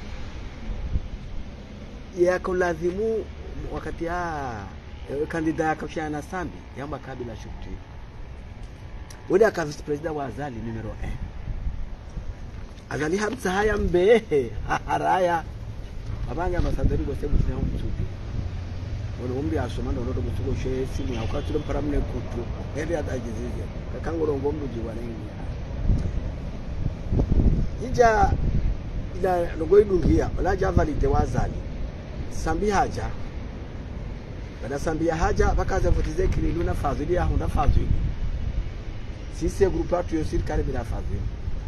B: ya kulazimu wakati ya kandida kafshana sambi yamba kabila shukti wada ka vice president wa Azali numero one Azali hamsa haya mbehe haraya abanga masadari go sebu sina mtuti wono umbi asomanda ndo mutugo she simu ya ukati mpara mne kutu ende atajizize kakangoro ngombu jiwana ija ila logoidungia wala javalite wa Azali sambi haja bana sambi haja bakaza votize kililu na fadhili ya hunda fadhili sisi groupe atu yo sirikali bila fadhili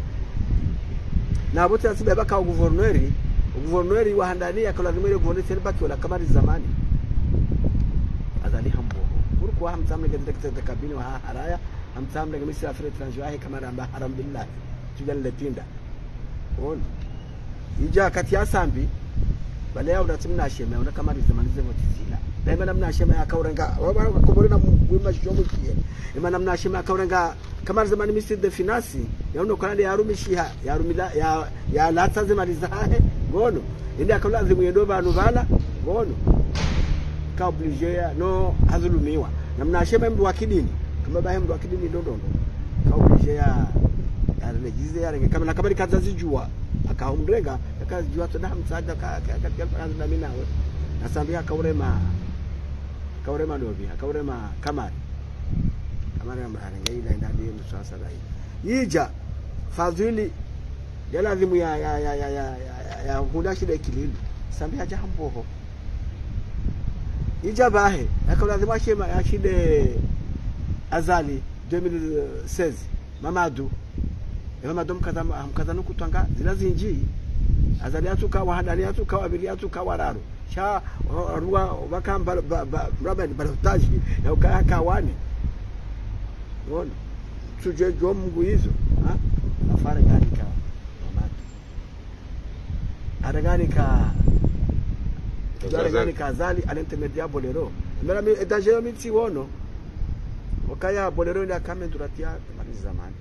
B: na bote asibe baka guverneri guverneri wa handania kala numero guverneri selbaki wala kama zamani Azali hambo kurku hamsamle katika kabini wa haraya hamsamle kama misra afri transwahi kama ramba haram billah tujalle tinda on ija kati ya sambi bale ya unatimna shema una kama zamani zevo tisila daima namna shema ya kaurenga kuborina mwima shomu kie ima namna shema ya kaurenga kama zamani ministre de finance ya uno kanade ya rumishiha ya rumila ya ya lata zamani zahe gono indi akala zimu yendo banu bala gono ka oblige ya no hazulumiwa namna shema mdu wa kidini kama bahe mdu wa kidini ndondo ka oblige ya ya regize ya renge kama nakabali kazazi jua akaumrenga akazijua tuna msaada katika kazi na mimi nawe nasambia kaurema kaurema dobi kaurema kamari kamari mbaranga ila ndani msasa dai yija fadhili ya lazimu ya ya ya ya ya ya hudashi de kililu sambia jambo ijabahe akalazima shema yashide azali deux mille seize Mamadou Mamadou mkaza mkaza nukutanga zinazinji azali atuka wahadani atuka wabili atuka wararu sha ruwa wakamba raba ni balotaji ya ukaka wani ona tuje jomungu hizo ha nafara gani ka Mamadou aragani ka aragani ka azali alintermedia bolero mbona mi etaje miti wono wakaya bolero ni akamenduratia mali zamani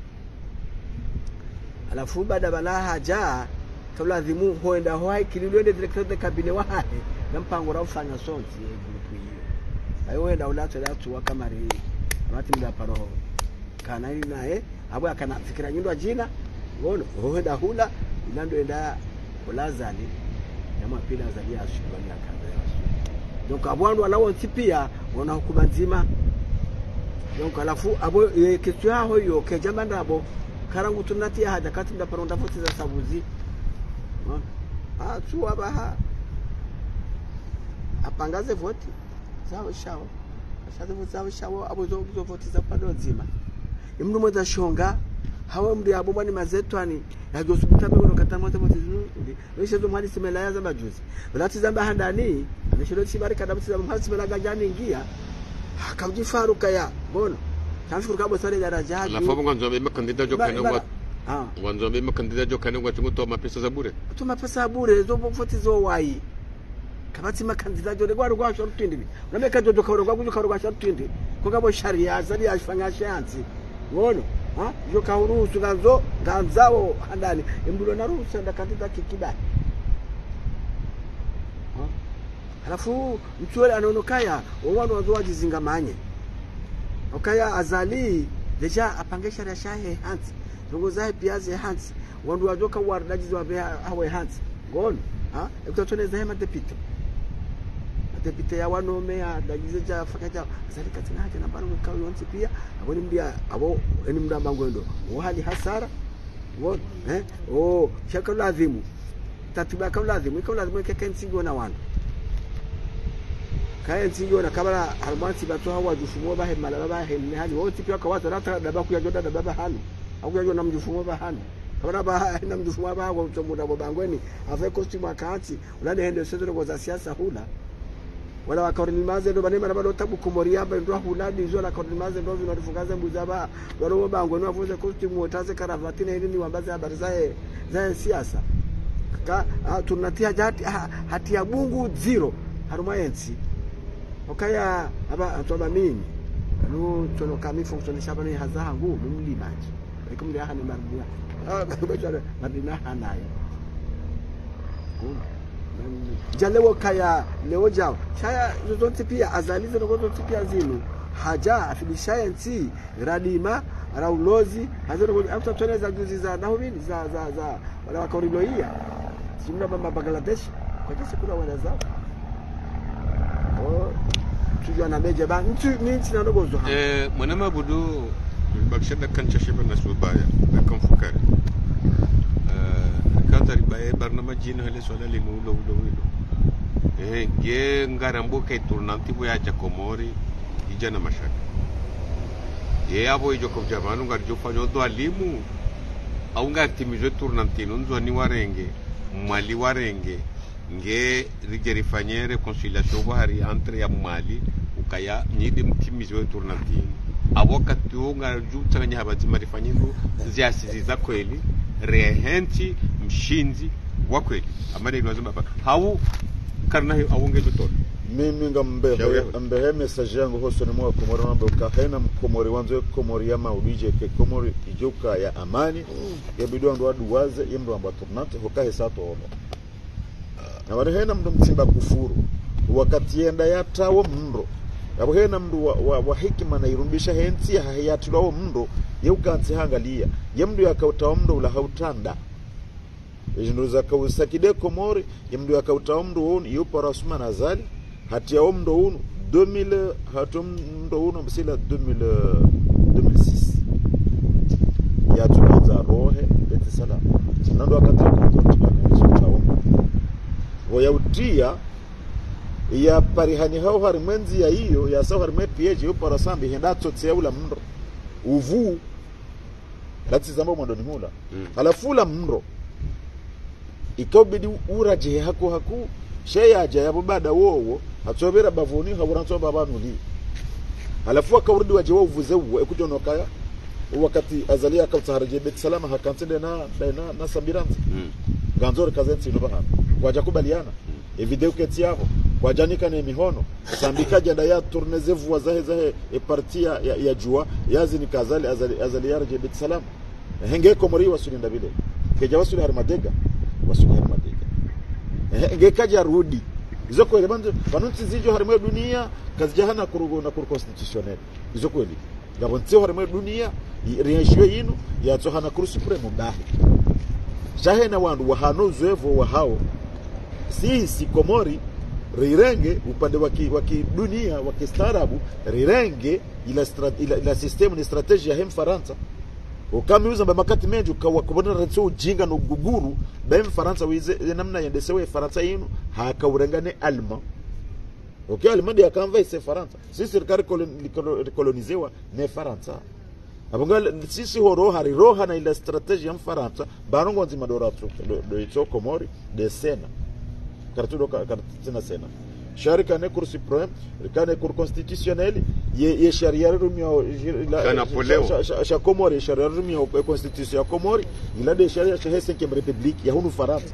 B: alafu baada bala haja tulazimu hoenda hoai kililwende directeur de cabinet wahe na mpango ra ufanya sonti grupu hiyo ayo hoenda ulato latu wakamari amati mda paro kana ili nae abo akana fikira nyindo jina ngono hoenda hula inando enda olazali na mapila azali ashibani akaza donc abwandu alawo tipia wana hukuma nzima donc alafu abo e, kitu yao hiyo kejamba ndabo karangu tunatia haja kati mda paronda voti za sabuzi ah tu abaha apangaze voti zao shao ashaze voti zao shao abo zo zo voti za pado nzima imnu moza shonga hawa mdi abo bani mazetwani yajo subita bego katama za voti ndi nishe zo mali simela ya zamba juzi balati zamba handani anishiro chibarika damu zamba mali simela gajani ingia akamjifaruka ya bona tanshukuru kabo sare daraja
A: la fomu ngonzo be makandida jokane wa ah ngonzo be makandida jokane wa tumuto mapesa za bure
B: to mapesa bure zo voti zo wai kabati makandida jode gwa rugwa sho rutindi unameka jojo ka rugwa gujo ka rugwa sho rutindi ko kabo sharia zali ashfanya shanzi ngono ha jo ka urusu ganzo ganzao handani imbulo na ruhusa ndakandida kikiba alafu mtuele anaonokaya wao wazo wajizingamanye okaya azali deja apangesha ya shahe hansi ndugu zake piaze hansi wandu wajoka wardaji wa hawe hansi ngono ha ekutotone zahema depite depite ya wanome ya dagize ja fakaja azali katina haja na bano mkao yonsi pia aboni mdia abo eni mda mangwendo wahali hasara ngono eh oh shaka lazimu tatiba ka lazimu ka lazimu keke nsingo na wandu kaya nsingo na kabala harmansi batu hawa jufumo bahe malaba bahe ni hali wote pia kwa watu rata daba kuya joda da baba hanu au kuya joda mjufumo ba hanu kabala ba na mjufumo ba kwa mtomuda bobangweni ave costume akati ulane hende sezo kwa za siasa hula wala wakarini maze ndo banema na bado tabu kumoria ba ndo huladi zo la karini maze ndo zinafungaza mbuzaba walo bangweni wavuze costume wotaze karavati na ni wambaze habari zae za siasa ka tunatia jati hati ya bungu zero harumayensi okaya aba atoba mimi anu tono kami function shabani hazaha ngu mumlimaji ikumri hana mardia ah bajara madina hanayo jalewo kaya leo jao shaya zote pia azalize zote pia zinu haja afidishayensi radima raulozi hazero hata toneza juzi za nahumini za za za wala wakoriloia simna baba Bangladesh kwa jinsi kuna wanazao oh tujua na meje ba ntu minti na ndogo zo
A: eh mwana mabudu bakshada kancha sheba na subaya na kamfukari eh kanta ribaye barnamaji no hele swala limu ulo ulo ulo eh ge ngarambo kai turnanti boya ja komori ijana mashaka ye abo ijo ko jamanu ngar jo fa do alimu au ngar timizo turnanti nzo ni warenge mali warenge nge rigeri fanye reconciliation bahari entre ya Mali ukaya nyidi mtimizo turnanti awakati unga juta nya habazi marifanyindo ziasi za kweli rehenti mshinzi wa kweli amani lazima hau karna awunge joto
C: mimi ngambe ambe message yangu hoso ni mwa komori mambo kahena mkomori wanzo komori ya maulije ke komori ijuka ya amani ya bidwa ndo aduwaze yembo amba turnante hokahe sato ono na warehena mndo mtimba kufuru wakati yenda yatawo mndo yabuhena mndu wa, wa, wa hikima na irumbisha hensi ya hayatulawo mndo yeukansi hangalia yemndu yakautawo mndo ula hautanda ejindu zakawusakide komori yemndu yakautawo mndo unu yupo rasuma nazali hati ya mndo unu deux mille hatu mndo unu mbisila deux mille six ya tukanza rohe beti salama nando wakati ya kumtotika na yesu utawo wayautia ya parihani hao harimwenzi ya hiyo ya sawa harimwe pieje yo parasambi henda tsotsea ula mndo uvu lati zamba mwando ni mula mm. Alafu ula mndo ikobidi uraje hako haku sheya aja ya bada wowo atsobera bavoni haburanso babanuli. Alafu akaurudi waje wo uvuze uwe ekujono kaya wakati azalia akataharaje bet salama hakantende na na na sabiranzi mm. Ganzore kazensi no baha kwaja kubaliana mm. E video keti yavo kwa janika na mihono sambika janda ya tournezevu wazahe zahe e partia ya, ya jua yazi ni kazali azali azali yarje bet salama henge komori wasulinda vile keja wasuli harmadega wasuli harmadega henge kaja rudi izo kweli banzo banunti zijo harimo dunia kazijahana kurugo na kuru constitutionnel izo kweli gabonti harimo dunia reaction yinu ya tsohana kuru supreme bahi jahena wandu wahano zevo wa hao si si Komori rirenge upande waki waki dunia waki starabu rirenge ila strat, ila, ila system ni strategia hem Faransa ukamiuza makati menju kwa kubona ratso ujinga no guguru bem Faransa wize namna yendesewe Faransa yinu hakawurengane Alma okay Alma dia kanva ise Faransa si serikali kolonizewa ne Faransa abonga sisi horo hari roha na ila strategia hem Faransa barongo nzima doratu do, do ito Komori de sena kartudo kartina sena sharika ne cour supreme kana cour constitutionnelle ye ye sharia rumio
A: kana poleo
C: sha Komori sharia rumio constitution ya Komori ila de sharia sha cinquième république ya hunu Faransa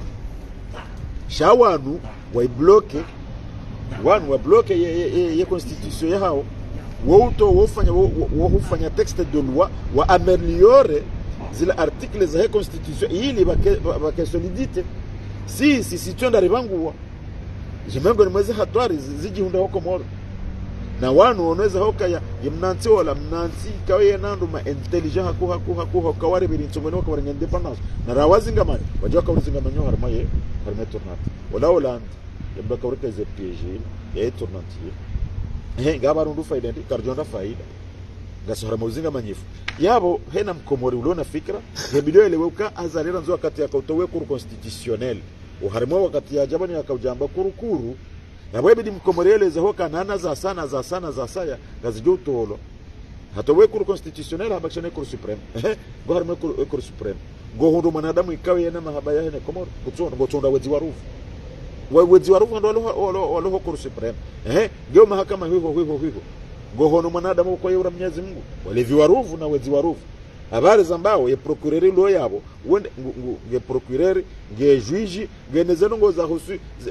C: shawanu wa bloke wanu wa bloke ye, ye, ye constitution ya hao woto wofanya wo hufanya texte de loi wa ameliore zile articles za constitution ili bake solidite si si si twenda ribangu jimengo ni mwezi hatwari zijihunda huko Komori na wanu wanaweza hoka ya mnanti wala mnanti kawe nandu ma intelligent haku haku haku kawari biri nsomeno kwa ngende independence na rawazi ngamani wajua ka uzinga manyo harmaye harme tournant wala wala yamba ka urika ze piege ya tournant eh ngaba rundu faida ndi karjonda faida ngaso harma uzinga manyifu yabo hena Mkomori uliona fikra hebido eleweka azalira nzo wakati akautowe kuru constitutionnel uharimo wakati ya jabani akaujamba kurukuru na bwebidi Mkomori eleze hoka nana za sana za sana za saya gazijo tolo hatowe kuru constitutionnel habakshane kuru supreme eh go harimo kuru, kuru supreme go hundu manadamu ikawe yana mahabaya hene Komori kutsonda gotsonda wezi warufu wezi warufu ndo walo walo kuru supreme eh ndio mahakama hiyo hiyo hiyo gohono manadamu kwa yura Mwenyezi Mungu walevi warufu na wezi warufu habari zambao ye procureur lo yabo wende nge procureur nge juge ngenezeno ngoza husu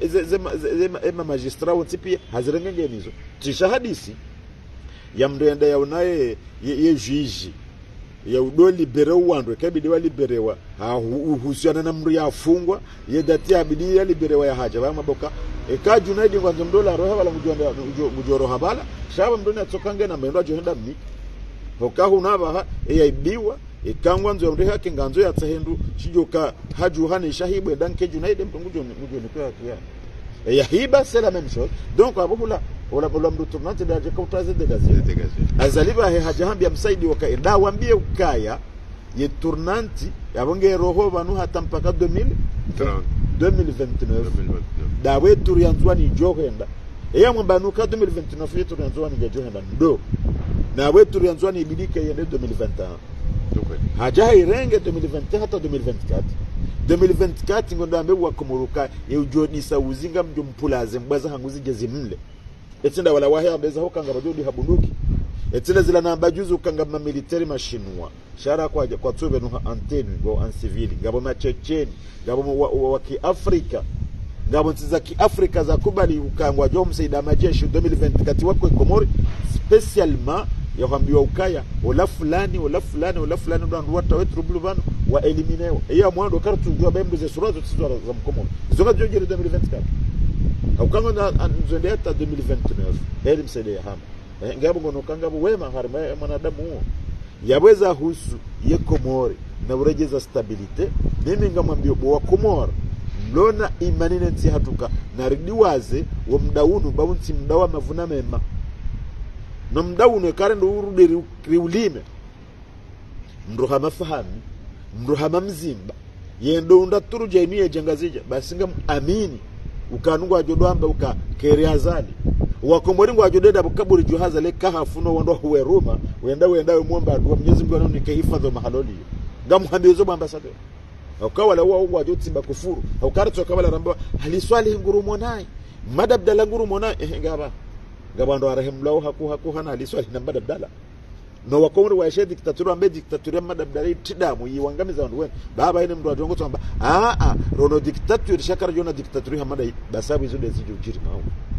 C: ema magistrat wontipi hazirenge ngenizo tisha hadisi ya mndenda ya unaye ye, ye juge ya udo libere wandwe kabidi wa liberewa ha uhusiana na mru ya afungwa ye dati abidi ya liberewa ya haja ba maboka e ka Junaidi ngwanzo mdola roha wala mjonda mjoro habala shaba mdoni atsokange na mendo ajohenda mni hoka hunaba e yaibiwa e kangwa nzo mreha kinganzo ya tsahendu shijoka hajuhane shahibwe danke Junaidi mtungujo mjoni kwa kia e yahiba c'est la même chose donc abula wala wala mdu tournante daje ka utaze de gazi azaliba he hajahambia msaidi wakaenda waambie ukaya ye tournante yabonge roho banu hata mpaka deux mille vingt-neuf dawe turianzwa ni johenda eya mbanuka deux mille vingt-neuf yetu turianzwa ni johenda ndo na we turianzwa ni bidika yende deux mille vingt et un okay. Haja irenge deux mille vingt hata deux mille vingt-quatre deux mille vingt-quatre ngondo ambe wa Komoruka ye ujodi sa uzinga mjo mpulaze mbaza hanguzi gezi mle etenda wala wahe ambeza hokanga bajodi habunduki etenda zila namba juzu kanga ma military mashinwa shara kwa kwa tsobe no antenne go en civil ngabo ma Checheni ngabo wa, wa ki Afrika ngabo ntiza ki Afrika za kubali ukangwa jo msaida majeshi deux mille vingt-quatre wako Komori spécialement ya kwambiwa ukaya ola fulani ola fulani ola fulani ndo watu wetu rubulubano wa eliminewa ya mwando kartu ndio bembe ze surazo tsizwa za Mkomori zonga jojere deux mille vingt-quatre haukanga na nzende hata deux mille vingt-neuf heri msede hama ngabo ngono kanga wema harima mwanadamu huo yaweza husu ye Komori na urejeza stabilite mimi ngamwambia wa Komori mlona imanine nti hatuka na ridiwaze wa mdaunu baunti mdawa mavuna mema na mdaunu kare ndo urudi riulime mruha mafahamu mruha mamzimba yendo unda turu jaimia jangazija basi ngam amini ukanungu ajodoamba uka keriazali wakomoringo ajodeda bukaburi juhaza le kahafuno wando huweruma wenda wenda muomba dua Mwenyezi Mungu anoni kehifadhi mahaloli ngamuhambizo ambassador ukawa la wao wajotsimba kufuru ukarto kabala ramba haliswali ngurumo naye madabdala ngurumo naye ngaba ngaba ndo arahimlau haku haku hana haliswali na madabdala no wakomri wa shedi diktatura ambe diktatura madabdala tidamu yiwangamiza wandu wenu baba ine mndu ajongo tsamba a a rono diktatura shakara jona diktatura hamada basabu izo dezi jujiri mawo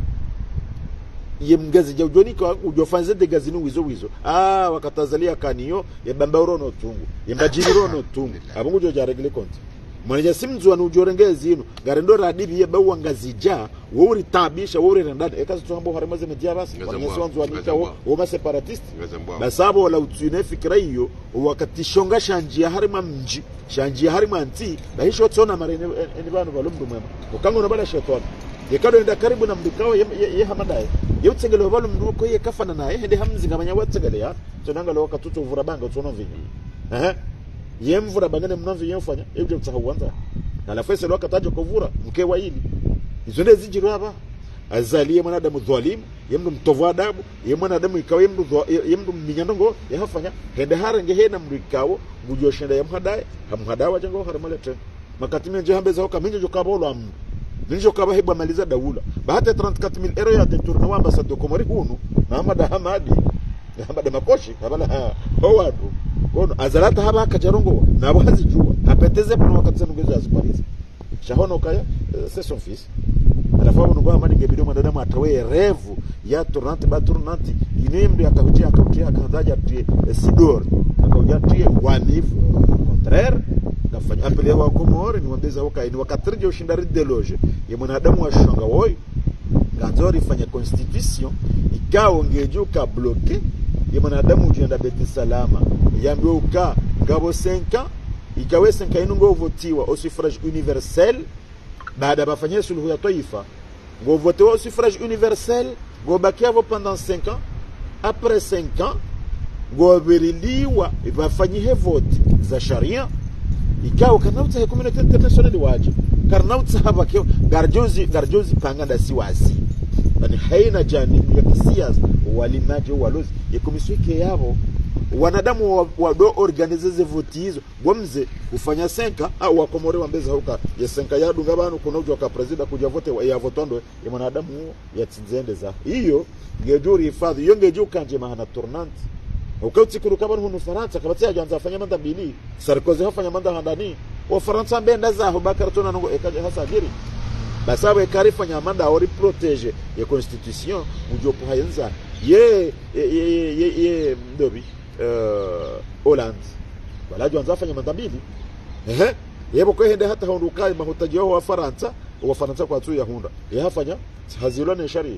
C: yemgazi jawjoni kwa ujofanze de gazini wizo wizo ah wakatazalia kaniyo yebamba urono tungu yembajini rono tungu abungu joja regle konti mwenye simzu anu jorengezi ino garendo radibi yeba wangazija wori tabisha wori rendada ekazi tuambo haramaze media basi mwenye wanzu wanika wo ma separatist basabo wala utsune fikira hiyo wakati shonga shanjia harima mji shanjia harima anti bahisho tsona marene ni banu balumdu mwema ukango na bala shetani yekado enda karibu na mdikao ye, ye, ye hamadaye yeutsengelo balu mnduko ye kafana naye hende hamzi ngamanya watsengele ya tonanga lo wakatuto uvura banga tsono vinyi eh yemvura bangane mnanvi yemfanya ebyo tsahawanza na la fese lo katajo kuvura mke wa hili izonde zijiro hapa azalie mwanadamu dhalim yemdu mtovu adabu yemwanadamu ikawa yemdu yemdu minyandongo yahafanya hende harenge hena mrikao gujoshenda yamhadaye hamhadawa jango haramalete makatime nje hambeza hoka minjo jokabolo am Ninjo kaba heba maliza daula. Bahata trente quatre mille euro ya tourna wa ambassadeur Komori hunu. Na Hamada Hamadi. Na Hamada Makoshi. Habala hawadu. Kono azalata haba akajarongo. Na abazi jua. Apeteze puno wakati sa nungezo azipariza. Shahono kaya, c'est son fils. Alafabu nungo hamani ngebido mwadadamu atawe revu. Ya tournante ba tournante. Ine mdu akautia akautia akazaja atuye sidor. Akautia atuye wanifu. Contraire. Nafanya apele wa Komori ni wambeza waka ni wakatrije ushindari deloge ya mwanadamu wa shanga woi ganzori fanya constitution ikao ngejuka bloke ya mwanadamu ujenda beti salama yambiwe uka ngabo cinq ikawe cinq inungo votiwa au suffrage universel baada bafanya suluhu ya taifa ngo votewa au suffrage universel ngo bakiavo pendant cinq ans après cinq ans ngo beriliwa bafanyie vote za sharia ikao kanauta ya community international waje karnauta haba kio garjozi garjozi panganda siwasi yani haina jani ya kisiasa walimaji walozi ya komiswike yabo wanadamu wa, wa do organize ze vote hizo gomze kufanya cinq au wakomore wambeza huka ya cinq ya dunga banu kuna ujwa ka president kuja vote ya votondo ya wanadamu ya tsinzende za hiyo ngejuri hifadhi hiyo ngeju kanje mahana tournante ukauti kurukabana hunu Faransa kabati ajanza afanya manda mbili Sarkozy hafanya manda handani wa Faransa mbenda zaho bakartona nungo ekaje hasa giri basabu ekarifa nyamanda ori protege ya constitution ujopo hayenza ye ye ye ye, ye ndobi uh, Holland wala ajanza afanya manda mbili ehe yebo kwa hende hata hundukai mahutaji wa Faransa wa Faransa kwa tu ya hunda ye hafanya hazilone sharia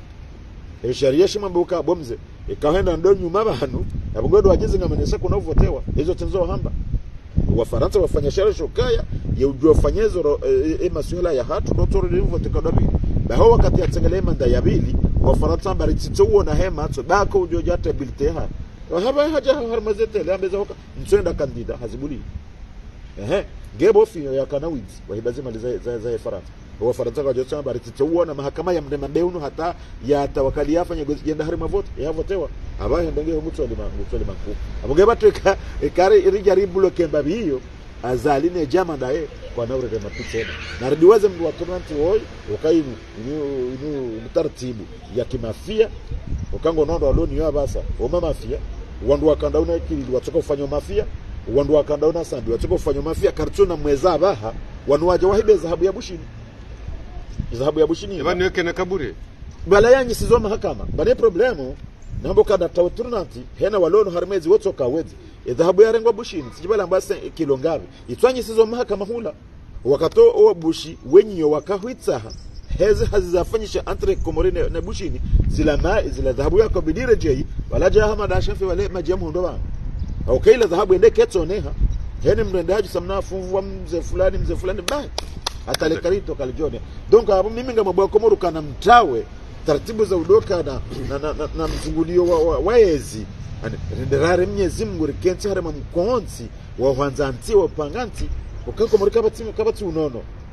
C: e sharia shimambuka bomze ikahenda ndo nyuma banu abungodo wagize ngamenesa kuna uvotewa hizo tenzo hamba wa Faransa wafanya sharia shokaya ya ujofanyezo e, e masuala ya hatu dotoro livote kadabi baho wakati atsengele manda ya bili wa Faransa baritito na hema to bako ujoja stability ha haba haja harmazete lambeza hoka mtsenda kandida hazibuli ehe ngebo fio ya kanawid wahibazi maliza za, za Faransa wa Faransa kwa jotsa baritito na mahakama ya mdema mbeuno hata ya tawakali yafanya yenda harima vote ya votewa abaye ndenge mutso lima mutso lima ku abuge bateka ekare irijari bloke mbabi hiyo azaline jama dae kwa naure de mapitena na rediwaze mdu wa tournante woi ukainu inu inu taratibu ya kimafia ukango nondo aloni ya basa o mafia wandu wakandauna kili watoka kufanya mafia wandu wakandauna sambi watoka kufanya mafia kartuna mweza baha wanu waje wahibe dhahabu ya bushini dhahabu ya bushini
A: yabani yake na kaburi
C: bala yanyi sizo mahakama bale problemu nambo kada tawturnanti hena walono harmezi wotoka wedi dhahabu ya rengo bushini sijibala mbasa kilo ngabi itwanyi sizo mahakama hula wakato o bushi wenyo wakahwitsaha hezi hazizafanyisha entre Komori na bushini zila ma zila dhahabu ya kabidire jei wala jaha madashafi wale majamu ndo bana au kaila dhahabu ende ketsoneha hene mrendaji samna fuvu mze fulani mze fulani ba atale karito kalijone donc hapo mimi ngamabwa Komoro kana mtawe taratibu za udoka na na, na, na, na mzungulio wa, wa, waezi nderare mnyezi mnguri kenzi harema mkonzi wa wanzanti wa panganti ukanko Komoro kabati kabati unono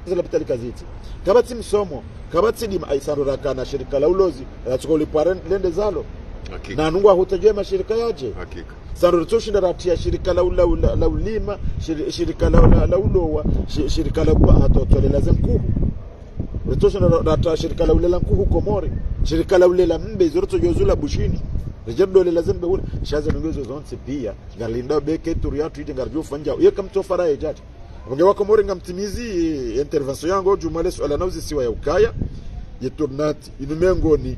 C: zala pitali kaziti kabati msomo kabati di aisarura kana shirika la ulozi atsuko lipare lende zalo
A: hakika
C: na nungwa hutajua mashirika yaje
A: hakika
C: sando tushinda ratia shirika la ula la ulima shirika la la ulowa shirika la hato tole lazim kuhu tushinda ratia shirika la ula kuhu Komori shirika la ula mbe zoroto jozula bushini rejado le lazim behul shaza nungezo zonse pia ngalinda beke turia tuite ngarjo fanja ye kamto fara ejaji wangewa Komori ngamtimizi intervention yango jumale swala nauzi siwa ya ukaya yeturnati inumengoni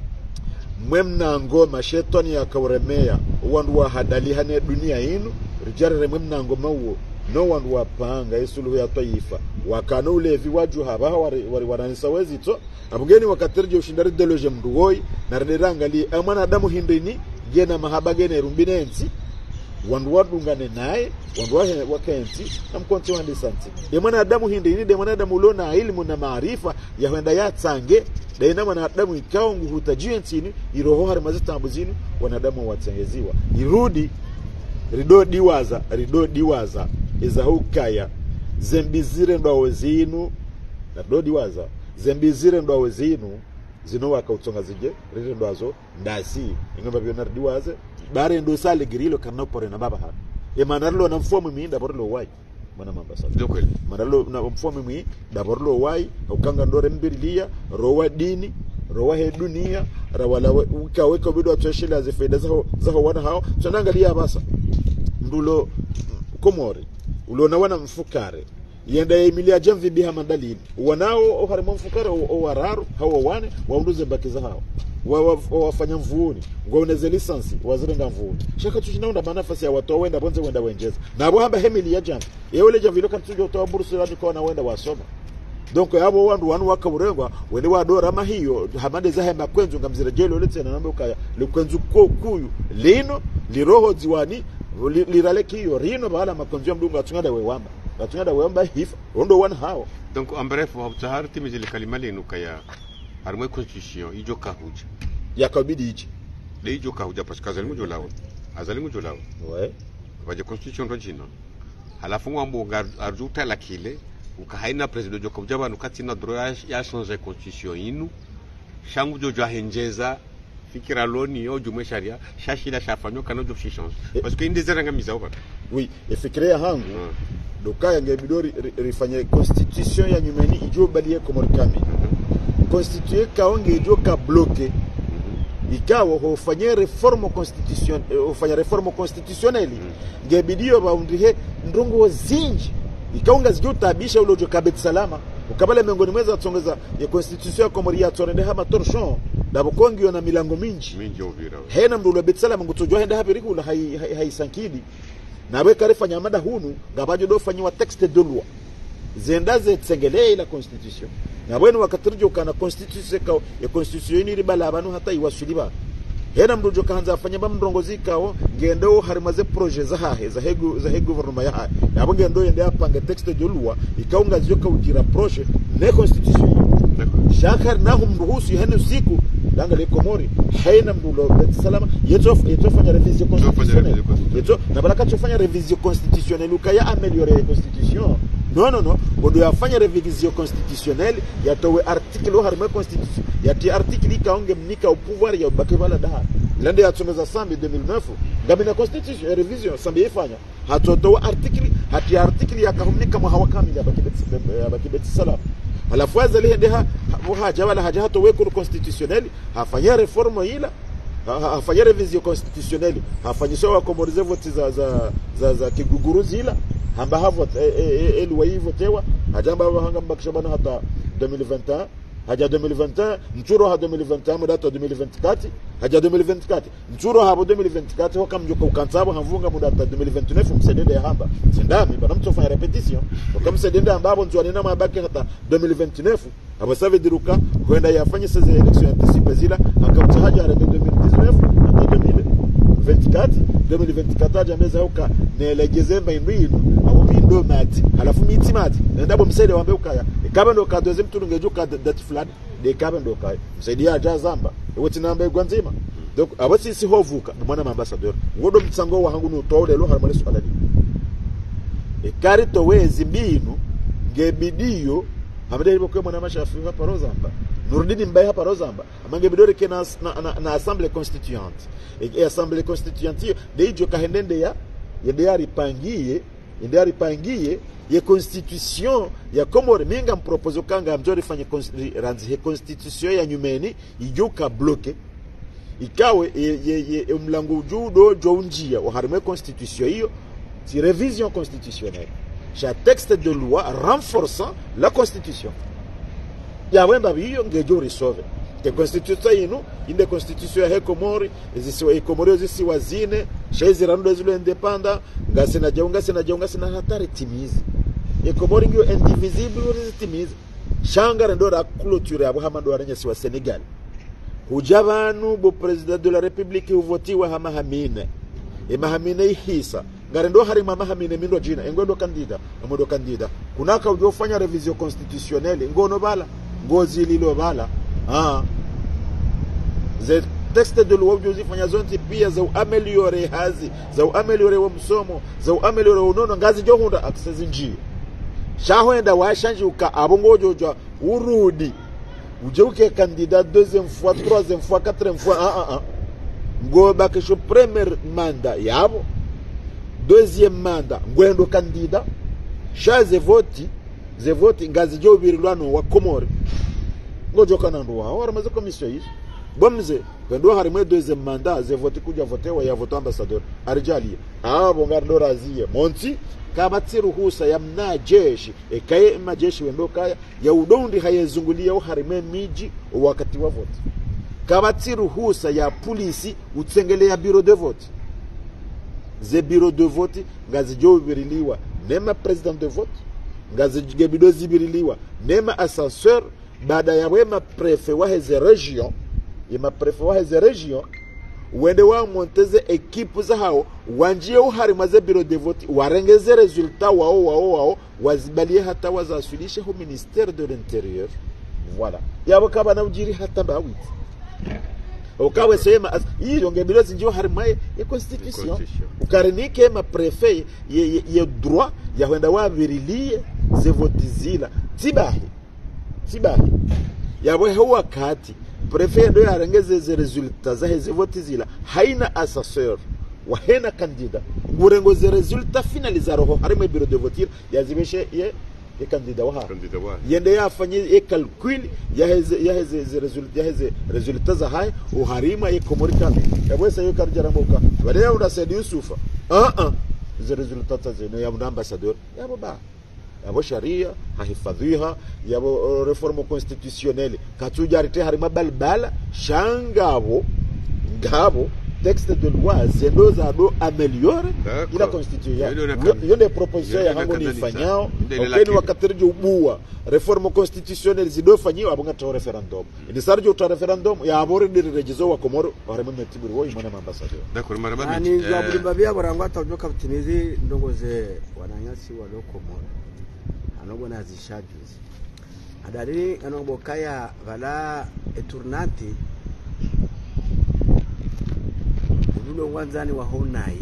C: mwemna ngoma shetani yakawremea wandu wa hadali hane dunia inu rijarere mwemna ngoma uo no wandu wa panga isuluhu ya taifa wakano ulevi waju haba wari wari waranisa wezito abugeni wakaterje ushindari deloje mduwoi na renderanga li amana adamu hindini gena mahaba gene rumbinensi wandu wadungane naye wandu wahe wakensi na mkonti wandi santi demana adamu hindini demana adamu lona ilmu na maarifa ya huenda ya tsange daina wanadamu ikao nguhutajia ntini iroho harimazita ambuzini wanadamu watsengeziwa irudi rido diwaza rido diwaza izahukaya zembizire ndo awezinu na rido diwaza zembizire ndo awezinu zino wakautsonga zije rire ndo azo ndasi ingomba bionari diwaze bare ndo sale girilo kanopore na baba hapa emanarlo na mfomu mi ndaborlo wai mana mamba safi
A: dokweli
C: manalo na mfomu mi ndaborlo wai ukanga ndore mbirilia rowa dini rowa he dunia rawala ukaweka bido atweshela ze faida zao zao wana hao tunaangalia basa ndulo Komori ulona wana mfukare yenda emilia jamvi biha mandalini wanao o harimo mfukare o wararu hao wane waunduze bakiza hao wa wafanya mvuoni ngone lisansi wazirenga mvuoni shaka tushinaunda manafasi ya watu wenda bonze wenda wenjeza na abo hamba hemili ya jamvi yewele jamvi loka tujo to bursu la kwa na wenda wasoma donc yabo wandu wanu wakaburengwa wende wadora mahiyo hamande za hemba kwenzu ngamzira jelo letse na nambe ukaya lekwenzu ko kuyu lino liroho ziwani liraleki yo rino bala makonzo mdunga tungada wewamba tungada wewamba hifa ondo wan hao
A: donc en bref wa tahar timizile kalima lenu kaya armwe constitution ijo kahuja
C: yakabidi ichi
A: de ijo kahuja parce que azali mujo lawo azali mujo lawo
C: ouais
A: baje constitution rojino halafu ngwambo arjuta la kile ukahaina president jo kahuja banu katina droit ya changer constitution inu shangu jo jahenjeza fikira loni yo jume sharia shashila shafanyo kanojo change parce que indezera ngamiza oba
C: oui efikira hangu dokaya ngebidori rifanye constitution ya nyumeni ijo balie komorikami constituer kaonge ijo ka bloquer ikawo hofanye reforme constitution hofanye reforme constitutionnelle ngebidio baundihe ndongo zinji ikaonga zijo tabisha ulojo kabet salama ukabale mengoni mweza tsongeza ya constitution ya Komoria tsonende hama torchon dabo kongi na milango minji
A: minji ovira
C: hena mdulo betsala mungutujwa henda hapi rikula hai hai, hai sankidi na we karifanya mada hunu ngabajo do fanywa texte de loi zendaze tsengele ila constitution na bwenu wakatirjo kana constitution ka ya constitution ni ribala abantu hata iwasuliba hena mdujo kanza afanya bamndongozi kawo ngendo harimaze projet za hahe za hegu za hegu gouvernement ya yabo ngendo yende apanga texte de loi ikaunga zyoka ujira projet ne constitution shakar nahum ruhusu henu siku danga le Komori haina mdulo bet salama yeto yeto fanya revision constitutionnelle yeto na baraka tufanya revision constitutionnelle ukaya améliorer constitution non non non bodo yafanya revision constitutionnelle yatowe article harma constitution yati article kaonge mnika au pouvoir ya bakebala da lende yatsomeza sambi deux mille neuf ngamina constitution revision sambi ifanya hatotowa article hati article yakahumnika muhawakamili ya bakibet ya bakibet salam alafu azali hendeha haja wala haja hato weko constitutionnel hafanya reforme ila hafanya revision constitutionnelle hafanya sawa komorize vote za za za, za kiguguruzi ila hamba havo elwa hivyo tewa hajamba hanga mbakishabana hata deux mille vingt et un haja deux mille vingt et un mchuro ha deux mille vingt et un muda to deux mille vingt-quatre haja deux mille vingt-quatre mchuro ha deux mille vingt-quatre hoka mjoko ukansabo havunga muda ta deux mille vingt-neuf msedende hamba sindami bana mtofanya repetition kama msedende ambabo nzwa nina mabaki hata deux mille vingt-neuf abasave diruka kwenda yafanye sasa election anticipe zila akamta haja ya deux mille dix-neuf hata deux mille vingt-quatre deux mille vingt-quatre haja meza hoka nelegeze mbinu abo bindo mati halafu miti mati ndabo msede wambe ukaya ikaba ndo ka deuxième tour ngejuka that flood de ikaba ndo kai msaidia aja zamba wote namba gwanzima donc abasi si hovuka mwana ambassadeur ngodo mtsango wa hangu no tole lo harmonisu alani e kari to wezi mbinu ngebidio hamdai bokwe mwana mashafi hapa Rozamba Nurdini Mbaye hapa Rozamba amange bidore ke na na, na, na assemblée constituante e, e assemblée constituante de ijo kahendende ya ya diari pangie ya diari pangie ya constitution ya Komori minga mpropose kanga mjori fanye ranzi constitution ya nyumeni ijuka bloke ikawe ye, ye, ye, mlango judo jo njia uharime constitution hiyo si révision constitutionnelle chaque texte de loi renforçant la constitution ya wemba biyo ngejo resolve ke constitution ino inde constitution ya Komori ezisiwa Komori ezisi wazine shezi rando ezilo independa ngase na jaunga sina jaunga sina hatari timizi e Komori ngio indivisible timizi shanga ndo ra clôture abo hamando aranyasi wa Senegal hujabanu bo president de la république uvotiwa hama hamine e mahamine ihisa ngarendo harima mahamine mindo jina engwendo kandida amodo kandida kunaka ujofanya revision constitutionnelle ngono bala ngozi lilo bala ah ze texte de loi ujofanya zonti pia za ameliore hazi za ameliore wa msomo za ameliore unono ngazi johunda access njio shahoenda washanji uka abongojojo urudi ujeuke candidat deuxième fois troisième fois quatrième fois ah ah ah ngo bakisho premier mandat yabo deuxième mandat ngwendo candidat shaze voti ze voti ngazi jo birilwano wa Komori ngojo kana ndo wa ora maze commission hizo bomze ngendo harimo deuxième mandat ze voti kuja votewa ya voto ambassadeur arjali ah bonga ndo razie monti kama tiruhusa ya mnajeshi ekaye majeshi wendo kaya ya udondi hayezungulia uharime miji wakati wa vote kama tiruhusa ya polisi utsengelea bureau de vote ze bureau de vote ngazi jo biriliwa nema president de vote ngazi gebido zibiriliwa nema assesseur baada ya wema prefet wa heze region yema prefet wa heze region wende wa monteze equipe za hao wanjie uharima ze bureau de vote warengeze resultat wao wao wao wazibalie hata wazasulishe ho ministère de l'intérieur voilà yabo kaba na ujiri hata bawiti ukawe sema hiyo ngebilo zinjio harima ya constitution ukarinike ma prefet ye, ye, ye droit ya wenda wa virilie ze vote zila tibahi tibahi yabo huwa kati prefet ndo yarengeze ze resultats za ze vote zila haina assesseur wa haina candidat ngurengo ze resultats finaliza roho harima bureau de vote yazimeshe ye e candidat wa yende yafanye e calcul ya heze ya heze ze resultats ya heze resultats za hai o harima e Komori kame yabo sayo karjara moka wale ya una Said Yusufa ah ah ze resultats za ya mna ambassadeur yabo ba yabo sharia hahifadhiha yabo reforme constitutionnelle katujarite harima balbala shangabo ngabo texte de loi zendo za do améliorer ila constitution yo des propositions ya hango ni fanyao okeni wakatirije ubua reforme constitutionnelle zido fanyiwa abunga to referendum ni sarjo to referendum ya abore de rejizo wa Komoro wareme metiburi wo imana ambassadeur
A: d'accord marabami
B: ani zaburi babia borangwa tajoka kutimizi ndongoze wananyasi wa do Komoro anogo na zishajuzi adari anobokaya vala eturnanti ulo wanzani wa honai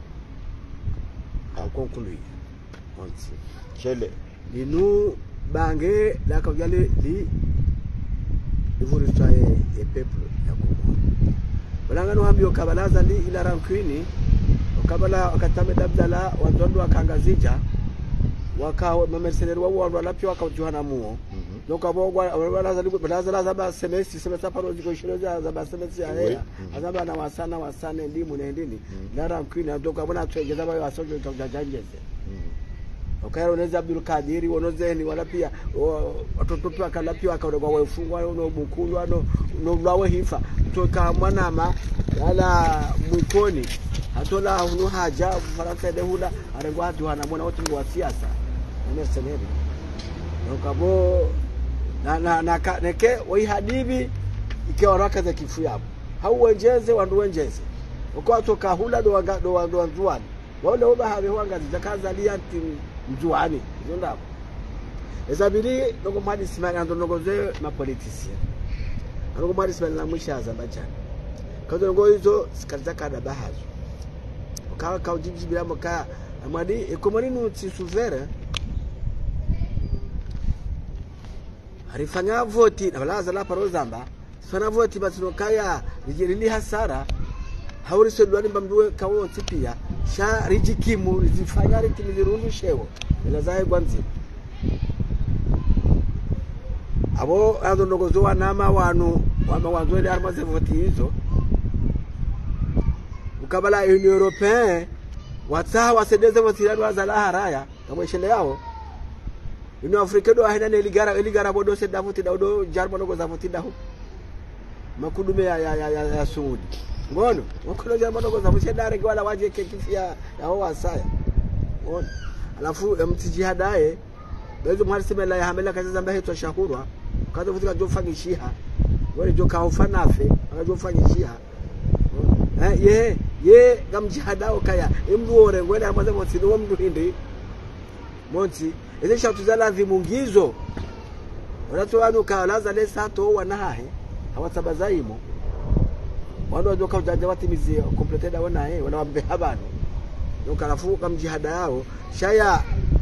B: au conclure onti
C: chele
B: dinu bange la kawjale li ivoritwaye e peuple ya Komoro balanga no hambio kabalaza li ila rankini okabala akatame dabdala wandondo akangazija wakawa mamercenaire wa wa lapyo akajuhana muo donc abogwa abalaza li balaza za ba semesi semesa parozi ko shiroza za ba semesi ya hea azaba na wasana wasane ndimu na ndini na rankini donc abona twegeza bayo asojo tujajangeze okaero unaweza Abdul Kadiri wonozeni wala pia watoto pia kalapio akaonekwa wafungwa no bukulwa no no lawe hifa toka mwanama wala mukoni hatola hunu haja faransa de hula arengwa watu wanamwona wote wa siasa mercenaire nokabo na na na neke wai hadibi ikiwa raka za kifu yapo hau wenjeze wandu wenjeze uko toka hula do do wandu wanzuani wale oba habe wanga zakaza lianti mjuani ndio ezabiri noko madi simani ando nogoze ma politicien noko madi simani la mwisha Azerbaijan kazo ngo hizo sikalza kada bahazo ukawa ka ujiji bila maka amadi ekomori no tsi souverain alifanya voti na balaza la parozamba fana voti batino kaya rijili hasara hauri sedwani mbamduwe kawo tipia sha rijikimu rizifanya ritimi zirundu shewo ila zae gwanzi abo ando nogozo wanama wanu wama wanzo ile arma ze voti hizo ukabala Union Européen watsaha wasedeze voti ya wazala haraya kama shele yao Union Africaine do ahina ne ligara ligara bodo se davuti dawdo jarmo nogo zavuti dahu makudume ya ya ya, ya Saudi ngono wakono jarmo nogo zavuti dare wala waje kekisi ya ya ho wasaya ngono alafu mtijihadae bezo mwariseme la ya hamela kaza zamba heto shahurwa kaza vutika jofanya shiha wale joka hofanafe akajofanya shiha eh ye ye gamjihadao kaya imduore ngwele amaze motsi no mdu hindi monti eze shatuzala vimungizo watu wanu kalaza lesa to wanahe hawatabazaimo wanu wajoka ujaja watimizi complete da wana eh wana wambe habano nokalafu kamjihada yao shaya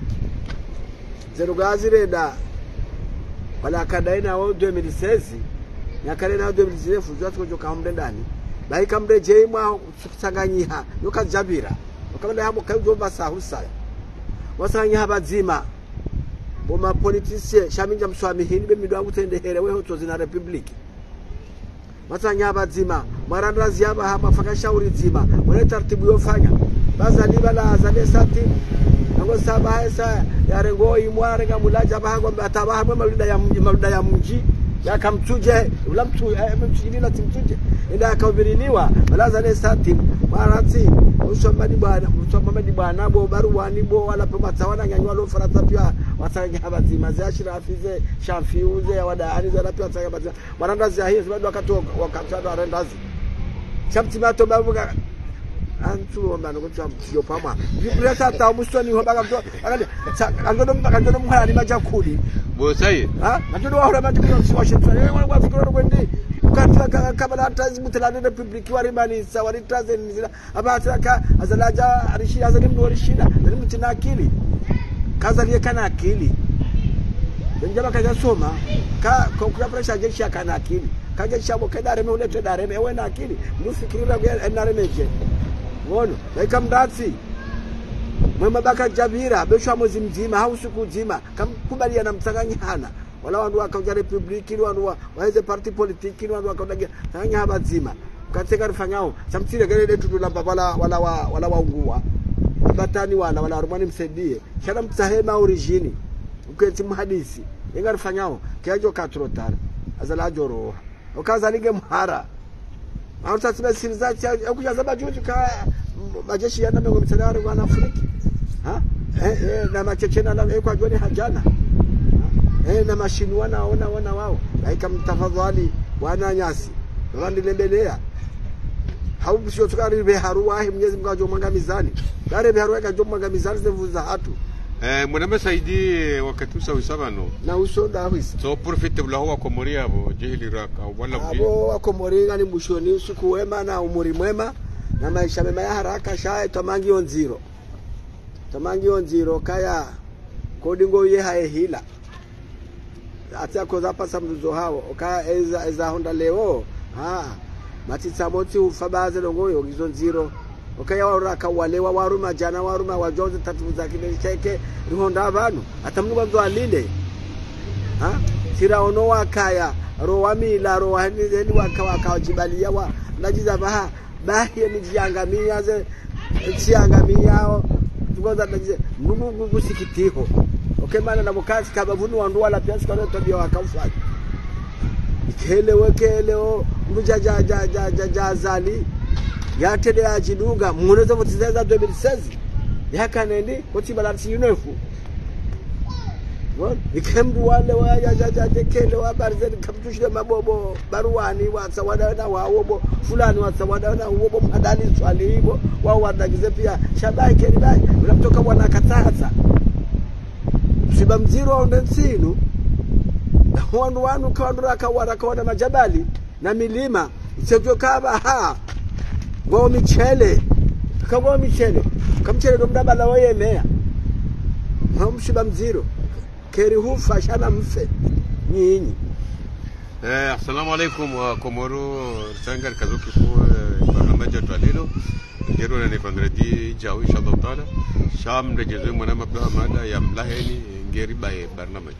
B: zerugazi reda wala kadaina wa deux mille seize nyakale na deux mille dix-neuf zatu kujoka hambe ndani bai kamre jeima kusanganyiha nokajabira ukamenda hamo kajo basa husaya wasanganyiha bazima boma politician shaminja mswami hini be midwa gutende herewe hoto zina republic wasanganyiha bazima marandazi yaba hama faka shauri zima wale taratibu yofanya baza libala azale sati ngo saba esa yarengo imware ngamulaja bahango atabaha maluda ya mji maluda ya mji yakamtuje ulamtu mtujini na timtuje enda akabiriniwa balaza le sati marati usomadi bwana usomadi bwana bo baruwani bo wala pema tawana nyanywa lo farata pia watanga habati mazashira afize shafiuze wadaani za pia watanga habati marandazi ya hizo bado wakatoka wakatado arendazi chamtimato babuga antu wamano kuchwa mtio pama vibreta ta musoni hobaga mto akali angodo angodo mhali majakuli
A: bosai
B: ha angodo wahora majakuli Washington wewe wana fikira kwende ukataka kabla tazi mutelane republic warimani sawari tazi nzira abataka azalaja arishi azali mdori shida ni mtina akili kazalie kana akili njaba kaja soma ka kwa pressure jeshi kana akili kaja shabo kedare me ulete dare me wewe na akili mfikiria kwa naremeje ngono like mdatsi mwema baka jabira besho mwezi mzima hausiku mzima kamkubalia na msanganyana wala wandu wakaja republiki wandu waweze party politiki wandu wakaja tanganya habazima kateka rifanyao samtile gele tutulamba wala wala wala waungua batani wala wala rumani msaidie shana mtahema origini uketi mhadisi ingarifanyao kiajo katrotar azala joro ukazalige mhara au tasema sirizachi akujaza juju ka majeshi yana mengo mtandao wa Afrika ha eh, eh na machechena na kwa joni hajana eh na mashini wanaona wana wao laika mtafadhali wana nyasi wandilendelea haubu sio tukari be haruwahi Mwenyezi Mungu ajomanga mizani gare be haruwahi ajomanga mizani zevuza hatu
A: eh mwanama saidi wakati usawisabano
B: na usonda hwisi
A: so profite blahu wa Komori abo jehili raka wala bwi
B: abo wa Komori ngani mbushoni usiku wema na umuri mwema na maisha mema ya haraka shae tamangi onziro tamangi onziro kaya kodingo ye hae hila atia koza pasa mduzo hao kaya eza eza honda leo ha matitsa moti ufabaze longoyo gizo nziro okaya waraka walewa waruma jana waruma wajoze tatu za kile cheke honda abantu atamnuba mzo alinde ha sira ono wakaya rowami la rowani zeni wakawa kawajibalia wa najiza baha bahi ni jiangamia ze jiangamia tugoza najize mungu gusikitiho okemana na mukasi kabavunu wandu wala pia sikalo tabia wakamfanya ikelewe keleo mujaja ja ja ja ja zali yatede ajiduga muneza mutizeza deux mille seize yakaneni kotibalansi yunefu won ikemdu wale wa ya ja ja kele wa barzeni kamtushile mabobo baruani wa sawada na waobo fulani wa sawada na uobo mhadani swali hivyo wao wadagize pia shabai kelibai unamtoka bwana katasa siba mziro ndensinu wandu wanu kawadura kawara kawada majabali na milima sio kaba ha ngo michele kago michele kamchele ndo mdabala wayemea hamshiba mziro keri hufa shana mfe nyinyi.
A: Eh, assalamu alaikum wa Komoro sangar kazuki fu barnamij twalilo ngero na vendredi jao inshallah taala sham rejezo mwana mabda mada ya mlaheni ngeri bae barnamij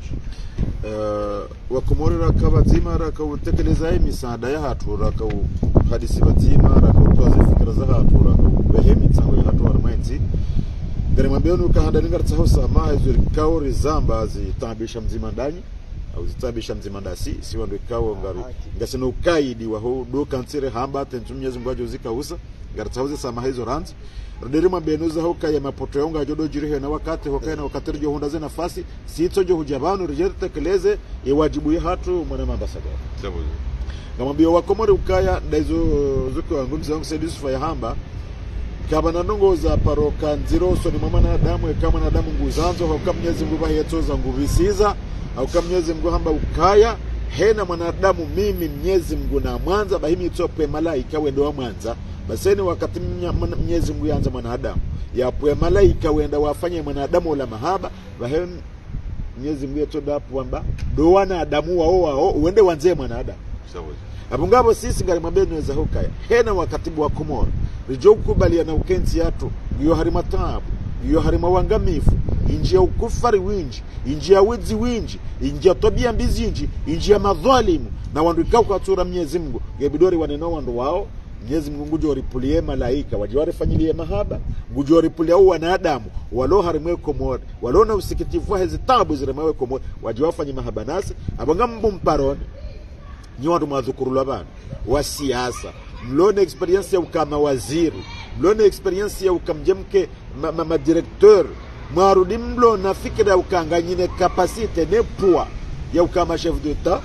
C: uh, wa Komoro raka bazima raka utekeleza misaada ya hatu raka hadisi bazima raka utoza fikra za hatu raka behemi tsango ya hatu armaiti ngere mabeno kahanda ningar tsahosa ma izuri kauri zamba zi tabisha mzima ndani au zitabisha mzima ndasi si wando ikawo ngari ngasino ukaidi wa ho do kansire hamba tentumyezi ngwajo zikausa ngari tsahoze sama hizo rant roderi mabeno za hoka ya mapoto yonga jodo jirihe na wakati hoka na wakati rjo honda ze nafasi sito jo hujabano rejete tekeleze e wajibu ya hatu mwana ambassador
A: sababu
C: ngamwambia wa Komoro ukaya ndaizo zuko wangu mzangu sedis fa ya hamba kabana nongoza paroka nziro so ni mama na damu e kama na damu nguzanzo hoka mnyezi nguva yetoza nguvisiza au kama Mwenyezi Mungu hamba ukaya hena mwanadamu mimi Mwenyezi Mungu na mwanza bahimi tope malaika wendo wa mwanza baseni wakati Mwenyezi Mungu yanza mwanadamu yapwe malaika wenda wafanye mwanadamu wala mahaba bahem Mwenyezi Mungu yetoda pwamba do wana adamu wao wao uende wanze mwanadamu
A: sawa
C: abungabo sisi ngari mabeno za hukaya hena wakatibu wa Komoro rijo kubali na ukenzi yatu iyo harima tabu iyo harima wangamifu injia ukufari winji injia wizi winji injia tobia mbizinji injia madhalimu na wanduikao kwa tura Mwenyezi Mungu gebidori waneno wandu wao Mwenyezi Mungu ngujo ripulie malaika wajiwari fanyilie mahaba ngujo ripulie au wanadamu walo harimwe Komoro walo na usikitifu hezi tabu ziremewe Komoro wajiwari fanyi mahaba nasi abanga mbumparon ni watu madhukuru labana wa siasa mlone experience ya ukama waziri mlone experience ya ukamjemke ma, ma, ma directeur marudi mlo na fikira ya ukanganyine kapasite ne poa ya ukama chef d'etat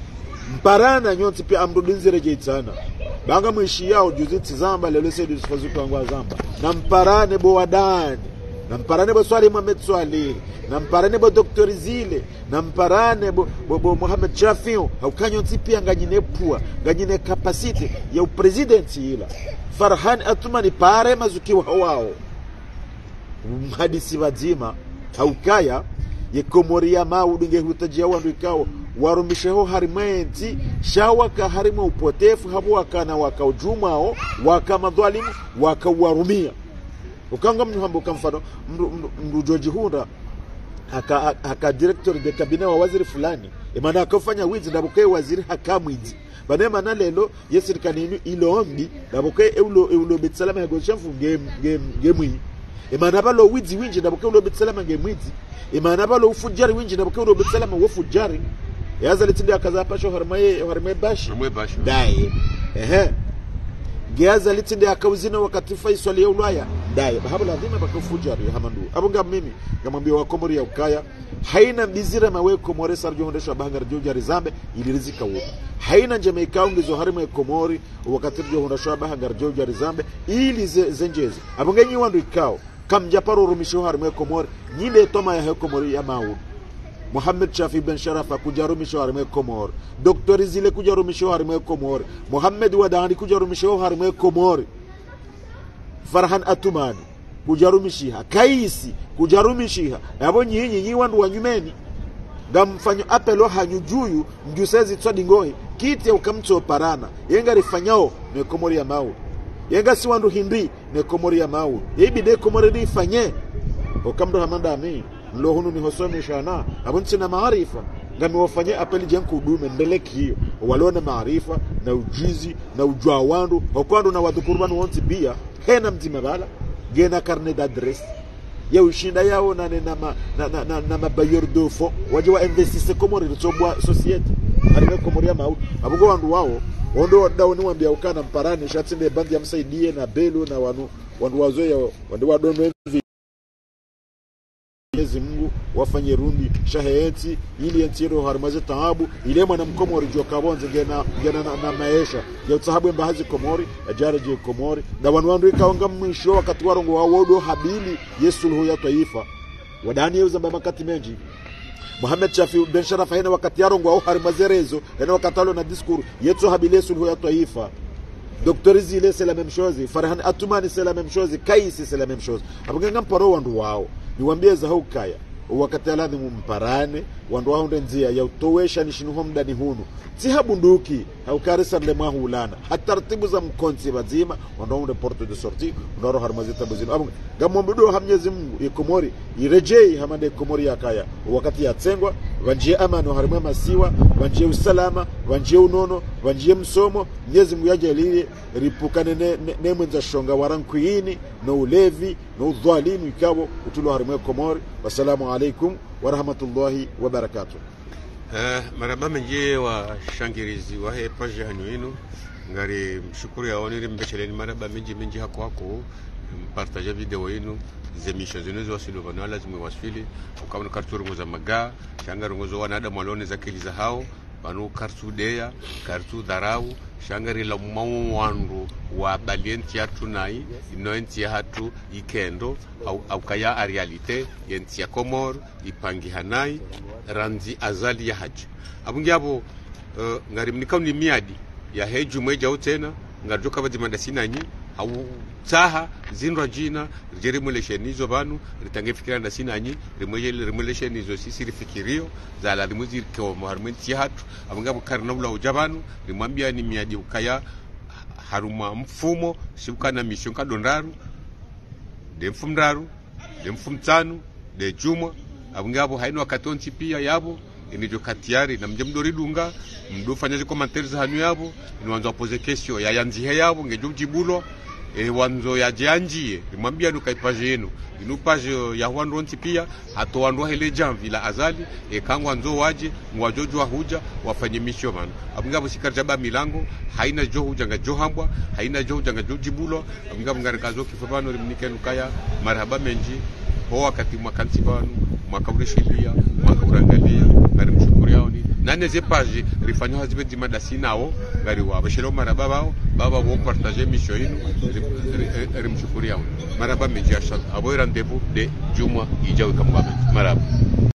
C: mparana nyoti pia amrudinzi rejeitana banga mwishi yao juzi tizamba lelo sedu sifazuka wangu zamba na mparane bo wadani na mparane bo swali Mohamed Swali na mparane bo Dr. Zile na mparane bo, bo, bo Mohamed Shafio haukanyo ntipi nganyine pua nganyine kapasite ya upresidenti ila Farhan Atumani pare mazukiwa wao mhadisi wazima haukaya ye Komori ya maudu nge hutajia wandu ikao warumisheho harimenti shawaka harima upotefu habu wakana waka ujumao waka madhalimu waka warumia ukanga mnuhambu kamfano mrujoji hunda haka, haka director de cabinet wa waziri fulani imana akafanya wizi na buke waziri hakamwizi banema na lelo yesirikani ilombi na buke eulo eulo betsalama ya goshafu game game game imana balo wizi winji na buke eulo betsalama game wizi imana balo ufujari winji na buke eulo betsalama wofujari yaza litinde akaza pasho harmaye harmaye bashi
A: harmaye bashi
C: dai ehe Geaza litinde akauzina wakati Faisal ya Ulaya dai bahaba lazima bakufujari hamandu abunga mimi ngamwambia wa Komoro ya ukaya haina bizira mawe Komoro sarjo hondesha bahanga joja rizambe ilirizika wo haina Jamaica ungizo harima ya Komori wakati jo hondesha bahanga joja rizambe ili zenjezi abunga nyi wandu ikao kam japaro rumisho harima ya Komori nyile toma ya Komori ya maud Mohamed Shafi Ben Sharafa kujarumisho harime Komoro Doktor Zile kujarumisho harime Komoro Mohamed Wadani kujarumisho harime Komoro Farhan Atumani kujarumishiha Kaisi kujarumishiha yabo nyinyi nyi wandu wanyumeni ngamfanyo apelo hanyujuyu mjusezi tsodi ngohi kiti ya ukamto parana yenga rifanyao ne Komoro ya mau yenga si wandu hindi ne Komoro ya mau yebide Komoro rifanye ukamdo hamanda ami Mlo hunu ni hosome shana abunti na maarifa ngami wafanye apeli jenku udume ndeleki hiyo walone maarifa na ujizi na ujua wandu wakwando na wadukurbanu wanti bia hena mzima bala gena karne d'adres ya ushinda yao na na ma, na na, na, na mabayor dofo waje wa investise Komoro ritobwa society harime Komoro ya mau abugo wandu wao ondo dawo ni wambia ukana mparani shatinde bandi ya msaidie na belu na wanu wandu wazoya wandu wadono Mwenyezi Mungu wafanye rundi shaheti ili ntiro harmaze taabu ile mwana mkomori jo kabonze gena gena na, na maisha ya utahabu mbahazi Komori ajara je Komori na wanwandu ikaonga mwisho wakati warongo wa wodo habili Yesu luhu ya taifa wadani yeuza mbakati menji Mohamed Shafi Ben Sharafa hena wakati yarongo wa harmaze rezo hena wakatalo na diskuru yetu habili Yesu luhu ya taifa Doktor Zile c'est la même chose Farhan Atumani c'est la même chose Kaisi c'est la même chose abunga mparo wandu wao niwaambie za hukaya wakati aladhimu mparane wandu wahunde nzia ya utowesha nishinuho mdani hunu tiha bunduki haukarisa nle mwahu ulana hataratibu za mkonsi bazima wandu wahunde porto de sorti unaro harmazita bazima abu gamombido hamnyezi Mungu ikomori irejei hamande ikomori ya kaya wakati ya tsengwa wanjie amano harimwe masiwa wanjie usalama wanjie unono wanjie msomo Mwenyezi Mungu yajalie ripukane ne, ne, ne mwenza shonga warankuini no ulevi no udhalimu ikawo utulo harimwe Komori. Wassalamu alaikum wa rahmatullahi wa barakatuh.
A: Uh, maraba menje wa shangirizi wa he paje hanyu inu ngari mshukuru ya oniri mbecheleni maraba menje menje hako hako mpartaje video inu zemisha zinezo wasilo bana lazima wasfili ukaona kartu rungo za maga shanga rungo za wanada malone za kiliza hao banu kartu deya kartu dharau shangari la mwandu wa balienti ya tunai inoenti ya hatu ikendo au, au kaya a realite yenti ya Komor ipangi hanai ranzi azali ya haji abungi abo uh, ngari mnikau ni miadi ya heju mweja utena ngari joka vadi mandasina nyi au taha zinra jina jerimuleshe nizo banu ritange fikira na sina nyi rimweje rimuleshe nizo sisi rifikirio za la rimuzi kwa muharmenti ya hatu abunga bukarna ula ujabanu rimwambia ni miadi ukaya haruma mfumo siukana mission kadondaru de mfumdaru de mfumtanu de juma abunga abo haino wakatonti pia yabo inijo katiari na mje mdori dunga mdo fanyaje commentaires hanu yabo inwanza pose question ya yanzihe yabo ngejo jibulo e wanzo ya janjie rimwambia nukai page yenu inu page ya wanronti pia hato wanro hele janvi la azali e kangwa nzo waje ngwajojwa huja wafanye mission man abungabo sikarjaba milango haina jo huja nga johambwa haina jo huja nga jibulo abungabo ngarikazo kifabano rimnike nukaya marhaba menji ho wakati mwakanti banu mwakabureshilia mwakaburangalia ngari mshukuru yao ni nane ze page rifanyo hazibe di madasi nao ngari wa bashiro maraba bao baba wo partager mission inu rimshukuru yao maraba menji ashal abo rendez-vous de juma ijawe kamwa maraba.